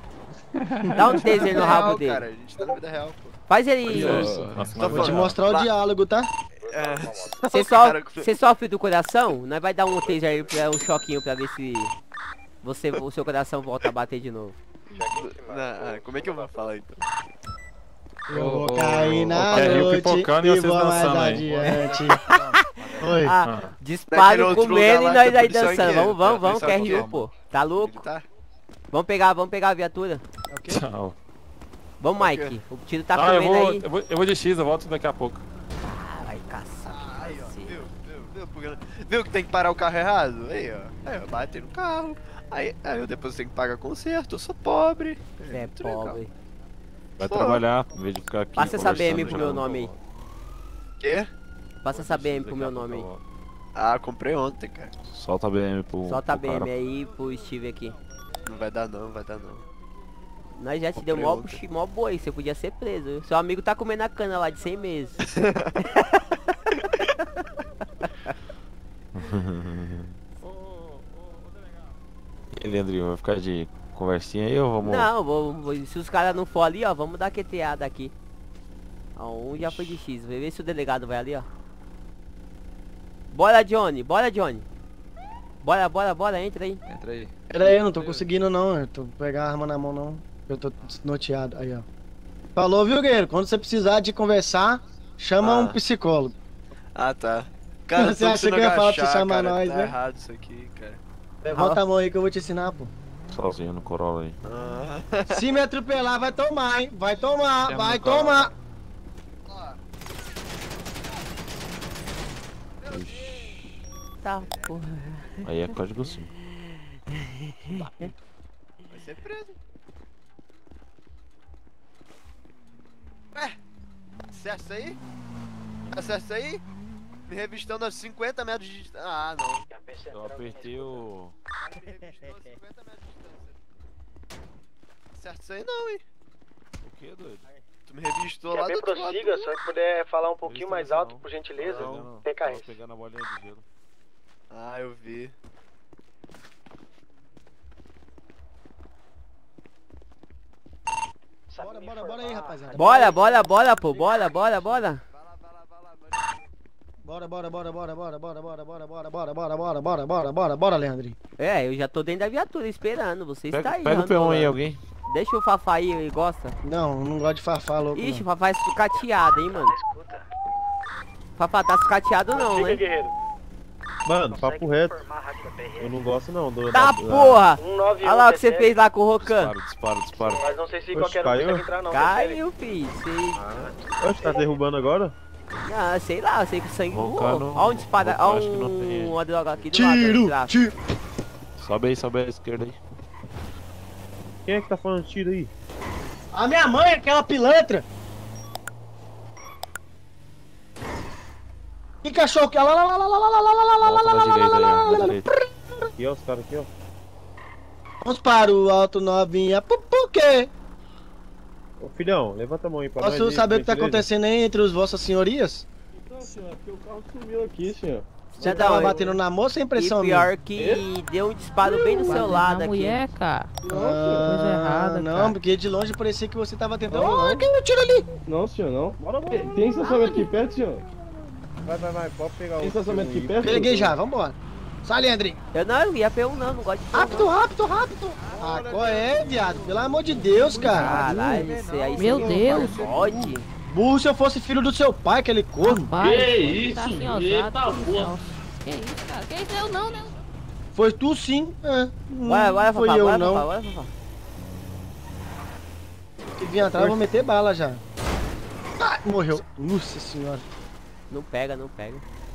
Speaker 2: Dá um taser no rabo
Speaker 22: Real,
Speaker 2: dele.
Speaker 22: cara, a gente tá na vida real, pô.
Speaker 2: Faz ele...
Speaker 19: Nossa,
Speaker 22: Tô
Speaker 6: Vou te
Speaker 22: falando.
Speaker 6: mostrar o
Speaker 22: Lá-
Speaker 6: diálogo, tá?
Speaker 22: É.
Speaker 2: Você
Speaker 22: O cara-
Speaker 2: sofre, você sofre do coração? Nós vai dar um taser aí, pra- um choquinho pra ver se você, o seu coração volta a bater de novo.
Speaker 22: Não, como é que eu vou falar então?
Speaker 6: Eu
Speaker 19: Ô,
Speaker 6: vou
Speaker 19: ô,
Speaker 6: cair
Speaker 19: ô,
Speaker 6: na
Speaker 19: Quer Rio
Speaker 6: noite
Speaker 19: pipocando e
Speaker 6: e
Speaker 19: vocês
Speaker 6: vou mais
Speaker 19: dançando aí.
Speaker 6: adiante. Oi.
Speaker 2: Ah, disparo
Speaker 22: outro
Speaker 2: comendo e
Speaker 22: lugar lá
Speaker 2: nós
Speaker 22: que a
Speaker 2: aí
Speaker 22: polícia
Speaker 2: dançando.
Speaker 22: quer.
Speaker 2: Vamos, vamos,
Speaker 22: A
Speaker 2: vamos,
Speaker 22: polícia
Speaker 2: quer
Speaker 22: quer.
Speaker 2: Rio, pô. Tá louco?
Speaker 22: Tá?
Speaker 2: Vamos pegar, vamos pegar a viatura.
Speaker 19: Tchau.
Speaker 2: Vamos, Mike. O tiro tá
Speaker 19: Ah, eu
Speaker 2: comendo
Speaker 19: vou,
Speaker 2: aí.
Speaker 19: eu, vou, eu vou de X, eu volto daqui a pouco.
Speaker 2: Ah, vai caçar.
Speaker 22: Aí, ó, viu, viu, viu, viu, viu que tem que parar o carro errado? Aí, ó. Aí, eu bati no carro. Aí, aí eu depois tenho que pagar conserto, eu sou pobre.
Speaker 2: Você é pobre.
Speaker 19: Vai
Speaker 22: Pô.
Speaker 19: trabalhar, em vez de ficar aqui.
Speaker 2: Passa essa B M pro
Speaker 19: conversando
Speaker 2: meu
Speaker 19: já.
Speaker 2: nome aí.
Speaker 22: Quê?
Speaker 2: Passa essa B M pro meu nome aí.
Speaker 22: Ah, comprei ontem, cara.
Speaker 19: Solta a B M pro.
Speaker 2: Solta a
Speaker 19: pro
Speaker 2: B M
Speaker 19: cara.
Speaker 2: aí pro Steve aqui.
Speaker 22: Não vai dar não, não vai dar não.
Speaker 2: Nós já te deu
Speaker 22: Comprei
Speaker 2: mó,
Speaker 22: ontem.
Speaker 2: mó boi, você podia ser preso. Seu amigo tá comendo a cana lá de cem meses.
Speaker 19: E aí, Leandrinho, vai ficar de conversinha aí ou vamos.
Speaker 2: Não, vou, vou- se os caras não for ali, ó, vamos dar Q T A daqui. Ó, um já foi de X, vai ver se o delegado vai ali, ó. Bora, Johnny, bora, Johnny. Bora, bora, bora, entra aí.
Speaker 14: Entra aí.
Speaker 6: Pera aí, eu não tô conseguindo não, eu tô pegar a arma na mão não. Eu tô desnorteado. Aí, ó. Falou, viu, guerreiro? Quando você precisar de conversar, chama
Speaker 22: Ah.
Speaker 6: um psicólogo.
Speaker 22: Ah, tá. Cara,
Speaker 6: Você
Speaker 22: tô
Speaker 6: acha que eu
Speaker 22: precisando
Speaker 6: ia falar pra você
Speaker 22: agachar,
Speaker 6: chamar
Speaker 22: cara.
Speaker 6: nós,
Speaker 22: tá
Speaker 6: né?
Speaker 22: errado isso aqui, cara.
Speaker 6: Levanta a mão aí que eu vou te ensinar, pô.
Speaker 19: Sozinho no Corolla aí.
Speaker 22: Ah.
Speaker 6: Se me atropelar, vai tomar, hein? Vai tomar,
Speaker 19: Chama
Speaker 6: vai
Speaker 19: no Corolla.
Speaker 6: tomar.
Speaker 2: Tá, porra.
Speaker 19: Aí é código sim.
Speaker 22: Vai ser preso. Ué, acerta isso aí? Acerta isso aí? Me revistando a cinquenta metros de distância. Ah, não.
Speaker 19: Eu apertei o.
Speaker 22: Me revistou a cinquenta metros de distância. Acerta isso aí não, hein?
Speaker 19: O que, doido?
Speaker 22: Tu me revistou
Speaker 4: Quer
Speaker 22: lá do
Speaker 4: bem
Speaker 22: outro lado.
Speaker 4: prossiga, se eu puder falar um pouquinho mais
Speaker 19: Revista
Speaker 4: alto,
Speaker 19: não.
Speaker 4: por gentileza.
Speaker 19: Não, não, não.
Speaker 4: T K
Speaker 19: Tava
Speaker 4: S.
Speaker 19: pegando a bolinha de gelo.
Speaker 22: Ah, eu vi.
Speaker 6: Bora, bora, bora aí, rapaziada.
Speaker 2: Bora, bora, bora, pô, bora, bora, bora.
Speaker 6: Bora, bora, bora, bora, bora, bora, bora, bora, bora, bora, bora, bora, bora, bora, bora, bora, Leandrinho.
Speaker 2: É, eu já tô dentro da viatura esperando, você está
Speaker 19: Pega,
Speaker 2: aí.
Speaker 19: pega o P um aí,
Speaker 2: randolando.
Speaker 19: alguém.
Speaker 2: Deixa o Fafá aí, ele gosta.
Speaker 6: Não, não gosto de farfar, louco.
Speaker 2: Ixi, o
Speaker 6: não.
Speaker 2: Fafá é sucateado, hein, mano. Fafá tá sucateado não, né?
Speaker 7: Mano, papo reto. Eu não gosto não do.
Speaker 2: Tá,
Speaker 7: da-
Speaker 2: porra!
Speaker 4: um nove um
Speaker 2: Olha lá o que você
Speaker 4: T C.
Speaker 2: fez lá com o Rocan.
Speaker 19: Dispara, dispara, dispara.
Speaker 4: Mas não sei se
Speaker 7: Oxe,
Speaker 4: qualquer um
Speaker 7: caiu?
Speaker 4: consegue entrar não. percebe?
Speaker 2: Caiu, filho. Cê...
Speaker 7: Oxe, tá derrubando agora?
Speaker 2: Ah, sei lá, eu sei que o sangue
Speaker 19: Rocan
Speaker 2: voou.
Speaker 19: não-
Speaker 2: Olha um disparo,
Speaker 19: Rocan
Speaker 2: olha
Speaker 19: acho que não tem.
Speaker 2: um... uma droga aqui do lado.
Speaker 6: Tiro,
Speaker 2: ó,
Speaker 6: tiro.
Speaker 19: Sobe aí, sobe aí à esquerda aí.
Speaker 7: Quem é que tá falando tiro aí?
Speaker 6: A minha mãe, aquela pilantra. Que cachorro que é? Lá, lá, lá, lá, lá, lá, lá, lá, lá, lá,
Speaker 19: Volta
Speaker 6: lá,
Speaker 19: na
Speaker 6: lá,
Speaker 19: direita aí,
Speaker 6: lá,
Speaker 19: ó.
Speaker 6: lá,
Speaker 19: Na
Speaker 6: lá.
Speaker 19: direita.
Speaker 7: Aqui, ó, os caras aqui, ó.
Speaker 6: Vamos para o alto novinha. Por, por quê?
Speaker 7: Ô filhão, levanta a mão aí pra nós.
Speaker 6: Posso
Speaker 7: aí,
Speaker 6: saber o que tá
Speaker 7: gentileza.
Speaker 6: acontecendo aí entre os vossas senhorias?
Speaker 7: Não, senhor, é porque o carro sumiu aqui, senhor.
Speaker 6: Você
Speaker 2: Não,
Speaker 6: tava
Speaker 2: eu-
Speaker 6: batendo na moça ou
Speaker 2: E
Speaker 6: impressão
Speaker 2: pior
Speaker 6: minha?
Speaker 2: que deu um disparo bem no seu lado aqui.
Speaker 8: mulher, cara.
Speaker 6: Ah,
Speaker 8: Coisa errada,
Speaker 6: não,
Speaker 8: cara.
Speaker 6: porque de longe parecia que você tava tentando.
Speaker 7: Não,
Speaker 6: Ah,
Speaker 7: não.
Speaker 6: quem me tira ali?
Speaker 7: Não, senhor, não. Bora, bora. Tem estacionamento aqui perto, senhor? Vai, vai, vai, pode pegar o. Tem estacionamento aqui perto?
Speaker 6: Peguei já, vambora. Sai, Leandrinho.
Speaker 2: Eu não, eu ia P um não, não gosto de P um
Speaker 6: Rápido,
Speaker 2: não.
Speaker 6: rápido, rápido. Ah, qual é, viado? Pelo amor de Deus, cara.
Speaker 2: Caralho, isso aí
Speaker 8: Meu
Speaker 2: você
Speaker 8: Deus.
Speaker 2: não pode.
Speaker 6: Burro se eu fosse filho do seu pai, aquele corno.
Speaker 8: Rapaz,
Speaker 1: Que isso?
Speaker 8: tá assim, ousado,
Speaker 1: Eita,
Speaker 8: que
Speaker 1: porra.
Speaker 8: tal. Que isso, cara? Que isso? Eu não, né?
Speaker 6: Foi tu sim. É.
Speaker 2: Bora, bora,
Speaker 6: Não foi
Speaker 2: Fafá,
Speaker 6: eu,
Speaker 2: bora,
Speaker 6: não.
Speaker 2: Fafá, bora, Fafá.
Speaker 6: Se vir atrás, eu vou meter bala já. Ai, morreu. Nossa senhora.
Speaker 2: Não pega, não pega.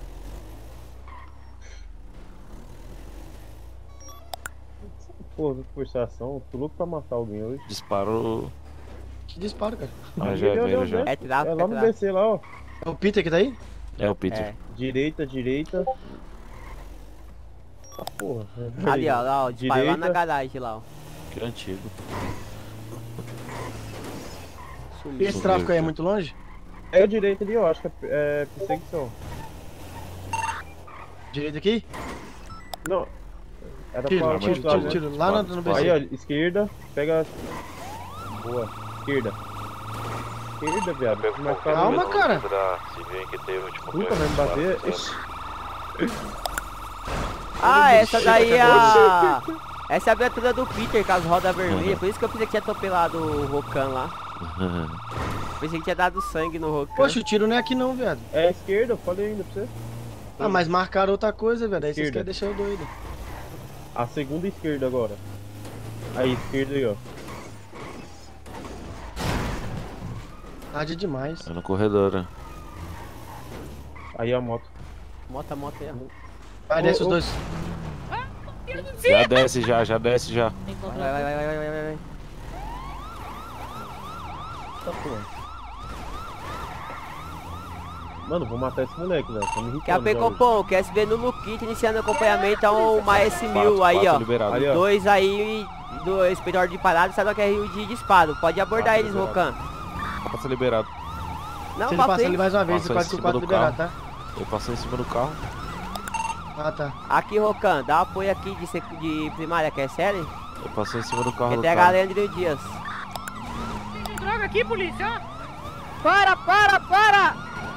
Speaker 7: Pô, forçação, tô louco pra matar alguém hoje.
Speaker 19: Disparou.
Speaker 6: Que disparo, cara.
Speaker 19: Ah, já é velho já.
Speaker 2: É tráfico,
Speaker 7: É
Speaker 2: é
Speaker 7: lá no
Speaker 2: tráfico.
Speaker 7: B C lá, ó.
Speaker 6: É o Peter que tá aí?
Speaker 19: É o Peter.
Speaker 2: É.
Speaker 7: Direita, direita. Ah, porra.
Speaker 2: Ali, ó, lá, ó, disparou lá na
Speaker 7: Direita.
Speaker 2: garagem lá, ó.
Speaker 19: Que antigo.
Speaker 2: Sumiu.
Speaker 6: Esse tráfico aí é muito longe?
Speaker 7: É o direito ali, ó. Acho que é, é perseguição.
Speaker 6: Direito aqui?
Speaker 7: Não. Era
Speaker 6: Tiro,
Speaker 7: pra
Speaker 6: tiro,
Speaker 7: outro lado,
Speaker 6: tiro,
Speaker 7: né?
Speaker 6: tiro. Lá no, no B C.
Speaker 7: Aí, ó, esquerda, pega. Boa, esquerda. Esquerda, viado. Mas
Speaker 6: Calma, cara.
Speaker 7: Puta, vai me bater. Ixi.
Speaker 2: Ah, essa daí é a... Essa é a abertura do Peter com as rodas vermelhas, por isso que eu pensei que tinha atropelado o Rocan lá. Pensei que tinha dado sangue no Rocan.
Speaker 6: Poxa, o tiro não é aqui não, viado.
Speaker 7: É a esquerda, eu falei ainda pra você.
Speaker 6: Ah, mas marcaram outra coisa, velho. Aí vocês
Speaker 7: Esquerda.
Speaker 6: querem deixar eu doido.
Speaker 7: A segunda esquerda agora. Aí, esquerda aí, ó.
Speaker 6: Tarde demais.
Speaker 13: É no corredor, né?
Speaker 7: Aí a moto.
Speaker 2: Moto, a moto aí, ó.
Speaker 6: Vai, desce os dois.
Speaker 13: Já desce, já, já desce, já.
Speaker 2: Vai, vai, vai, vai, vai, vai, vai.
Speaker 7: Tá pô. Mano, vou matar esse moleque, velho. Tá me irritando.
Speaker 2: Quer a Pecopom, quer se ver no Lukit iniciando acompanhamento ao uma S mil aí, ó.
Speaker 13: Ali, ó.
Speaker 2: Dois aí, dois peidor de parada, sai do Q R U de disparo. Pode abordar
Speaker 13: Passa
Speaker 2: eles,
Speaker 13: liberado.
Speaker 2: Rocan.
Speaker 13: Passa liberado.
Speaker 2: Não,
Speaker 6: Se ele passar ali mais uma vez,
Speaker 13: Passou
Speaker 6: você
Speaker 13: em
Speaker 6: quase que o
Speaker 13: cima
Speaker 6: quatro
Speaker 13: do
Speaker 6: liberado,
Speaker 13: carro.
Speaker 6: tá?
Speaker 13: Eu passei em cima do carro.
Speaker 6: Ah, tá.
Speaker 2: Aqui, Rocan, dá apoio aqui de, sec... de primária, quer série?
Speaker 13: Eu passei em cima do carro
Speaker 2: Quer
Speaker 13: do
Speaker 2: ter a
Speaker 13: cara.
Speaker 2: Leandro Dias.
Speaker 21: Tem droga aqui, polícia! Para, para, para!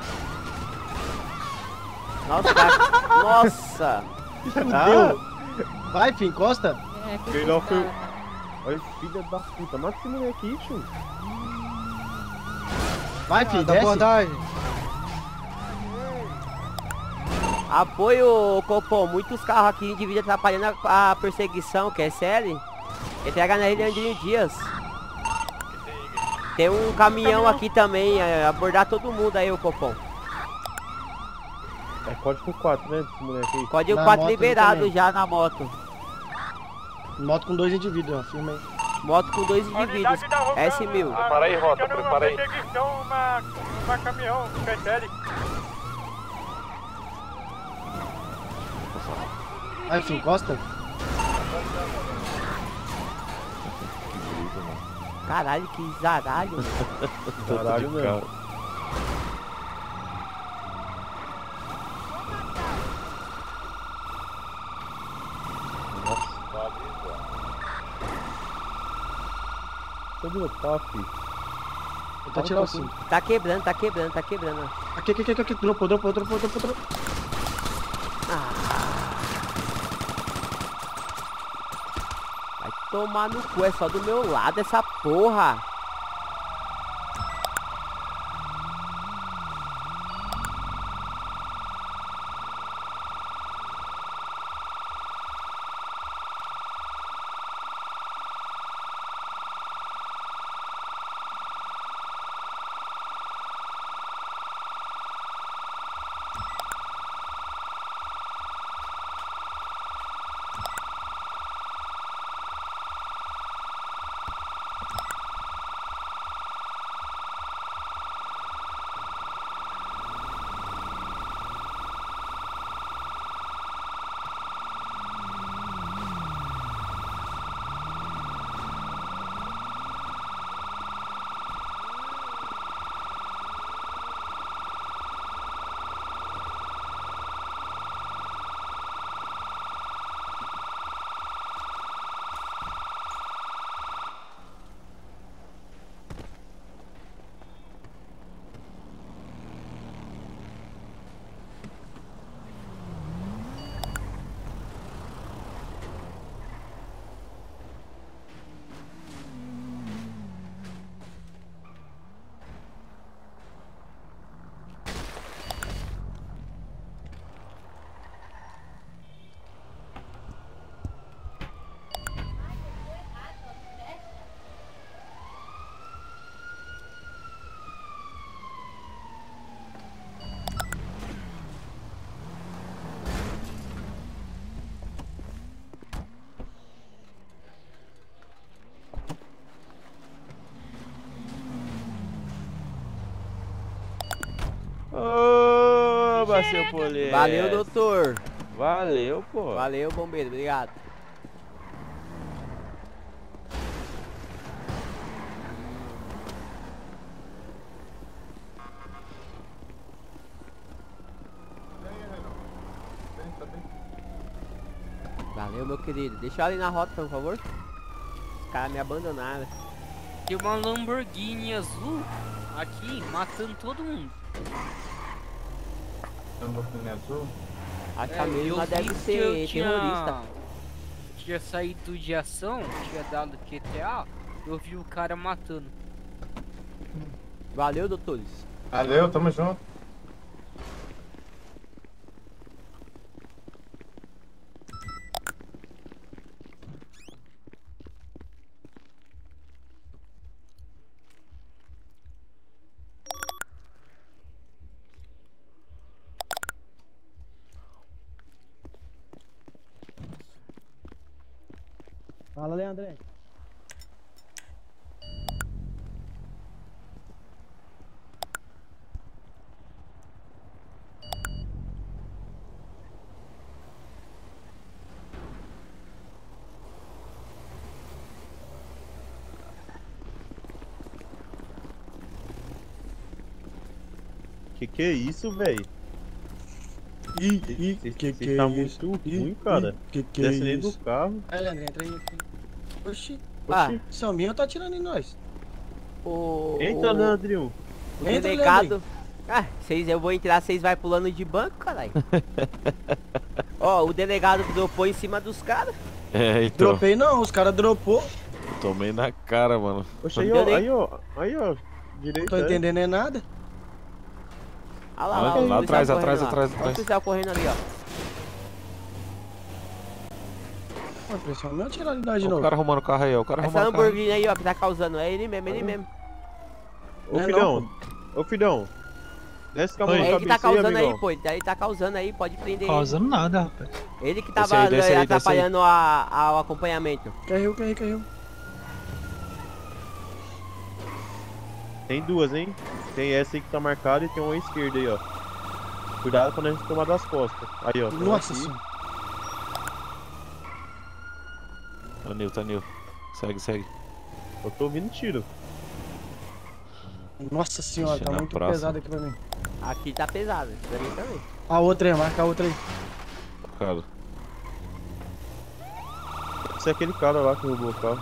Speaker 2: Nossa, cara. Nossa!
Speaker 6: Fudeu! Vai, filho, encosta!
Speaker 21: É,
Speaker 7: Melhor foi. Olha, filha da puta, mata esse moleque aí, tio.
Speaker 6: Vai, filho,
Speaker 21: da
Speaker 6: desce.
Speaker 21: abordagem.
Speaker 2: Apoio, Copom. Muitos carros aqui indivíduos atrapalhando a, a perseguição, quer série? Entrega na Leandrinho Dias. Tem um caminhão aqui também, é, abordar todo mundo aí, o Copom.
Speaker 7: É código quatro, né, esse moleque aí?
Speaker 2: Código
Speaker 6: Na
Speaker 2: quatro
Speaker 6: moto
Speaker 2: liberado
Speaker 6: também.
Speaker 2: já na moto.
Speaker 6: Moto com dois indivíduos, ó. Firma aí.
Speaker 2: Moto com dois indivíduos. S mil.
Speaker 3: Prepara aí, rota, prepara aí.
Speaker 5: Uma, uma caminhão, persegue.
Speaker 6: Vai, filho, encosta.
Speaker 2: Caralho, que zaralho.
Speaker 7: Caralho, não. Cadê o tá, filho?
Speaker 6: Vou até tirar o cinto.
Speaker 2: Tá quebrando, tá quebrando, tá quebrando. ó.
Speaker 6: Aqui, aqui, aqui, aqui. Dropou, dropou, dropou, dropou, dropou.
Speaker 2: Vai tomar no cu, é só do meu lado essa porra.
Speaker 15: Oba, seu polícia.
Speaker 2: Valeu, doutor.
Speaker 15: Valeu, pô.
Speaker 2: Valeu, bombeiro. Obrigado. Valeu, meu querido. Deixa eu ali na rota, por favor. Os caras me abandonaram.
Speaker 8: Tem uma Lamborghini azul aqui, matando todo mundo.
Speaker 15: Lamborghini azul?
Speaker 2: Acho que
Speaker 8: É,
Speaker 2: a mesma
Speaker 8: eu vi
Speaker 2: deve
Speaker 8: que
Speaker 2: ser
Speaker 8: eu tinha-
Speaker 2: terrorista.
Speaker 8: tinha saído de ação, tinha dado Q T A, eu vi o cara matando.
Speaker 2: Valeu, doutores.
Speaker 9: Valeu, tamo junto.
Speaker 6: Fala, Leandré.
Speaker 7: Que que é isso, velho?
Speaker 6: Ih, ih, que que
Speaker 7: Você
Speaker 6: é
Speaker 7: tá
Speaker 6: isso?
Speaker 7: muito
Speaker 6: Ih,
Speaker 7: ruim, cara.
Speaker 6: ih, que que é
Speaker 7: Desce dentro do
Speaker 6: isso?
Speaker 7: carro.
Speaker 6: Aí, Leandré, entra aí. Aqui. Oxi.
Speaker 2: Ah.
Speaker 6: São minha tá atirando em nós.
Speaker 2: O...
Speaker 7: Entra,
Speaker 2: o-
Speaker 7: Leandrinho.
Speaker 2: O
Speaker 6: Entra,
Speaker 2: delegado... Ah, vocês, eu vou entrar, vocês vai pulando de banco, caralho. Ó, o delegado dropou em cima dos caras.
Speaker 13: É, então.
Speaker 6: Dropei não, os caras dropou.
Speaker 13: Tomei na cara, mano.
Speaker 7: Oxe, aí, ó, aí, ó. Aí, ó. Direito.
Speaker 6: Tô entendendo é nada.
Speaker 2: Olha lá,
Speaker 13: Lá-
Speaker 2: lá, o
Speaker 13: lá
Speaker 2: policial
Speaker 13: atrás,
Speaker 2: correndo
Speaker 13: atrás,
Speaker 2: lá.
Speaker 13: atrás,
Speaker 2: Olha
Speaker 13: atrás.
Speaker 2: o policial correndo ali, ó.
Speaker 6: Pô, pessoal, não atirar em nós de
Speaker 13: Ó,
Speaker 6: novo.
Speaker 13: o cara arrumando o carro aí, ó. O cara
Speaker 2: Essa
Speaker 13: arrumando o carro.
Speaker 2: Lamborghini aí, ó, que tá causando. É ele mesmo, ele mesmo.
Speaker 7: Ô,
Speaker 6: Não é
Speaker 7: filhão. Ô, filhão. Desce com a mão
Speaker 2: É
Speaker 7: na
Speaker 2: ele que tá
Speaker 7: cabeça aí,
Speaker 2: causando aí,
Speaker 7: amigão.
Speaker 2: pô. Ele tá, ele tá causando aí, pode prender
Speaker 10: Causando
Speaker 2: ele.
Speaker 10: nada, rapaz.
Speaker 2: Ele que
Speaker 13: Desce
Speaker 2: tava
Speaker 13: aí, desce aí,
Speaker 2: eh,
Speaker 13: desce
Speaker 2: atrapalhando a, a- o acompanhamento.
Speaker 6: Caiu, caiu, caiu.
Speaker 7: Tem duas, hein? Tem essa aí que tá marcada e tem uma à esquerda aí, ó. Cuidado quando a gente tomar das costas. Aí, ó. tem uma
Speaker 6: Nossa
Speaker 7: aqui.
Speaker 6: senhora.
Speaker 13: Tá Nil, tá Nil. Segue, segue.
Speaker 7: Eu tô ouvindo tiro.
Speaker 6: Nossa senhora,
Speaker 13: Ixi,
Speaker 6: tá
Speaker 13: na
Speaker 6: muito
Speaker 13: praça.
Speaker 6: pesado aqui pra mim.
Speaker 2: Aqui tá pesado, pra mim também.
Speaker 6: A outra aí, marca a outra aí.
Speaker 13: Cara.
Speaker 7: Esse é aquele cara lá que roubou o carro.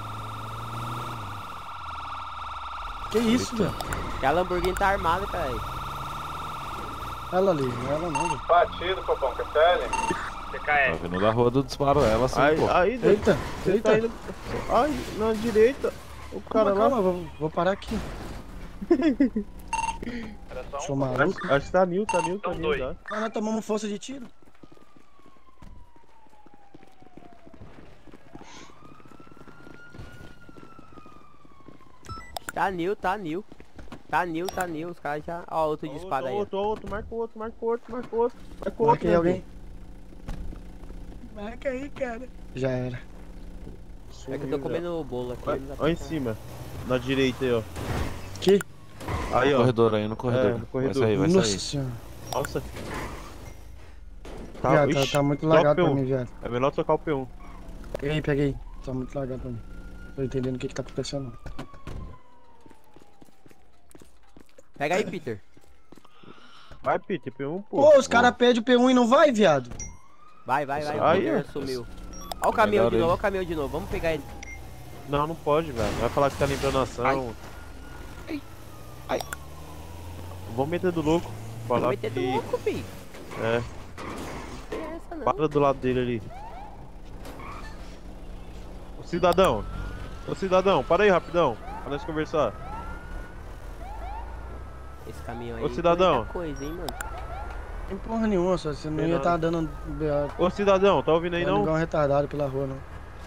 Speaker 6: Que isso, velho?
Speaker 2: Que a Lamborghini tá armada, caralho.
Speaker 6: Ela ali, não é ela não, velho.
Speaker 9: Batido, Copão, que sério?
Speaker 13: Tá vindo da rua do disparo ela assim,
Speaker 7: Aí,
Speaker 13: pô.
Speaker 7: aí,
Speaker 6: Eita,
Speaker 7: você
Speaker 6: eita.
Speaker 7: tá indo. Ai, na direita. O cara
Speaker 6: Calma,
Speaker 7: lá.
Speaker 6: calma, vou, vou parar aqui.
Speaker 5: Era só
Speaker 6: Sou
Speaker 5: um.
Speaker 6: maluco.
Speaker 7: Acho, acho que tá Nil, tá Nil, tá
Speaker 5: São
Speaker 7: Nil
Speaker 5: dois.
Speaker 7: já.
Speaker 6: Mas nós tomamos força de tiro.
Speaker 2: Tá Nil, tá Nil. Tá Nil, tá Nil. Os caras já. Ó, outro disparo aí. ó.
Speaker 7: Outro, outro, marca o outro, marca o outro, marca o outro. Marca o outro.
Speaker 6: Marca aí
Speaker 7: né,
Speaker 6: alguém. Marca aí, cara. Já era.
Speaker 2: É que eu tô comendo o bolo aqui.
Speaker 7: Olha
Speaker 2: não dá pra
Speaker 7: olha em
Speaker 2: ficar.
Speaker 7: cima. Na direita aí, ó.
Speaker 6: Que?
Speaker 7: Aí,
Speaker 13: No
Speaker 7: ó.
Speaker 13: corredor aí, no corredor.
Speaker 7: É, no corredor.
Speaker 13: Vai sair, vai
Speaker 6: Nossa
Speaker 13: sair.
Speaker 6: senhora.
Speaker 7: Nossa.
Speaker 6: Viado, tá,
Speaker 7: ixi,
Speaker 6: tá muito
Speaker 7: troca
Speaker 6: lagado
Speaker 7: o
Speaker 6: pra
Speaker 7: P um.
Speaker 6: mim, viado.
Speaker 7: É melhor trocar o P um.
Speaker 6: Peguei, peguei. Tá muito lagado pra mim. Tô entendendo o que que tá acontecendo.
Speaker 2: Pega aí, Peter.
Speaker 7: Vai, Peter, P um, pô.
Speaker 6: Pô, os caras pedem o P um e não vai, viado.
Speaker 2: Vai, vai, vai. O
Speaker 7: Aí,
Speaker 2: Peter
Speaker 7: ó.
Speaker 2: sumiu. Ó o caminhão
Speaker 13: Melhor
Speaker 2: de novo,
Speaker 13: ele.
Speaker 2: ó o caminhão de novo. Vamos pegar ele.
Speaker 7: Não, não pode, velho. Vai falar que tá lembrando a ação.
Speaker 13: Ai. Ai.
Speaker 7: Vamos meter do louco.
Speaker 2: Vamos
Speaker 7: Falar
Speaker 2: meter
Speaker 7: que...
Speaker 2: do louco, fi.
Speaker 7: É,
Speaker 2: Não tem essa não.
Speaker 7: para do lado dele ali. Ô cidadão. Ô cidadão, para aí rapidão. Pra nós conversar.
Speaker 2: Esse caminhão aí.
Speaker 7: Ô, cidadão.
Speaker 2: tem muita coisa, hein, mano.
Speaker 6: Tem porra nenhuma, só você não
Speaker 7: Tem
Speaker 6: ia
Speaker 7: nada.
Speaker 6: tá dando B O.
Speaker 7: Ô cidadão, tá ouvindo aí
Speaker 6: Não?
Speaker 7: não?
Speaker 6: Um retardado pela rua, não.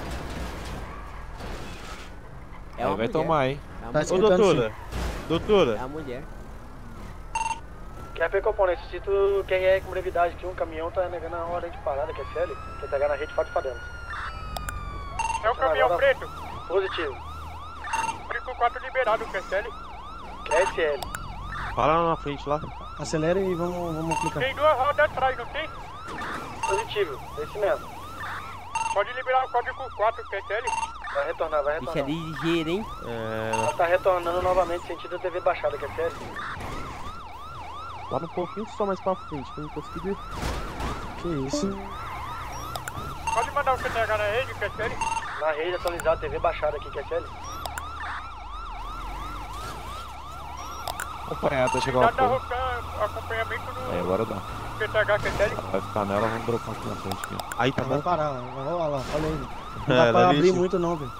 Speaker 2: É
Speaker 13: Aí
Speaker 2: uma
Speaker 13: vai
Speaker 2: mulher.
Speaker 13: tomar, hein?
Speaker 2: É uma
Speaker 6: Tá
Speaker 2: mulher.
Speaker 7: Ô
Speaker 6: escutando
Speaker 7: doutora.
Speaker 2: É
Speaker 7: Doutora.
Speaker 2: a mulher.
Speaker 4: Quer ver, Copão, nesse sítio, quem é com brevidade aqui, um caminhão tá negando a ordem de parada, que é sério, quer pegar na rede Fato Fademos.
Speaker 5: É o caminhão preto.
Speaker 4: Positivo.
Speaker 5: Brinco quatro liberado, Q S L.
Speaker 4: Q S L.
Speaker 7: Para lá na frente lá.
Speaker 6: Acelera e vamos, vamos aplicar.
Speaker 5: Tem duas rodas atrás, não tem?
Speaker 4: Positivo, esse mesmo.
Speaker 5: Pode liberar o código quatro, Q S L.
Speaker 4: Vai retornar, vai
Speaker 2: Bicho é
Speaker 4: retornar.
Speaker 2: ligeiro, hein?
Speaker 7: É.
Speaker 4: Ela tá retornando novamente, sentido T V baixada, Q S L.
Speaker 7: Para um pouquinho só mais pra frente, que eu não consegui ver.
Speaker 6: Que isso?
Speaker 5: Pode mandar o C T H na rede, Q S L.
Speaker 4: Na rede atualizada, T V baixada aqui, Q S L.
Speaker 13: Acompanhar até chegar o
Speaker 5: Já tá
Speaker 13: apoio.
Speaker 5: rotando acompanhamento no...
Speaker 13: Aí agora dá.
Speaker 5: Q T H, Q T L.
Speaker 13: Vai ficar nela, vamos dropar aqui na frente. Aqui.
Speaker 7: Aí tá
Speaker 6: Vai
Speaker 7: bom.
Speaker 6: parar, vai rolar lá, olha aí. Não
Speaker 7: É,
Speaker 6: dá pra
Speaker 7: lá
Speaker 6: abrir
Speaker 7: nesse-
Speaker 6: muito não, velho.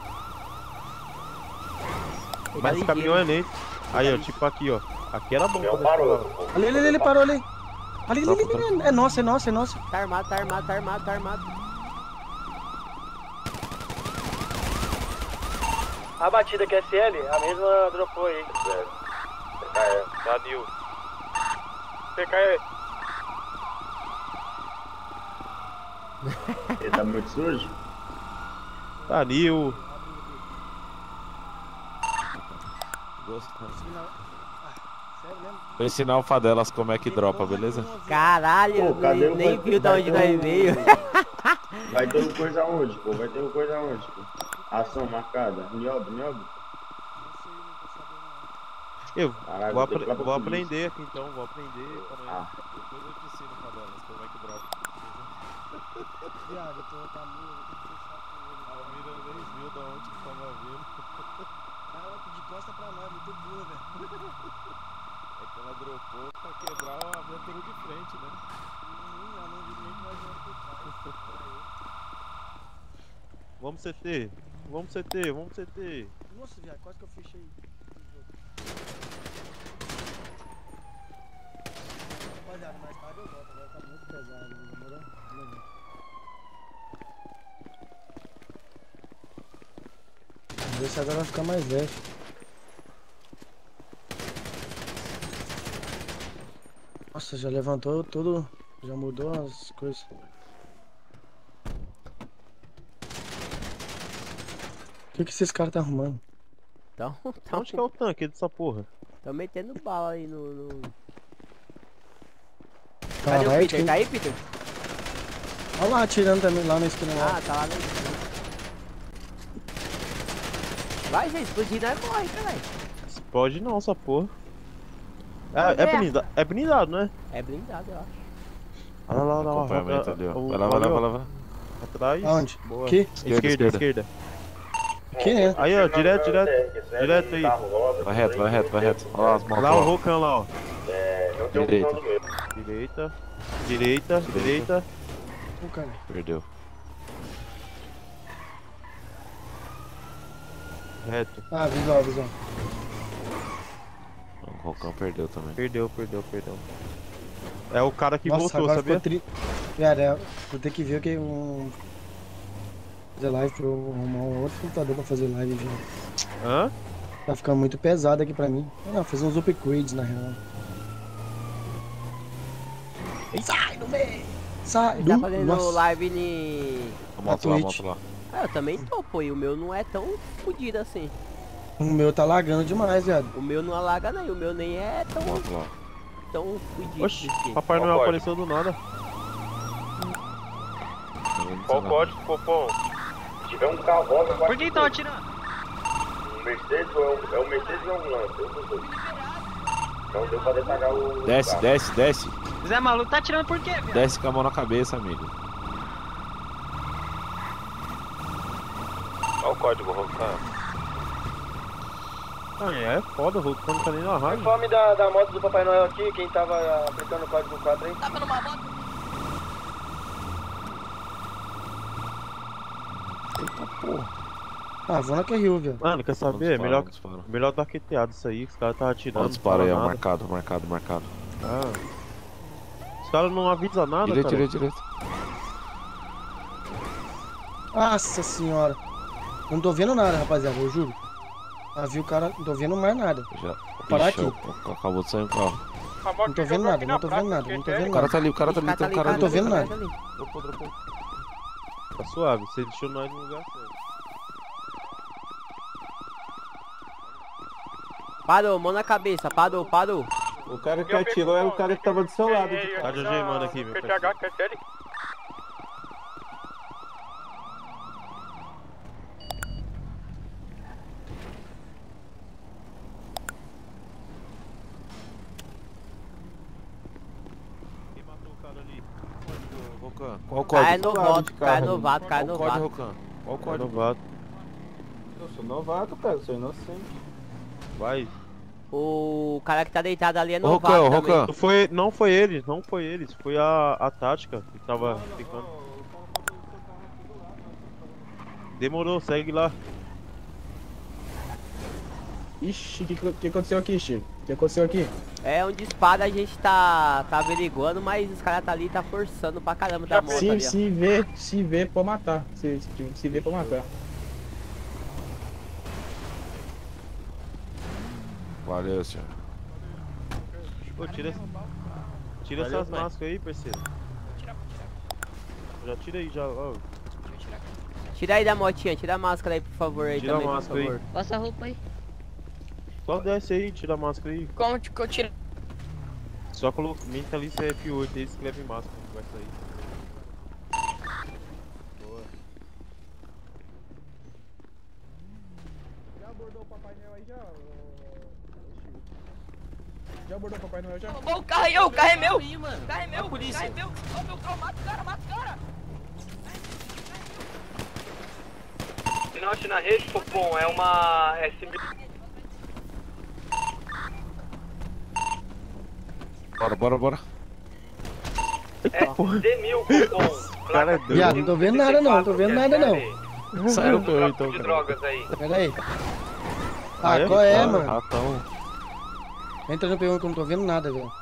Speaker 7: Mas esse caminhão é lento. Aí, ó, tipo aqui, ó. Aqui era bom.
Speaker 9: Meu
Speaker 7: quando a gente
Speaker 9: parou.
Speaker 7: pulava.
Speaker 6: Ali, ali, ali, ele parou ali. Ali, ali, ali, ali, é nosso, é nosso, é nosso.
Speaker 2: Tá armado, tá armado, tá armado, tá armado.
Speaker 4: A batida Q S L, a mesma dropou aí.
Speaker 5: Danil. P K E.
Speaker 9: Ele tá muito sujo?
Speaker 7: Tá, Nil.
Speaker 13: Vou ensinar o Fadelas como é que dropa, beleza?
Speaker 2: Caralho,
Speaker 9: Pô, cadê
Speaker 2: nem,
Speaker 9: o
Speaker 2: nem
Speaker 9: vai-
Speaker 2: viu da
Speaker 9: vai
Speaker 2: onde
Speaker 9: ter
Speaker 2: nós
Speaker 9: um-
Speaker 2: veio.
Speaker 9: Vai ter uma coisa onde, pô? Vai ter uma coisa onde, pô? Ação marcada. Niobe, Niobe.
Speaker 7: Eu
Speaker 9: Caralho,
Speaker 7: vou,
Speaker 9: vou ter que
Speaker 7: apre-
Speaker 9: ir lá pra
Speaker 7: vou
Speaker 9: polícia.
Speaker 7: aprender aqui então, vou aprender. pra nós.
Speaker 9: Ah.
Speaker 13: Depois eu te ensino o Fadelas como é que dropa.
Speaker 6: Viado, eu tô com a mira, eu tenho que fechar com ele.
Speaker 13: A mira nem viu da onde que tava vindo.
Speaker 6: Ela de costa pra nós, muito burra, velho.
Speaker 13: É que ela dropou pra quebrar a aventura de frente, né?
Speaker 6: Hum, ela não viu nem que nós vamos por trás.
Speaker 7: Vamos C T, vamos C T, vamos C T.
Speaker 6: Nossa, viado, quase que eu fechei. Rapaziada, mais tarde eu volto, agora tá muito pesado, demorou? Demorou. Vamos ver se agora vai ficar mais leve. Nossa, já levantou tudo, já mudou as coisas. O que que esses caras tá arrumando?
Speaker 2: Então, tá
Speaker 7: Onde que é o tanque dessa porra?
Speaker 2: Tô metendo bala aí no... no... Cadê
Speaker 6: Caralho,
Speaker 2: o Peter?
Speaker 6: quem-
Speaker 2: Tá aí, Peter?
Speaker 6: Olha lá atirando também, lá na esquina lá.
Speaker 2: Ah, tá lá na esquina. Vai, gente, explodir, nós morre, caralho.
Speaker 7: Explode não, essa porra.
Speaker 2: Vamos
Speaker 7: É, é,
Speaker 2: ver.
Speaker 7: blindado, é blindado, né?
Speaker 2: É blindado, eu acho.
Speaker 7: Olha lá, olha lá.
Speaker 13: Acompanhamento
Speaker 7: olha-
Speaker 13: ali, ó.
Speaker 7: o-
Speaker 13: Vai lá, vai lá,
Speaker 7: olha,
Speaker 13: vai lá,
Speaker 7: ó.
Speaker 13: vai lá.
Speaker 7: Atrás.
Speaker 6: Aonde?
Speaker 7: Boa.
Speaker 6: Aqui?
Speaker 7: Esquerda, esquerda. esquerda.
Speaker 6: Aqui, né?
Speaker 7: Aí, ó, direto, direto. Direto aí.
Speaker 13: Vai reto, vai reto, vai reto. Olha lá as motos.
Speaker 7: Lá o
Speaker 13: lá.
Speaker 7: Rocan lá, ó.
Speaker 13: Direita.
Speaker 7: Direita. Direita, direita.
Speaker 6: O cara.
Speaker 13: Perdeu.
Speaker 7: Reto.
Speaker 6: Ah, visual, visual.
Speaker 13: O Rocão perdeu também.
Speaker 7: Perdeu, perdeu, perdeu. É o cara que
Speaker 6: Nossa,
Speaker 7: voltou,
Speaker 6: agora
Speaker 7: sabia?
Speaker 6: ficou tri... Cara, é, vou ter que ver que um... fazer live pra eu arrumar um outro computador pra fazer live já.
Speaker 7: Hã?
Speaker 6: Tá ficando muito pesado aqui pra mim. Não, fazer uns upgrades na real. Sai do meio! Sai
Speaker 2: Ele
Speaker 6: do
Speaker 2: tá fazendo
Speaker 6: Nossa.
Speaker 2: live ni...
Speaker 13: A moto lá, a
Speaker 6: Twitch.
Speaker 13: moto lá.
Speaker 2: Ah, eu também tô, pô, e o meu não é tão fodido assim.
Speaker 6: O meu tá lagando demais, viado.
Speaker 2: O meu não alaga nem, o meu nem é tão,
Speaker 13: Moto lá.
Speaker 2: tão fodido.
Speaker 7: Oxi,
Speaker 2: assim.
Speaker 7: Papai
Speaker 5: Qual
Speaker 7: Noel
Speaker 5: código?
Speaker 7: apareceu do nada.
Speaker 5: Qual o código, Popom?
Speaker 9: Se tiver um carro, volta
Speaker 8: Por que estão atirando?
Speaker 9: Um Mercedes ou é um, é um Mercedes ou é um Lancer? Um dos dois. Então deu pra detalhar o.
Speaker 13: Desce,
Speaker 9: carro.
Speaker 13: desce, desce.
Speaker 8: Zé Maluco tá atirando por quê, viado?
Speaker 13: Desce com a mão na cabeça, amigo.
Speaker 5: Qual o código, Rocan?
Speaker 7: Ah, é foda, o Rocan não tá nem na rádio.
Speaker 4: Informe da, da moto do Papai Noel aqui, quem tava aplicando o código quatro aí.
Speaker 8: Tava numa moto.
Speaker 6: Eita porra. Ah, vou na Q R U, viado.
Speaker 7: Mano, quer saber?
Speaker 13: dispara,
Speaker 7: melhor,
Speaker 13: não dispara.
Speaker 7: melhor dar queteado isso aí, que os caras tá atirando.
Speaker 13: Olha o disparo
Speaker 7: não
Speaker 13: aí, ó.
Speaker 7: fala nada.
Speaker 13: Marcado, marcado, marcado.
Speaker 7: Ah. Os caras não avisam nada,
Speaker 13: Direito,
Speaker 7: cara.
Speaker 13: direito, direito.
Speaker 6: Nossa senhora. Não tô vendo nada, rapaziada, eu juro. Ah, viu o cara, não tô vendo mais nada.
Speaker 13: Já.
Speaker 6: Vou parar
Speaker 13: Ixi,
Speaker 6: aqui.
Speaker 13: ó, ó, acabou de sair um carro.
Speaker 6: Não tô vendo nada, não tô vendo nada, não tô vendo
Speaker 13: O cara
Speaker 6: nada.
Speaker 13: tá ali, o cara tá ali, tem um cara
Speaker 6: Não
Speaker 13: ali.
Speaker 6: tô vendo nada.
Speaker 13: Dropou, dropou.
Speaker 7: Tá suave, você deixou nós no lugar certo.
Speaker 2: Parou, mão na cabeça, parou, parou.
Speaker 15: O cara que atirou era o cara que tava do seu lado.
Speaker 7: Tá de mano aqui, meu
Speaker 5: Q T H, Q T L.
Speaker 7: Quem matou o cara ali?
Speaker 13: Rocan, qual o
Speaker 2: Cai
Speaker 13: código?
Speaker 2: novato, cai novato, cai
Speaker 13: Qual o código,
Speaker 2: novato.
Speaker 13: Rocan? Qual o
Speaker 7: Cara
Speaker 13: código?
Speaker 7: novato.
Speaker 15: Eu sou novato, cara, sou inocente.
Speaker 7: Vai.
Speaker 2: O cara que tá deitado ali é
Speaker 7: Ô,
Speaker 2: novato
Speaker 7: Rocan,
Speaker 2: também.
Speaker 7: Rocan. Não foi, não foi eles, não foi eles. Foi a, a tática que tava ficando. Demorou, segue lá.
Speaker 10: Ixi, o que, que aconteceu aqui, Chico? O que aconteceu aqui?
Speaker 2: É onde espada a gente tá, tá averiguando, mas os caras tá ali, tá forçando pra caramba da moto
Speaker 10: Se,
Speaker 2: ali, ó.
Speaker 10: se vê, se vê pra matar. Se, se, se vê pra matar.
Speaker 13: Valeu, senhor.
Speaker 7: Pô, tira, tira
Speaker 13: Valeu,
Speaker 7: essas
Speaker 13: pai.
Speaker 7: máscaras aí, parceiro. Já tira aí, já. Ó.
Speaker 2: Tira aí da motinha, tira a máscara aí, por favor, aí
Speaker 7: Tira a
Speaker 2: também, por
Speaker 7: máscara aí.
Speaker 2: favor.
Speaker 21: Passa a roupa aí.
Speaker 7: Só desce aí, tira a máscara aí.
Speaker 21: Como que eu tiro?
Speaker 7: Só coloca mentalista F oito aí, escreve máscara que vai sair. Boa.
Speaker 10: Já abordou o Papai Noel aí já? Já abordou o Papai Noel já?
Speaker 21: Ô, o carro aí, ô, o carro é meu! O carro é meu! O carro é meu! Ô, meu carro, mata o cara, mata o cara!
Speaker 3: Norte na rede, Popom, é uma S mil.
Speaker 13: Bora, bora, bora.
Speaker 3: S D mil, Popom.
Speaker 7: Cara, é doido.
Speaker 6: Viado, não tô vendo nada não, não tô vendo nada não.
Speaker 13: Sai no P um então,
Speaker 3: de
Speaker 13: cara.
Speaker 3: drogas aí.
Speaker 6: Pera aí.
Speaker 7: Ah,
Speaker 6: Ah,
Speaker 7: é?
Speaker 6: qual é,
Speaker 7: Ah,
Speaker 6: mano?
Speaker 13: Ratão.
Speaker 6: Entra no P um que eu não tô vendo nada, velho.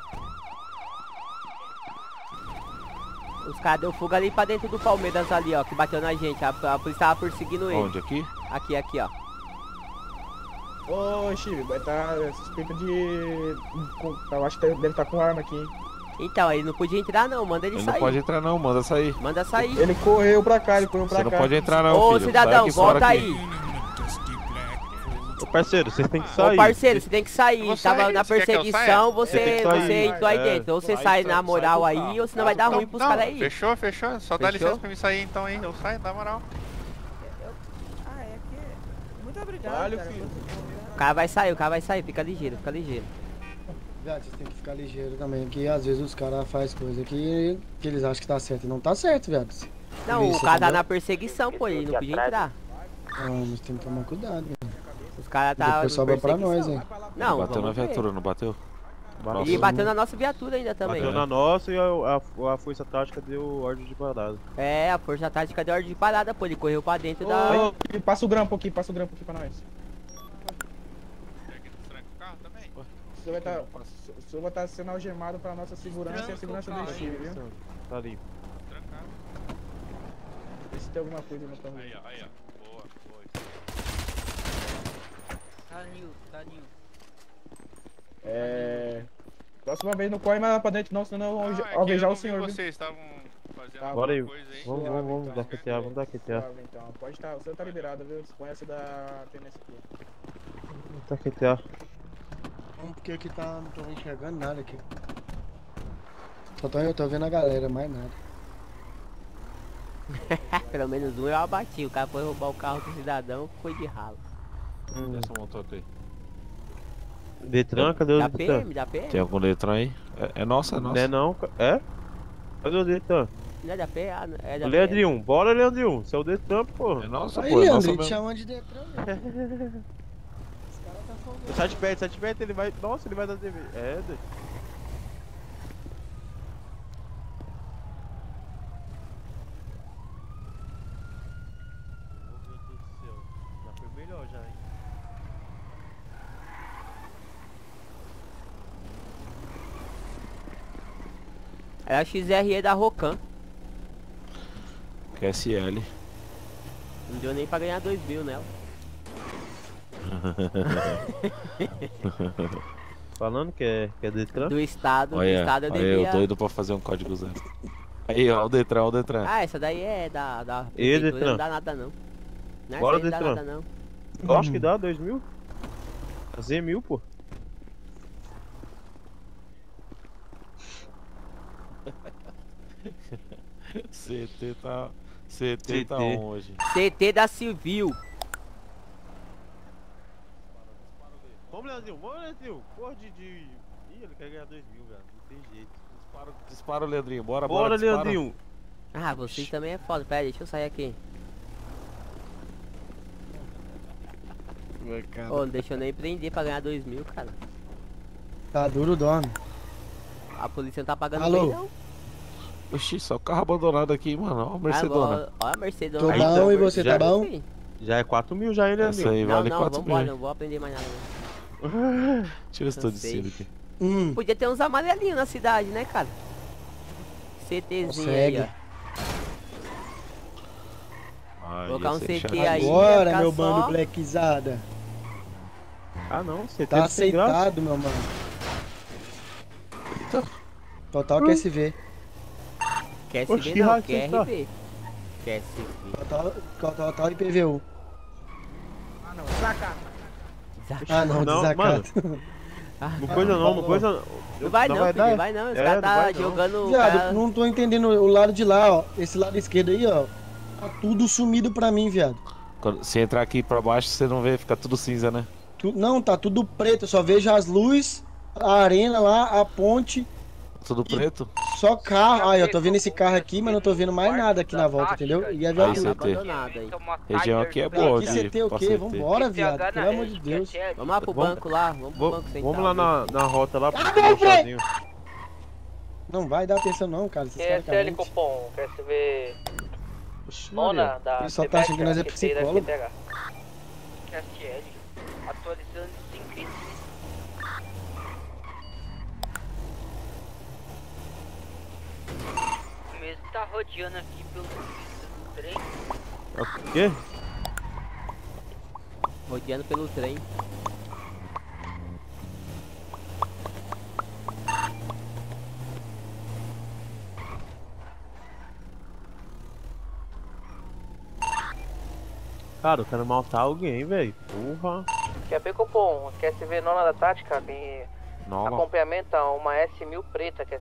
Speaker 2: Os caras deu fuga ali pra dentro do Palmeiras ali, ó, que bateu na gente. A, a polícia tava perseguindo ele.
Speaker 13: Onde? Aqui?
Speaker 2: Aqui, aqui, ó.
Speaker 10: Ô, Chico, vai estar suspeito de... com- Eu acho que deve estar com arma aqui, hein?
Speaker 2: Então, ele não podia entrar não, manda ele,
Speaker 13: Ele
Speaker 2: sair.
Speaker 13: não pode entrar não, manda sair.
Speaker 2: Manda sair.
Speaker 10: Ele correu pra cá, ele correu pra
Speaker 13: Você
Speaker 10: cá.
Speaker 13: não pode entrar não,
Speaker 2: Ô,
Speaker 13: filho. Sai
Speaker 2: cidadão,
Speaker 13: aqui fora
Speaker 2: volta
Speaker 13: aqui.
Speaker 2: aí.
Speaker 7: Ô, parceiro, vocês têm que sair.
Speaker 2: Ô, parceiro, você tem que sair.
Speaker 7: vou
Speaker 2: Tava
Speaker 7: sair,
Speaker 2: na
Speaker 7: você quer que eu
Speaker 2: perseguição,
Speaker 7: saia? Você tem
Speaker 2: você,
Speaker 7: que sair.
Speaker 2: você entrou aí
Speaker 7: É.
Speaker 2: dentro. Ou você
Speaker 7: Sai,
Speaker 2: sai
Speaker 7: sai,
Speaker 2: na moral
Speaker 7: sai do
Speaker 2: aí, ou senão vai dar ruim pros
Speaker 5: Não,
Speaker 2: caras aí.
Speaker 5: fechou, fechou. Só dá
Speaker 2: Fechou?
Speaker 5: licença pra mim sair então aí. Eu saio, na moral.
Speaker 21: Ah, é que... Muito obrigado,
Speaker 10: Vale,
Speaker 21: cara.
Speaker 10: filho.
Speaker 2: O cara vai sair, o cara vai sair, fica ligeiro, fica ligeiro.
Speaker 6: Viado, vocês têm que ficar ligeiro também, que às vezes os caras fazem coisa que, que eles acham que tá certo e não tá certo, viado.
Speaker 2: Não,
Speaker 6: Polícia,
Speaker 2: o cara tá
Speaker 6: entendeu?
Speaker 2: na perseguição, pô, ele não podia entrar.
Speaker 6: Não, mas tem que tomar cuidado, velho.
Speaker 2: Os caras tá
Speaker 6: Depois
Speaker 2: na
Speaker 6: sobra pra
Speaker 2: perseguição.
Speaker 6: nós, hein.
Speaker 2: Não,
Speaker 13: Bateu na
Speaker 2: vamos ver.
Speaker 13: viatura, não bateu?
Speaker 2: E bateu na nossa viatura ainda também.
Speaker 7: Bateu na nossa e a, a, a força tática deu ordem de parada.
Speaker 2: É, a força tática deu ordem de parada, pô, ele correu pra dentro da...
Speaker 10: Ô, passa o grampo aqui, passa o grampo aqui pra nós. O senhor vai estar, o senhor vai estar sendo algemado pra nossa segurança e a segurança do Steve, viu?
Speaker 7: Tá ali.
Speaker 10: Vê se tem alguma coisa no carro.
Speaker 5: Aí, ó, aí, ó. Boa, boa.
Speaker 8: Tá new, tá new.
Speaker 10: É... Próxima vez não corre mais lá pra dentro não, senão eu vou
Speaker 5: Ah, é que
Speaker 10: alvejar
Speaker 5: eu
Speaker 10: o
Speaker 5: não vi
Speaker 10: senhor, viu?
Speaker 5: Vocês estavam fazendo
Speaker 10: Tá,
Speaker 7: Bora aí.
Speaker 5: alguma coisa aí.
Speaker 7: Vamos, vamos, vamos dar Q T A, vamos dar Q T A.
Speaker 10: Suave, então. Pode estar, o senhor tá liberado, viu? Você conhece da tenência aqui.
Speaker 7: Tá Q T A.
Speaker 6: Vamos porque aqui tá, não tô enxergando nada aqui. Só tô, eu tô vendo a galera, mais nada.
Speaker 2: Pelo menos um eu abati, o cara foi roubar o carro do cidadão, foi de ralo.
Speaker 7: Hum.
Speaker 13: Essa motoca aí.
Speaker 7: Detran, cadê o
Speaker 2: Da
Speaker 7: Detran?
Speaker 2: P M, da P M.
Speaker 13: Tem algum letrão aí? É, é nossa, é nossa.
Speaker 7: Não é não, ca- é? Cadê o Detran?
Speaker 2: Não é da P M, ah, é da
Speaker 7: Leandrinho, bora Leandrinho, você é o Detran, pô.
Speaker 13: É nossa,
Speaker 6: Aí,
Speaker 13: pô, é nossa
Speaker 6: Leandro, te
Speaker 13: mesmo.
Speaker 6: chamando de Detran, velho.
Speaker 7: Sai de perto, sai de perto, ele vai... Nossa, ele vai dar T V. É, doido. Meu Deus do céu, já foi melhor já, hein?
Speaker 2: É a X R E da Rocan.
Speaker 13: Q S L.
Speaker 2: Não deu nem pra ganhar dois mil nela.
Speaker 7: Falando que é, que é Detran?
Speaker 2: Do estado, do
Speaker 13: Olha,
Speaker 2: estado eu
Speaker 13: olha
Speaker 2: devia...
Speaker 13: eu doido pra fazer um código zero. Aí, ó, o Detran, ó, o Detran.
Speaker 2: Ah, essa daí é da, da
Speaker 7: E,
Speaker 2: prefeitura,
Speaker 7: Detran?
Speaker 2: não dá nada não. Não,
Speaker 7: Bora,
Speaker 2: essa aí não
Speaker 7: Detran.
Speaker 2: dá nada não.
Speaker 7: Eu acho que dá dois mil. Z mil, pô.
Speaker 13: C T tá... C T tá
Speaker 7: C T.
Speaker 13: on hoje.
Speaker 2: C T da Civil.
Speaker 7: Vamos, Leandrinho, vamos, Leandrinho. Porra de... de... Ih, ele quer ganhar dois mil, velho. Não tem jeito.
Speaker 13: Dispara, dispara o Leandrinho, bora,
Speaker 7: Bora,
Speaker 13: bora, dispara.
Speaker 7: Leandrinho.
Speaker 2: Ah, vocês também é foda. Pera aí, deixa eu sair aqui. Ô, não deixa eu nem prender pra ganhar dois mil, cara.
Speaker 6: Tá duro o dono.
Speaker 2: A polícia não tá pagando
Speaker 6: Alô?
Speaker 2: bem, não.
Speaker 13: Oxi, só carro abandonado aqui, mano. Ó a Mercedona.
Speaker 2: Ó a Mercedona.
Speaker 6: Tô bom, e você
Speaker 7: já-
Speaker 6: tá bom?
Speaker 7: Já é quatro mil já ele,
Speaker 13: Essa aí
Speaker 2: Não,
Speaker 13: vale
Speaker 2: não,
Speaker 13: quatro
Speaker 2: vambora,
Speaker 13: mil.
Speaker 2: não vou aprender mais nada. não.
Speaker 13: Deixa eu ver se tô
Speaker 2: Cansei.
Speaker 13: descendo aqui.
Speaker 6: Hum.
Speaker 2: Podia ter uns amarelinhos na cidade, né, cara? CTzinho
Speaker 6: Consegue.
Speaker 2: aí, ó.
Speaker 13: Aí,
Speaker 2: Colocar um
Speaker 13: esse aí
Speaker 2: C T
Speaker 13: já-
Speaker 2: aí.
Speaker 6: Agora,
Speaker 2: ia
Speaker 6: meu
Speaker 2: ficar
Speaker 6: bando
Speaker 2: só-
Speaker 6: blackizada.
Speaker 7: Ah não, você
Speaker 6: Tá
Speaker 7: tem sem graça.
Speaker 6: aceitado, meu mano. Total Q S V.
Speaker 2: Quer se
Speaker 7: Oxi,
Speaker 2: ver
Speaker 7: que
Speaker 2: não,
Speaker 7: raio que
Speaker 2: quer
Speaker 7: você tá?
Speaker 2: R P. Quer se ver.
Speaker 6: Total, total I P V U.
Speaker 10: Ah, não, desacato.
Speaker 6: Ah, não,
Speaker 7: Não,
Speaker 6: desacato.
Speaker 7: Não coisa não, não coisa.
Speaker 2: Não vai não, filho,
Speaker 7: dar?
Speaker 2: vai não. Os
Speaker 7: É,
Speaker 2: caras
Speaker 7: não
Speaker 2: tá
Speaker 7: vai não.
Speaker 2: jogando o
Speaker 6: Viado,
Speaker 2: cara...
Speaker 6: não tô entendendo o lado de lá, ó. Esse lado esquerdo aí, ó. Tá tudo sumido pra mim, viado.
Speaker 13: Quando- Se entrar aqui pra baixo, você não vê, fica tudo cinza, né?
Speaker 6: Tu- não, tá tudo preto. Eu só vejo as luzes, a arena lá, a ponte.
Speaker 13: Tudo preto?
Speaker 6: Só carro. Ai, eu tô vendo esse carro aqui, mas não tô vendo mais nada aqui na volta, entendeu? E a
Speaker 13: Aí,
Speaker 6: viatura.
Speaker 13: C T.
Speaker 2: abandonado aí.
Speaker 13: Região aqui é boa,
Speaker 6: Aqui C T o
Speaker 13: pra
Speaker 6: quê?
Speaker 13: C T.
Speaker 6: Vambora, viado. Pelo amor de Deus.
Speaker 2: Vamos lá pro
Speaker 7: Vamos-
Speaker 2: banco lá, vamos pro
Speaker 7: Vamos,
Speaker 2: banco sentar.
Speaker 7: vamos lá na, na rota lá pro
Speaker 6: bom,
Speaker 7: sozinho.
Speaker 6: Não vai dar atenção não, cara. Esses caras
Speaker 4: Q S L
Speaker 6: carentes.
Speaker 4: Cupom, quer se ver
Speaker 6: Oxi,
Speaker 4: nona
Speaker 6: Maria.
Speaker 4: da
Speaker 6: Ele só tá achando que nós é psicólogo.
Speaker 4: Q S L, atualizando sem crise.
Speaker 8: O mesmo tá rodeando aqui pelo trem.
Speaker 7: O quê?
Speaker 2: Rodeando pelo trem.
Speaker 7: Cara, eu quero matar alguém, velho. Porra.
Speaker 4: Q P Cupom, quer se ver nona da tática, tem
Speaker 13: Nova.
Speaker 4: acompanhamento a uma S mil preta, quer